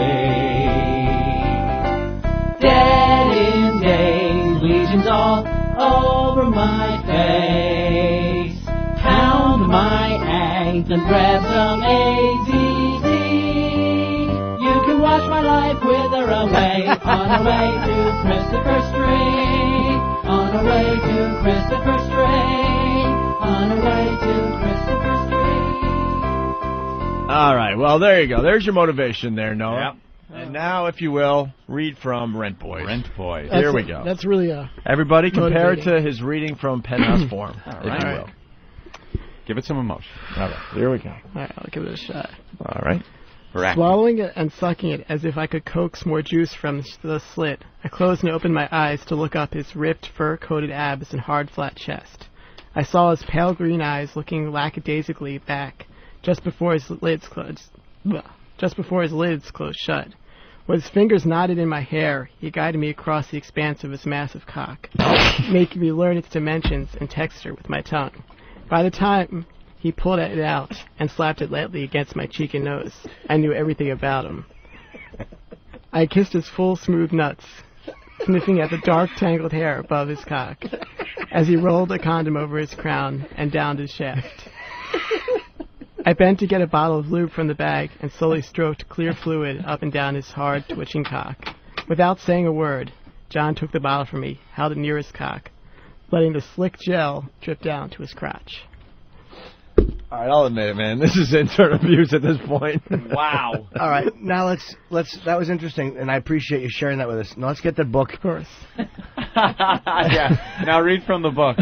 Street. Dead in days, lesions all over my face. Pound my eggs and grab some AZZ. You can wash my life wither away on our way to Christopher Street. On our way to Christopher Street. On our way to Christopher Street. All right, well, there you go. There's your motivation there, Noah. Yep. And now, if you will, read from Rent Boys. Rent Boys. Here we go. That's really Everybody compare it motivating. to his reading from Penthouse Forum, if you will. Give it some emotion. All right, here we go. All right, I'll give it a shot. All right. Swallowing it and sucking it as if I could coax more juice from the slit, I closed and opened my eyes to look up his ripped, fur-coated abs and hard, flat chest. I saw his pale green eyes looking lackadaisically back just before his lids closed shut. With his fingers knotted in my hair, he guided me across the expanse of his massive cock, making me learn its dimensions and texture with my tongue. By the time he pulled it out and slapped it lightly against my cheek and nose, I knew everything about him. I kissed his full, smooth nuts, sniffing at the dark, tangled hair above his cock, as he rolled a condom over his crown and downed his shaft. I bent to get a bottle of lube from the bag and slowly stroked clear fluid up and down his hard, twitching cock. Without saying a word, John took the bottle from me, held it near his cock, letting the slick gel drip down to his crotch. All right, I'll admit it, man. This is intern abuse at this point. Wow. All right, now let's. That was interesting, and I appreciate you sharing that with us. Now let's get the book. Of course. Yeah. Now read from the book.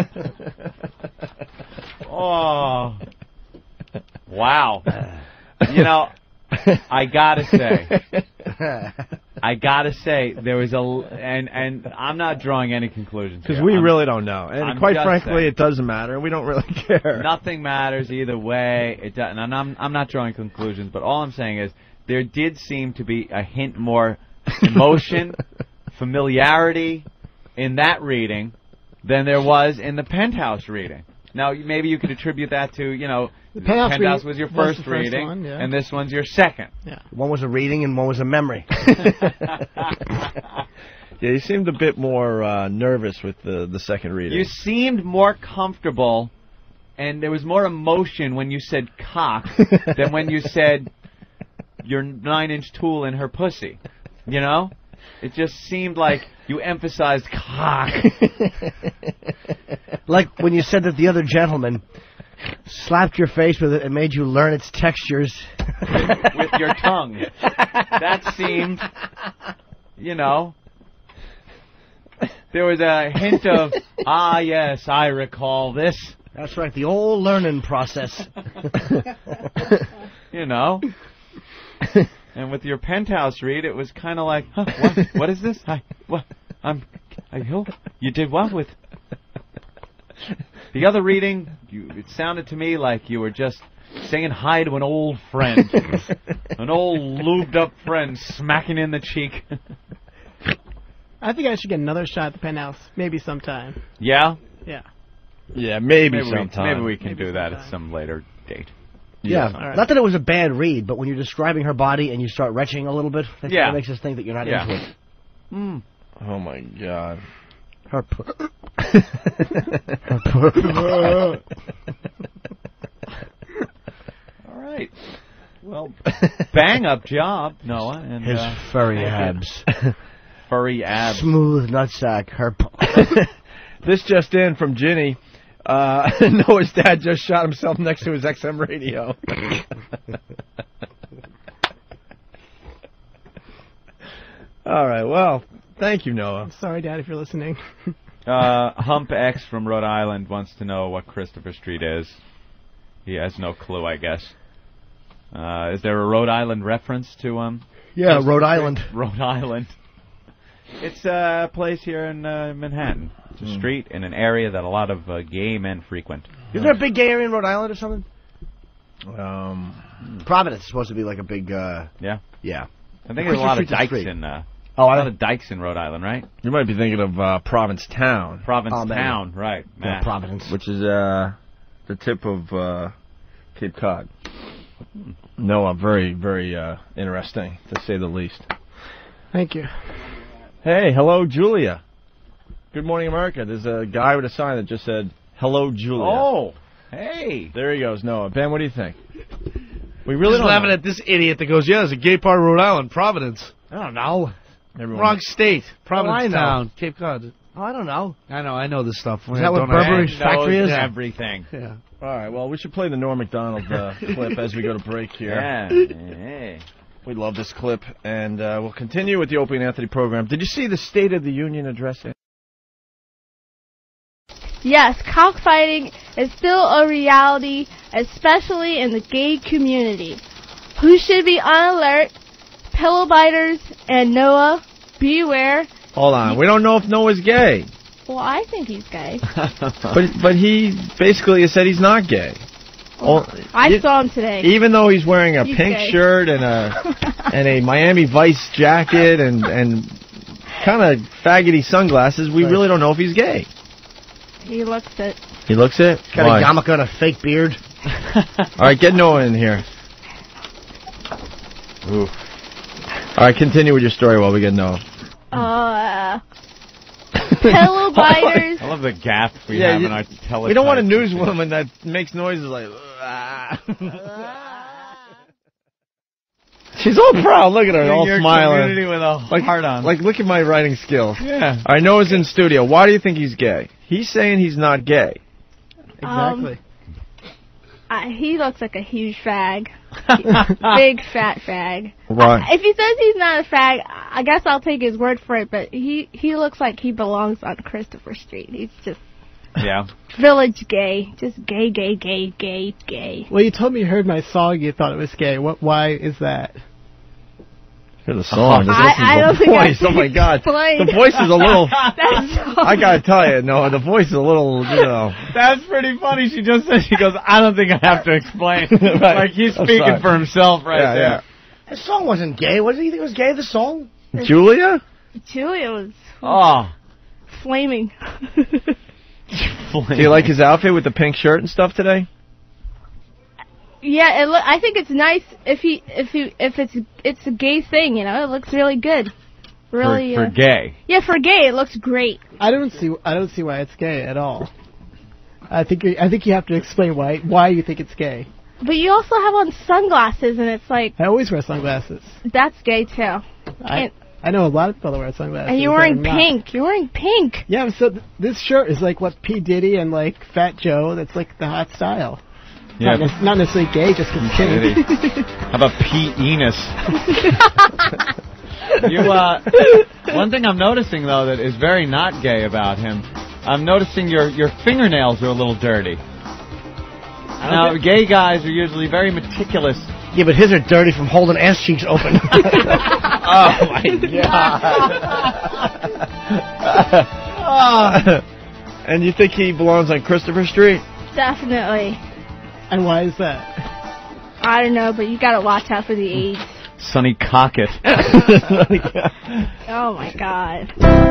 Oh. Wow. You know, I gotta say, there was and I'm not drawing any conclusions Because here. we really don't know. And I'm quite just frankly, saying. it doesn't matter. We don't really care. Nothing matters either way. It doesn't, and I'm not drawing conclusions, but all I'm saying is there did seem to be a hint more emotion, familiarity in that reading than there was in the Penthouse reading. Now, maybe you could attribute that to, you know, The Penthouse was your was first the first reading, one, yeah. and this one's your second. Yeah. One was a reading and one was a memory. Yeah, you seemed a bit more nervous with the second reading. You seemed more comfortable, and there was more emotion when you said cock than when you said your 9-inch tool in her pussy. You know? It just seemed like you emphasized cock. Like when you said that the other gentleman slapped your face with it and made you learn its textures. With your tongue. That seemed, you know, there was a hint of, ah, yes, I recall this. That's right, the old learning process. You know? And with your Penthouse read, it was kind of like, huh, what is this? You did what with... The other reading, it sounded to me like you were just saying hi to an old friend. An old lubed-up friend smacking in the cheek. I think I should get another shot at the Penthouse, maybe sometime. Yeah? Yeah. Yeah, maybe sometime. Maybe we can do that at some later date. Yeah, All right. not that it was a bad read, but when you're describing her body and you start retching a little bit, that Yeah. makes us think that you're not into it. Mm. Oh, my God. Her All right. Well, bang-up job, Noah. And, His furry abs. Furry abs. Smooth nutsack. Her This just in from Ginny. Noah's dad just shot himself next to his XM radio. All right, well, thank you, Noah. Sorry, Dad, if you're listening. Hump X from Rhode Island wants to know what Christopher Street is. He has no clue, I guess. Is there a Rhode Island reference to Yeah, Rhode Island. Rhode Island. It's a place here in Manhattan. It's a street in an area that a lot of gay men frequent. Is there a big gay area in Rhode Island or something? Providence is supposed to be like a big... Yeah? Yeah. I think there's a lot of dikes in... a lot of dikes in Rhode Island, right? You might be thinking of Provincetown. Provincetown, right. Yeah, Providence. Which is the tip of Cape Cod. Noah, very, very interesting, to say the least. Thank you. Hey, hello, Julia. Good Morning America. There's a guy with a sign that just said, hello, Julia. Oh, hey. There he goes, Noah. Ben, what do you think? We really Just don't laughing know. at this idiot that goes, yeah, there's a gay part of Rhode Island, Providence. I don't know. Wrong state. Providence I know. town. Cape Cod. Oh, I don't know. I know this stuff. Is that what Burberry's factory is? Everything. Yeah. All right, well, we should play the Norm Macdonald clip as we go to break here. Yeah. Hey. We love this clip, and we'll continue with the Opie and Anthony program. Did you see the State of the Union address? Yes, cockfighting is still a reality, especially in the gay community. Who should be on alert? Pillow biters and Noah, beware. Hold on, we don't know if Noah's gay. Well, I think he's gay. But he basically said he's not gay. I saw him today. Even though he's wearing a He's pink gay. shirt and a Miami Vice jacket and kind of faggoty sunglasses, we really don't know if he's gay. He looks it. He looks it? Got Why? a yarmulke and a fake beard. All right, get Noah in here. Ooh. All right, continue with your story while we get Noah. Pillow biters. I love the gap we have in our teletype. We don't want a newswoman that makes noises like... She's all proud. Look at her, all Your smiling. community with a heart on. Like, look at my writing skills. Yeah. All right, Noah's in studio. Why do you think he's gay? He's saying he's not gay. Exactly. He looks like a huge fag. Big fat fag. Right. If he says he's not a fag, I guess I'll take his word for it, but he looks like he belongs on Christopher Street. He's just village gay. Just gay, gay, gay, gay, gay. Well, you told me you heard my song, you thought it was gay. Why is that? Hear the song. I don't think voice. Oh my God, the voice is a little. I gotta tell you, Noah, the voice is a little. That's pretty funny. She just said, she goes, I don't think I have to explain. Right. Like he's I'm speaking sorry. for himself right there. The song wasn't gay. What did you think was gay, the song? Julia? Julia was flaming. Do you like his outfit with the pink shirt and stuff today? Yeah, I think it's nice if it's a gay thing, you know. It looks really good. Really for gay. Yeah, for gay, it looks great. I don't see why it's gay at all. I think you have to explain why you think it's gay. But you also have on sunglasses, and it's like I always wear sunglasses. that's gay too. I know a lot of people that wear sunglasses. And you're wearing pink. You're wearing pink. Yeah, so this shirt is like what P. Diddy and like Fat Joe. That's like the hot style. Yeah. Not necessarily gay, just because it's pink. How about Pete Enos? One thing I'm noticing though that is very not gay about him. I'm noticing your fingernails are a little dirty. Now, gay guys are usually very meticulous. Yeah, but his are dirty from holding ass cheeks open. Oh my God! And you think he belongs on Christopher Street? Definitely. And why is that? I don't know, but you gotta watch out for the AIDS. Sonny Cockett. Oh my God.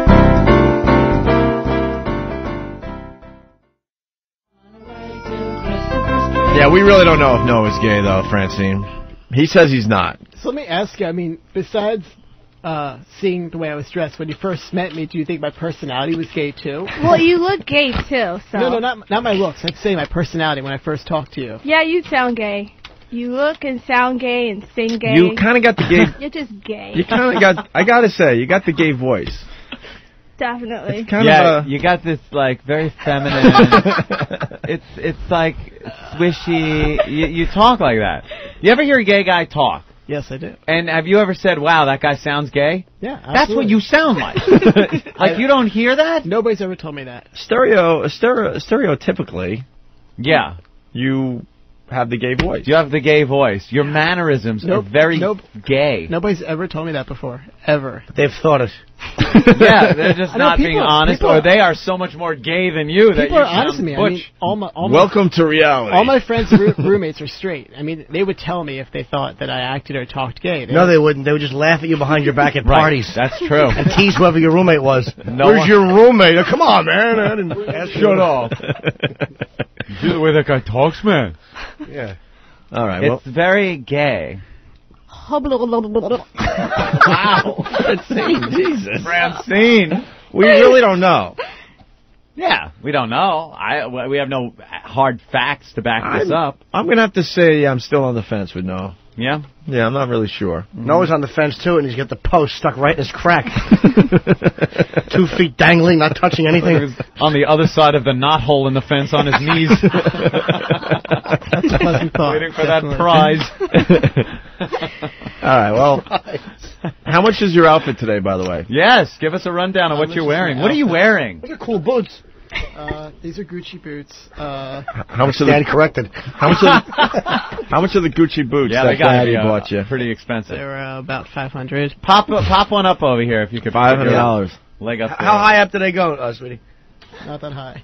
Yeah, we really don't know if Noah's gay, though, Francine. He says he's not. So let me ask you, I mean, besides seeing the way I was dressed, when you first met me, do you think my personality was gay, too? Well, you look gay, too, so... No, not my looks. I'm saying my personality when I first talked to you. Yeah, you sound gay. You look and sound gay and sing gay. You kind of got the gay... You're just gay. You kind of got... I gotta say, you got the gay voice. Definitely. You got this like very feminine. it's like swishy. You talk like that. You ever hear a gay guy talk? Yes, I do. And have you ever said, "Wow, that guy sounds gay"? Yeah, absolutely. That's what you sound like. Like you don't hear that? Nobody's ever told me that. Stereotypically, yeah, you have the gay voice. You have the gay voice. Your mannerisms are very gay. Nobody's ever told me that before. Ever. They've thought it. Yeah, they're just not being honest, or they are so much more gay than you that people you are honest with me. I mean, welcome to reality. All my friends and roommates are straight. I mean, they would tell me if they thought that I acted or talked gay. No, they wouldn't. They would just laugh at you behind your back at parties. That's true. And tease whoever your roommate was. No Where's your roommate? Oh, come on, man. Shut up. Do the way that guy talks, man. Yeah. All right. It's very gay. Wow. Francine, Jesus. Francine. We really don't know. Yeah, we don't know. We have no hard facts to back this up. I'm going to have to say I'm still on the fence with Noah. Yeah? Yeah, I'm not really sure. Noah's on the fence, too, and he's got the post stuck right in his crack. 2 feet dangling, not touching anything. He was on the other side of the knot hole in the fence on his knees. That's a pleasant thought. Waiting for that prize. All right, well, how much is your outfit today, by the way? Yes, give us a rundown of what you're wearing. What are you wearing? Those are cool boots. These are Gucci boots. How much Stand corrected. How much are the Gucci boots Yeah, that they got Daddy bought you? pretty expensive. They were about $500. Pop one up over here if you could. $500. Leg up. How high up do they go, sweetie? Not that high.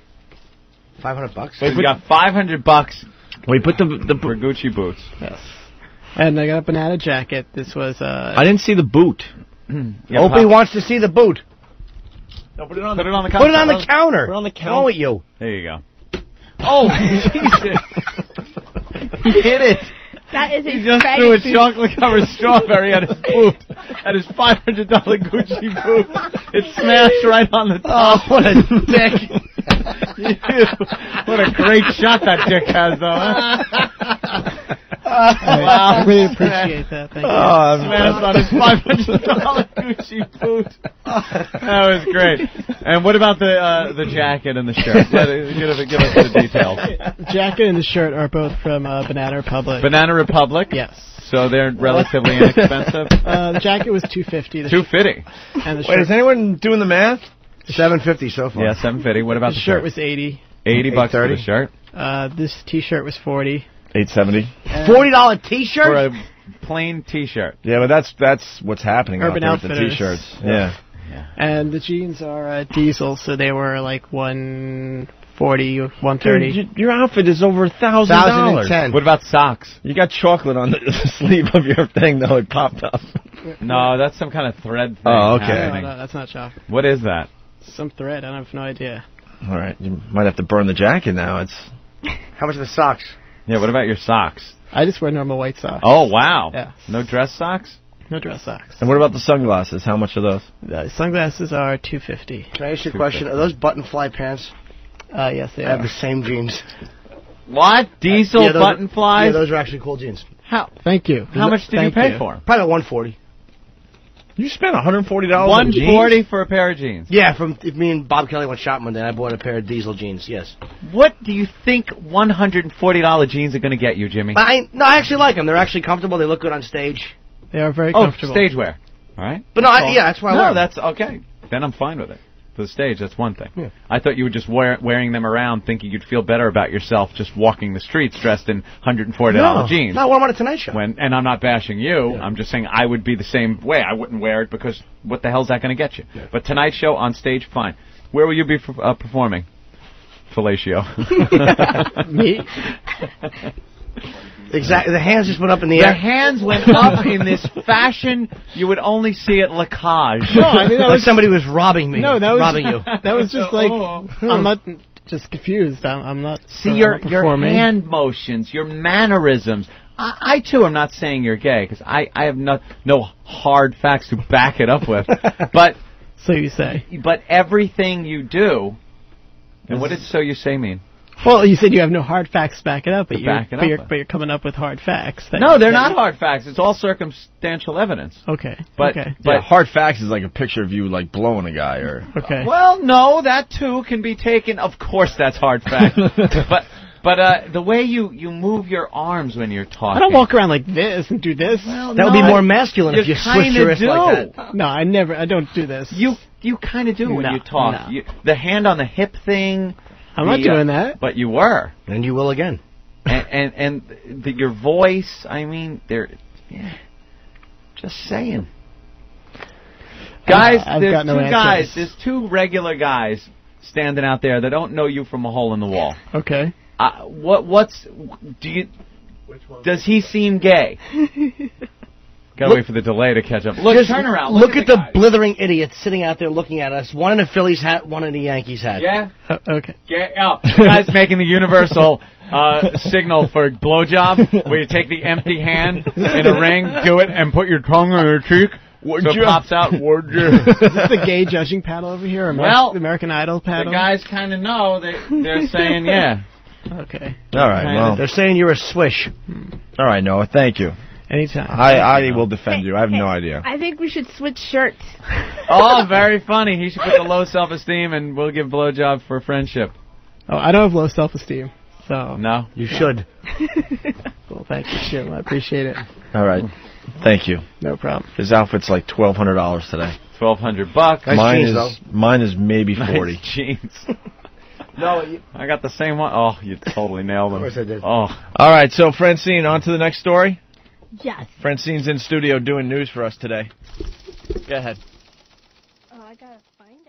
$500. Wait, we got $500. We put the for Gucci boots. Yes. And I got a banana jacket. This was I didn't see the boot. Yeah, Opie wants to see the boot. No, put it on the counter. Put it on the counter. Put it on the What's counter. wrong with you? There you go. Oh, Jesus. He hit it. That is a He just threw a chocolate-covered strawberry at his boot. At his $500 Gucci boot. It smashed right on the top. Oh, what a dick. What a great shot that dick has, though, huh? I really appreciate that. Thank you. Smashed on his $500 Gucci boot. That was great. And what about the jacket and the shirt? Give us the details. The jacket and the shirt are both from Banana Republic. Banana Republic? Yes. So they're relatively inexpensive? The jacket was $250. $250. And the Wait, shirt, is anyone doing the math? $750 so far. Yeah, $750. What about the the shirt was $80. $80 for the shirt? This T-shirt was $40. $870. $40 T-shirt For a plain T-shirt. Yeah, but that's what's happening Urban out there with the Outfitters. T-shirts. Yeah. And the jeans are diesel, so they were like $140 or $130. Dude, your outfit is over $1,000. $1,010. What about socks? You got chocolate on the sleeve of your thing, though. It popped up. No, that's some kind of thread thing. Oh, okay. happening. No, that's not chocolate. What is that? Some thread. I have no idea. All right, you might have to burn the jacket now. It's How much are the socks? Yeah, what about your socks? I just wear normal white socks. Oh, wow. Yeah. No dress socks? No dress socks. And what about the sunglasses? How much are those? The sunglasses are $250. Can I ask you a question? Are those button fly pants? Yes, they I have are. the same jeans. What? Diesel Yeah, those button are- flies? Yeah, those are actually cool jeans. How? Thank you. How much did you pay for 'em? Probably about $140. You spent $140 on jeans? $140 for a pair of jeans. Yeah, from if me and Bob Kelly went shopping one day, I bought a pair of diesel jeans. Yes. What do you think $140 jeans are going to get you, Jimmy? I actually like them. They're actually comfortable. They look good on stage. They are very Oh, comfortable. stage wear. All right. But no, yeah, that's why I wear No, 'em. that's okay. Then I'm fine with it. For the stage, that's one thing. Yeah. I thought you were just wearing them around thinking you'd feel better about yourself just walking the streets dressed in $140 jeans. No, I wore them on a Tonight Show. And I'm not bashing you. I'm just saying I would be the same way. I wouldn't wear it because what the hell's that going to get you? Yeah. But Tonight Show on stage, fine. Where will you be performing? Fellatio. Me? Exactly. The hands just went up in the The air. hands went up in this fashion you would only see at Lacage. No, I mean, that like was somebody was robbing me. No, that was robbing you. That was just like I'm not just confused. I'm not. See I'm your not performing. hand motions, your mannerisms. I too am not saying you're gay because I have no hard facts to back it up with. But so you say. But everything you do, and what did "so you say" mean? Well, you said you have no hard facts to back it up, but back it up. you're coming up with hard facts. No, they're not hard facts. It's all circumstantial evidence. Okay. But But hard facts is like a picture of you like blowing a guy or. Okay. Well, no, that too can be taken. Of course, that's hard fact. but the way you move your arms when you're talking. I don't walk around like this and do this. Well, That would be more masculine if you switched your wrist like that. No, I don't do this. You kind of do when No, you talk. no. The hand on the hip thing. I'm not doing that. But you were. And you will again. And your voice, I mean, just saying. Guys, I've there's got no two answers. guys. There's two regular guys standing out there that don't know you from a hole in the wall. Okay. Does he seem gay? Gotta wait for the delay to catch up. Look, Just turn around. Look at the blithering idiots sitting out there looking at us. One in a Phillies hat, one in a Yankees hat. Yeah? Okay. Get up. The guy's making the universal signal for blowjob, where you take the empty hand in a ring, do it, and put your tongue on your cheek. So it pops out. Would you? Is this the gay judging panel over here? Well, American Idol panel? The guys kind of know. They're saying, yeah. Okay. All right, well. They're saying you're a swish. All right, Noah, thank you. Anytime. I will defend you. I have no idea. I think we should switch shirts. Oh, very funny. He should put the low self-esteem, and we'll give blowjob for friendship. Oh, I don't have low self-esteem, so... No? You should. Well, thank you, Jim. I appreciate it. All right. Thank you. No problem. His outfit's like $1,200 today. $1,200. Mine is maybe 40. Nice jeans. No, I got the same one. Oh, you totally nailed them. Of course I did. Oh. All right, so Francine, on to the next story. Yes. Francine's in studio doing news for us today. Go ahead. Oh, I gotta find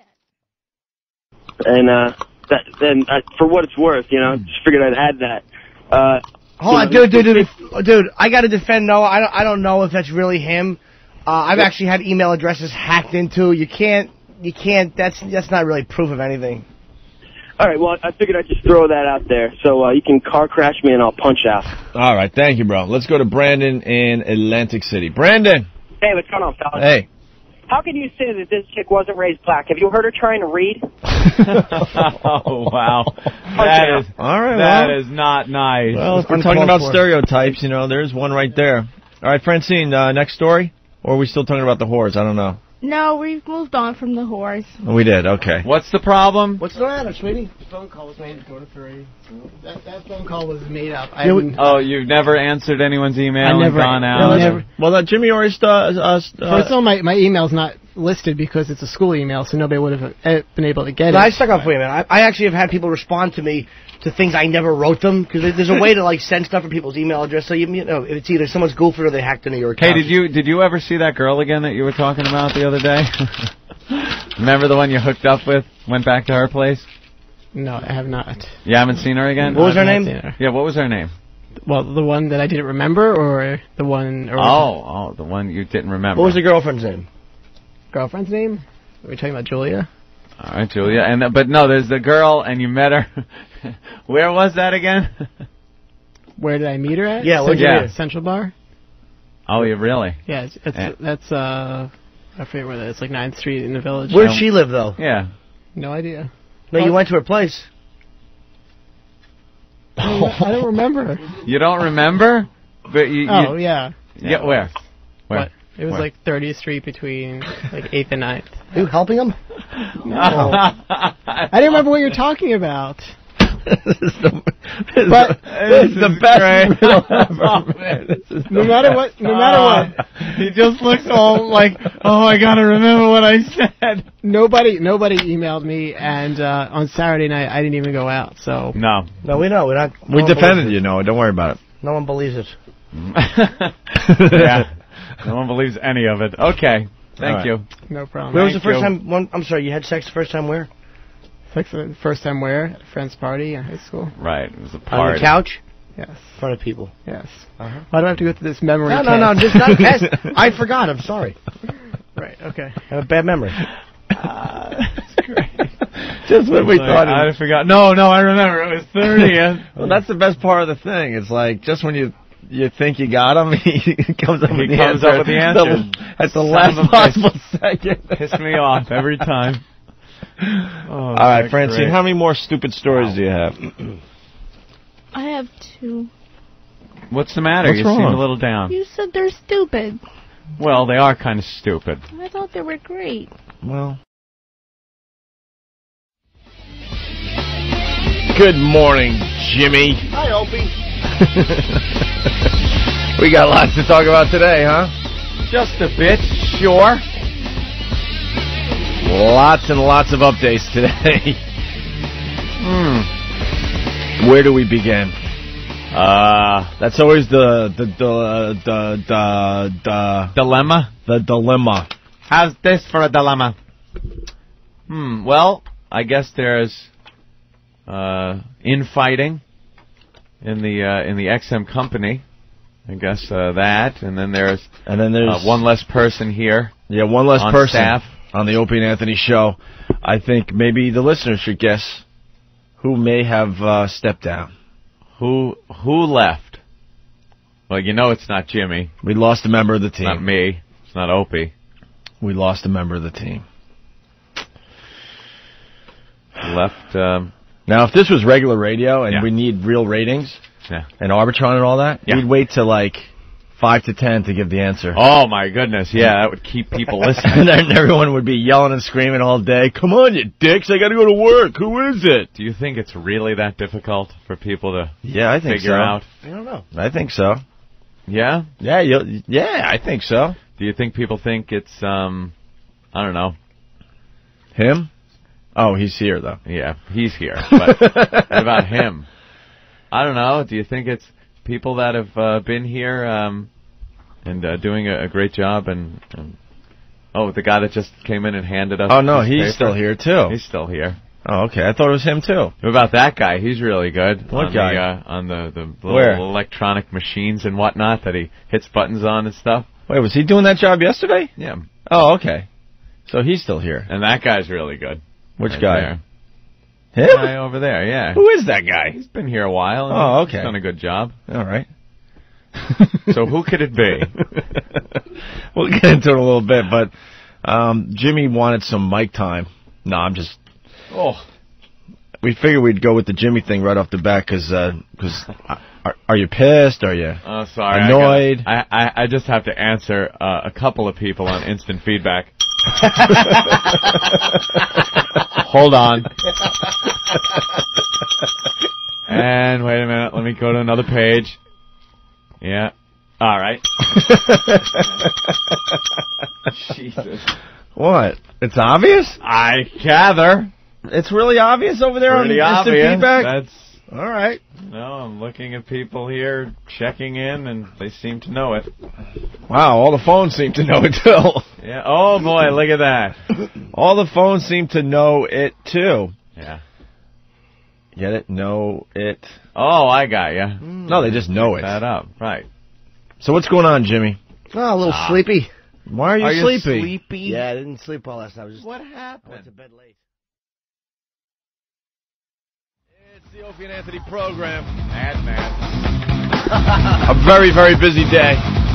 it. And for what it's worth, just figured I'd add that. Hold on, dude, I gotta defend Noah. I don't know if that's really him. I've actually had email addresses hacked into. You can't, that's not really proof of anything. All right, well, I figured I'd just throw that out there. So you can car crash me and I'll punch out. All right, thank you, bro. Let's go to Brandon in Atlantic City. Brandon! Hey, what's going on, fellas? Hey. How can you say that this chick wasn't raised black? Have you heard her trying to read? Oh, wow. That is not nice. Well, if we're talking about stereotypes, there's one right there. All right, Francine, next story? Or are we still talking about the whores? I don't know. No, we've moved on from the whores. We did, okay. What's the problem? What's the matter, sweetie? The phone call was made at 4:03. That phone call was made up. You've never answered anyone's email and gone out? No, never. Well, Jimmy already First of all, my email's not listed because it's a school email, so nobody would have been able to get it. I stuck up for you, man. I actually have had people respond to me to things I never wrote them, because there's a way to send stuff from people's email address. So it's either someone's goofy or they hacked into your account. Hey, did you ever see that girl again that you were talking about the other day? Remember the one you hooked up with? Went back to her place? No, I have not. You haven't seen her again? What was her name? Yeah, what was her name? Well, the one that I didn't remember, or the one... the one you didn't remember. What was the girlfriend's name? Girlfriend's name? Are we talking about Julia? All right, Julia. But no, there's the girl, and you met her. Where was that again? Where did I meet her at? Yeah, where'd you meet her? Central Bar. Oh, yeah, really? Yeah, that's I forget where that is. It's like 9th Street in the Village. Where'd she live, though? Yeah. No idea. No, you went to her place. I don't remember. You don't remember? But yeah. Yeah, where? What? It was like 30th Street between like 8th and 9th. Are you helping him? No. I didn't remember what you're talking about. This is the best riddle ever. No matter what. He just looks all like, oh, I gotta remember what I said. Nobody emailed me, and on Saturday night I didn't even go out. So no, we know we're not. We defended you, Noah. Don't worry about it. No one believes it. Yeah, no one believes any of it. Okay, thank you. No problem. Where was the first time? I'm sorry, you had sex the first time where? Sex the first time where? At a friend's party in high school. Right, it was a party. On the couch? Yes. In front of people? Yes. Why do I have to go through this memory test? No, just not a test. I forgot, I'm sorry. Right, okay. I have a bad memory. That's great. Just when we thought I forgot. No, I remember. It was 30th. Well, that's the best part of the thing. It's like, just when you think you got him, he comes up with the answer. At the last possible second. Pissed me off every time. All right, Francine, great. How many more stupid stories do you have? I have 2. What's the matter? What's You wrong? seem a little down. You said they're stupid. Well, they are kind of stupid. I thought they were great. Well. Good morning, Jimmy. Hi, Opie. We got lots to talk about today, huh? Just a bit, sure. Lots and lots of updates today. Where do we begin? That's always the dilemma. The dilemma. How's this for a dilemma? Well, I guess there's infighting in the XM company. I guess that, and then there's one less person here. Yeah, one less on person staff on the Opie and Anthony show. I think maybe the listeners should guess who may have stepped down. Who left? Well, you know it's not Jimmy. We lost a member of the team. It's not me. It's not Opie. We lost a member of the team. Left. Now, if this was regular radio and we need real ratings and Arbitron and all that, we'd wait till like 5 to 10 to give the answer. Oh, my goodness. Yeah, that would keep people listening. And then everyone would be yelling and screaming all day. Come on, you dicks. I got to go to work. Who is it? Do you think it's really that difficult for people to I think figure out? I don't know. I think so. Yeah? Yeah, I think so. Do you think people think it's, I don't know. Him? Oh, he's here, though. Yeah, he's here. But what about him? I don't know. Do you think it's people that have been here and doing a great job? And the guy that just came in and handed us. Oh, no, his he's still here, too. He's still here. Oh, okay. I thought it was him, too. What about that guy? He's really good. What guy? On the little Where? electronic machines and whatnot that he hits buttons on and stuff. Wait, was he doing that job yesterday? Yeah. Oh, okay. So he's still here. And that guy's really good. Which Right guy? there. Him? The guy over there, yeah. Who is that guy? He's been here a while. And Oh, okay. He's done a good job. All right. So who could it be? We'll get into it a little bit, but Jimmy wanted some mic time. No, I'm just... Oh. We figured we'd go with the Jimmy thing right off the bat, because are you pissed? Are you Oh, sorry. annoyed? I just have to answer a couple of people on instant feedback. Hold on. And wait a minute. Let me go to another page. Yeah. All right. Jesus. What? It's obvious? I gather. It's really obvious over there Pretty on instant obvious. feedback? That's... All right. No, I'm looking at people here checking in, and they seem to know it. Wow, all the phones seem to know it, too. Yeah. Oh, boy, look at that. All the phones seem to know it, too. Yeah. Get it? Know it. Oh, I got you. No, they just know it. That up. Right. So what's going on, Jimmy? Oh, a little sleepy. Why are you sleepy? Yeah, I didn't sleep well last night. What happened? I went to bed late. It's the Opie and Anthony program. Madman. A very, very busy day.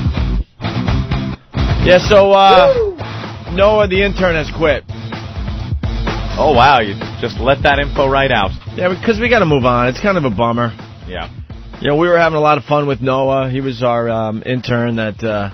Yeah, so Noah, the intern, has quit. Oh, wow, you just let that info right out. Yeah, because we got to move on. It's kind of a bummer. Yeah. You know, we were having a lot of fun with Noah. He was our intern that,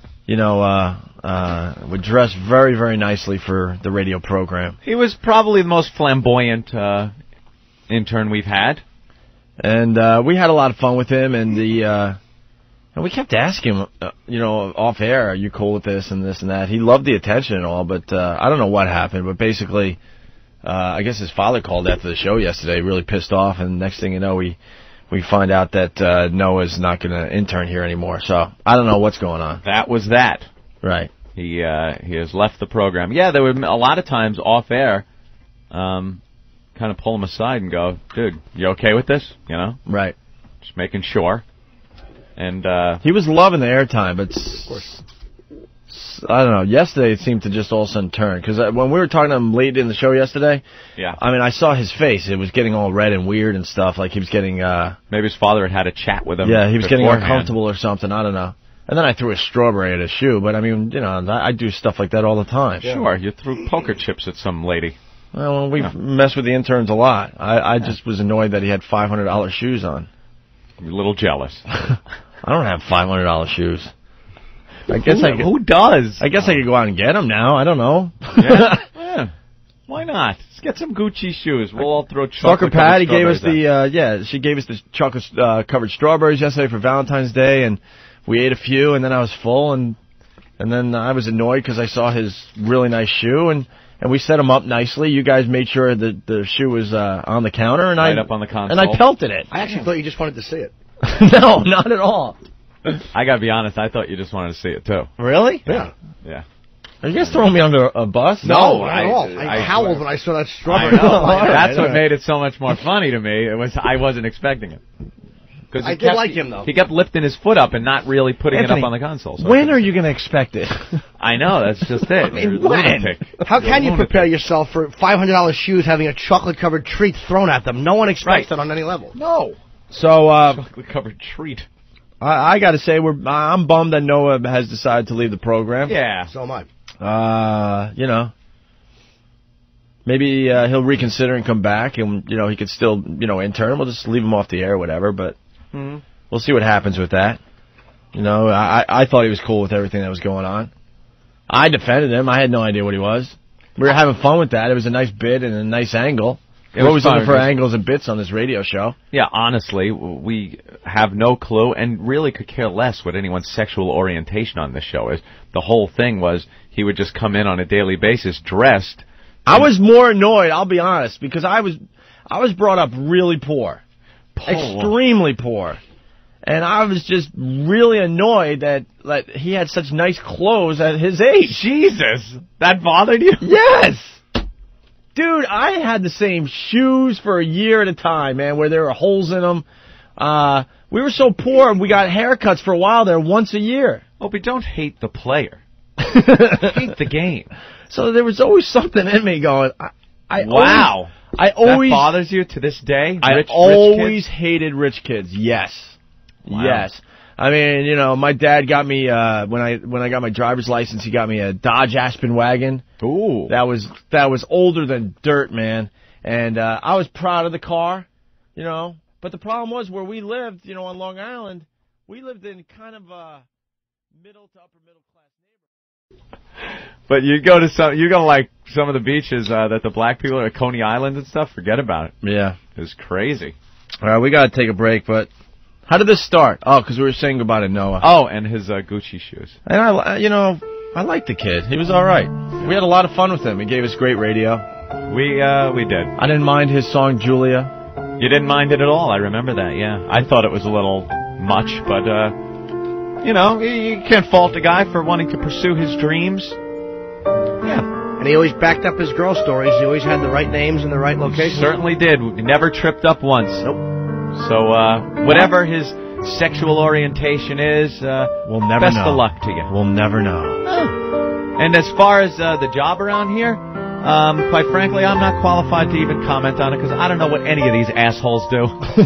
would dress very, very nicely for the radio program. He was probably the most flamboyant intern we've had. And we had a lot of fun with him, and and we kept asking him, off air, are you cool with this and this and that? He loved the attention and all, but I don't know what happened. But basically, I guess his father called after the show yesterday, really pissed off, and next thing you know, we find out that Noah's not going to intern here anymore. So I don't know what's going on. That was that. Right. He has left the program. Yeah, there were a lot of times off air, kind of pull him aside and go, dude, you okay with this? You know? Right. Just making sure. And he was loving the airtime, but I don't know. Yesterday it seemed to just all of a sudden turn, because when we were talking to him late in the show yesterday, yeah, I mean, I saw his face. It was getting all red and weird and stuff. Like he was getting maybe his father had a chat with him. Yeah, he was getting beforehand. uncomfortable or something. I don't know. And then I threw a strawberry at his shoe. But I mean, I do stuff like that all the time. Sure, you threw poker chips at some lady. Well, we mess with the interns a lot. I just was annoyed that he had $500 shoes on. You're a little jealous. I don't have $500 shoes. I guess who does? I guess I could go out and get them now. I don't know. Yeah. Why not? Let's get some Gucci shoes. We'll all throw chocolate. Sucker Patty gave us she gave us the chocolate covered strawberries yesterday for Valentine's Day, and we ate a few, and then I was full, and then I was annoyed because I saw his really nice shoe, and we set him up nicely. You guys made sure that the shoe was on the counter, and right up on the console. and I pelted it. I actually thought you just wanted to see it. No, not at all. I gotta be honest, I thought you just wanted to see it too. Really? Yeah. Yeah. Are you guys throwing me under a bus? No, not at all. I howled when I saw that strawberry. I know. That's what made it so much more funny to me. I wasn't expecting it. 'Cause I did like him, though. He kept lifting his foot up and not really putting Anthony, it up on the console. So when are you going to expect it? I know, that's just it. I mean, You're a lunatic. How You're can a you lunatic. prepare yourself for $500 shoes having a chocolate-covered treat thrown at them? No one expects that on any level. No. So, chocolate-covered treat. I got to say, I'm bummed that Noah has decided to leave the program. Yeah. So am I. You know, maybe he'll reconsider and come back, and you know he could still, intern. We'll just leave him off the air, or whatever. But we'll see what happens with that. You know, I thought he was cool with everything that was going on. I defended him. I had no idea what he was. We were having fun with that. It was a nice bit and a nice angle. We're always looking for angles and bits on this radio show. Yeah, honestly, we have no clue and really could care less what anyone's sexual orientation on this show is. The whole thing was he would just come in on a daily basis dressed. I was more annoyed, I'll be honest, because I was brought up really poor. Extremely poor. And I was just really annoyed that he had such nice clothes at his age. Jesus! That bothered you? Yes! Dude, I had the same shoes for a year at a time, man, where there were holes in them. We were so poor, and we got haircuts for a while there once a year. Opie, don't hate the player. Hate the game. So there was always something in me going, Wow. I always that bothers you to this day? I always hated rich kids. Yes. Wow. Yes. I mean, my dad got me when I got my driver's license, he got me a Dodge Aspen wagon. Ooh. That was older than dirt, man. And I was proud of the car, But the problem was where we lived, on Long Island, we lived in kind of a middle to upper middle class neighborhood. But you go like some of the beaches that the black people are at Coney Island and stuff, forget about it. Yeah. It's crazy. All right, we got to take a break, but how did this start? Oh, because we were saying goodbye to Noah. Oh, and his Gucci shoes. And I liked the kid. He was all right. We had a lot of fun with him. He gave us great radio. We did. I didn't mind his song, Jewlia. You didn't mind it at all. I remember that, yeah. I thought it was a little much, but, you can't fault a guy for wanting to pursue his dreams. Yeah. And he always backed up his girl stories. He always had the right names and the right locations. Certainly did. We never tripped up once. Nope. So, whatever his sexual orientation is, we'll never best know. of luck to you. We'll never know. Oh. And as far as the job around here, quite frankly, I'm not qualified to even comment on it because I don't know what any of these assholes do.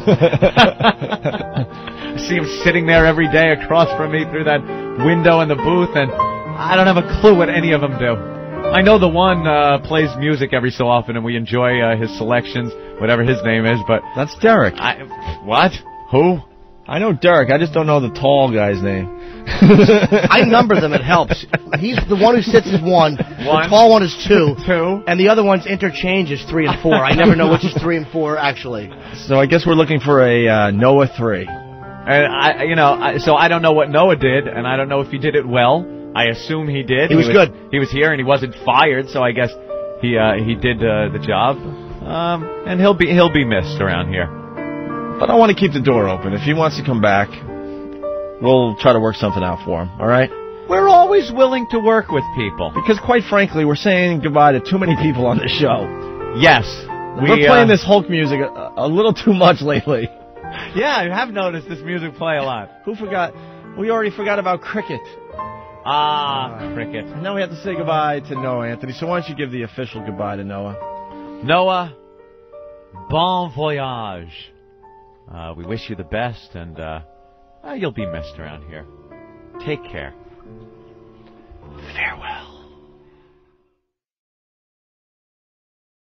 I see them sitting there every day across from me through that window in the booth, and I don't have a clue what any of them do. I know the one plays music every so often, and we enjoy his selections, whatever his name is, but... That's Derek. What? Who? I know Derek. I just don't know the tall guy's name. I number them. It helps. He's the one who sits as one. The tall one is 2. 2. And the other one's interchange is 3 and 4. I never know which is 3 and 4, actually. So I guess we're looking for a Noah 3. And so I don't know what Noah did, and I don't know if he did it well. I assume he did. He was good. He was here, and he wasn't fired, so I guess he did the job. And he'll be missed around here. But I want to keep the door open. If he wants to come back, we'll try to work something out for him, all right? We're always willing to work with people. Because quite frankly, we're saying goodbye to too many people on this show. Yes. We're playing this Hulk music a little too much lately. Yeah, I have noticed this music play a lot. Who forgot? We already forgot about cricket. Cricket. And now we have to say goodbye to Noah, Anthony. So why don't you give the official goodbye to Noah? Noah, bon voyage. We wish you the best, and you'll be missed around here. Take care. Farewell.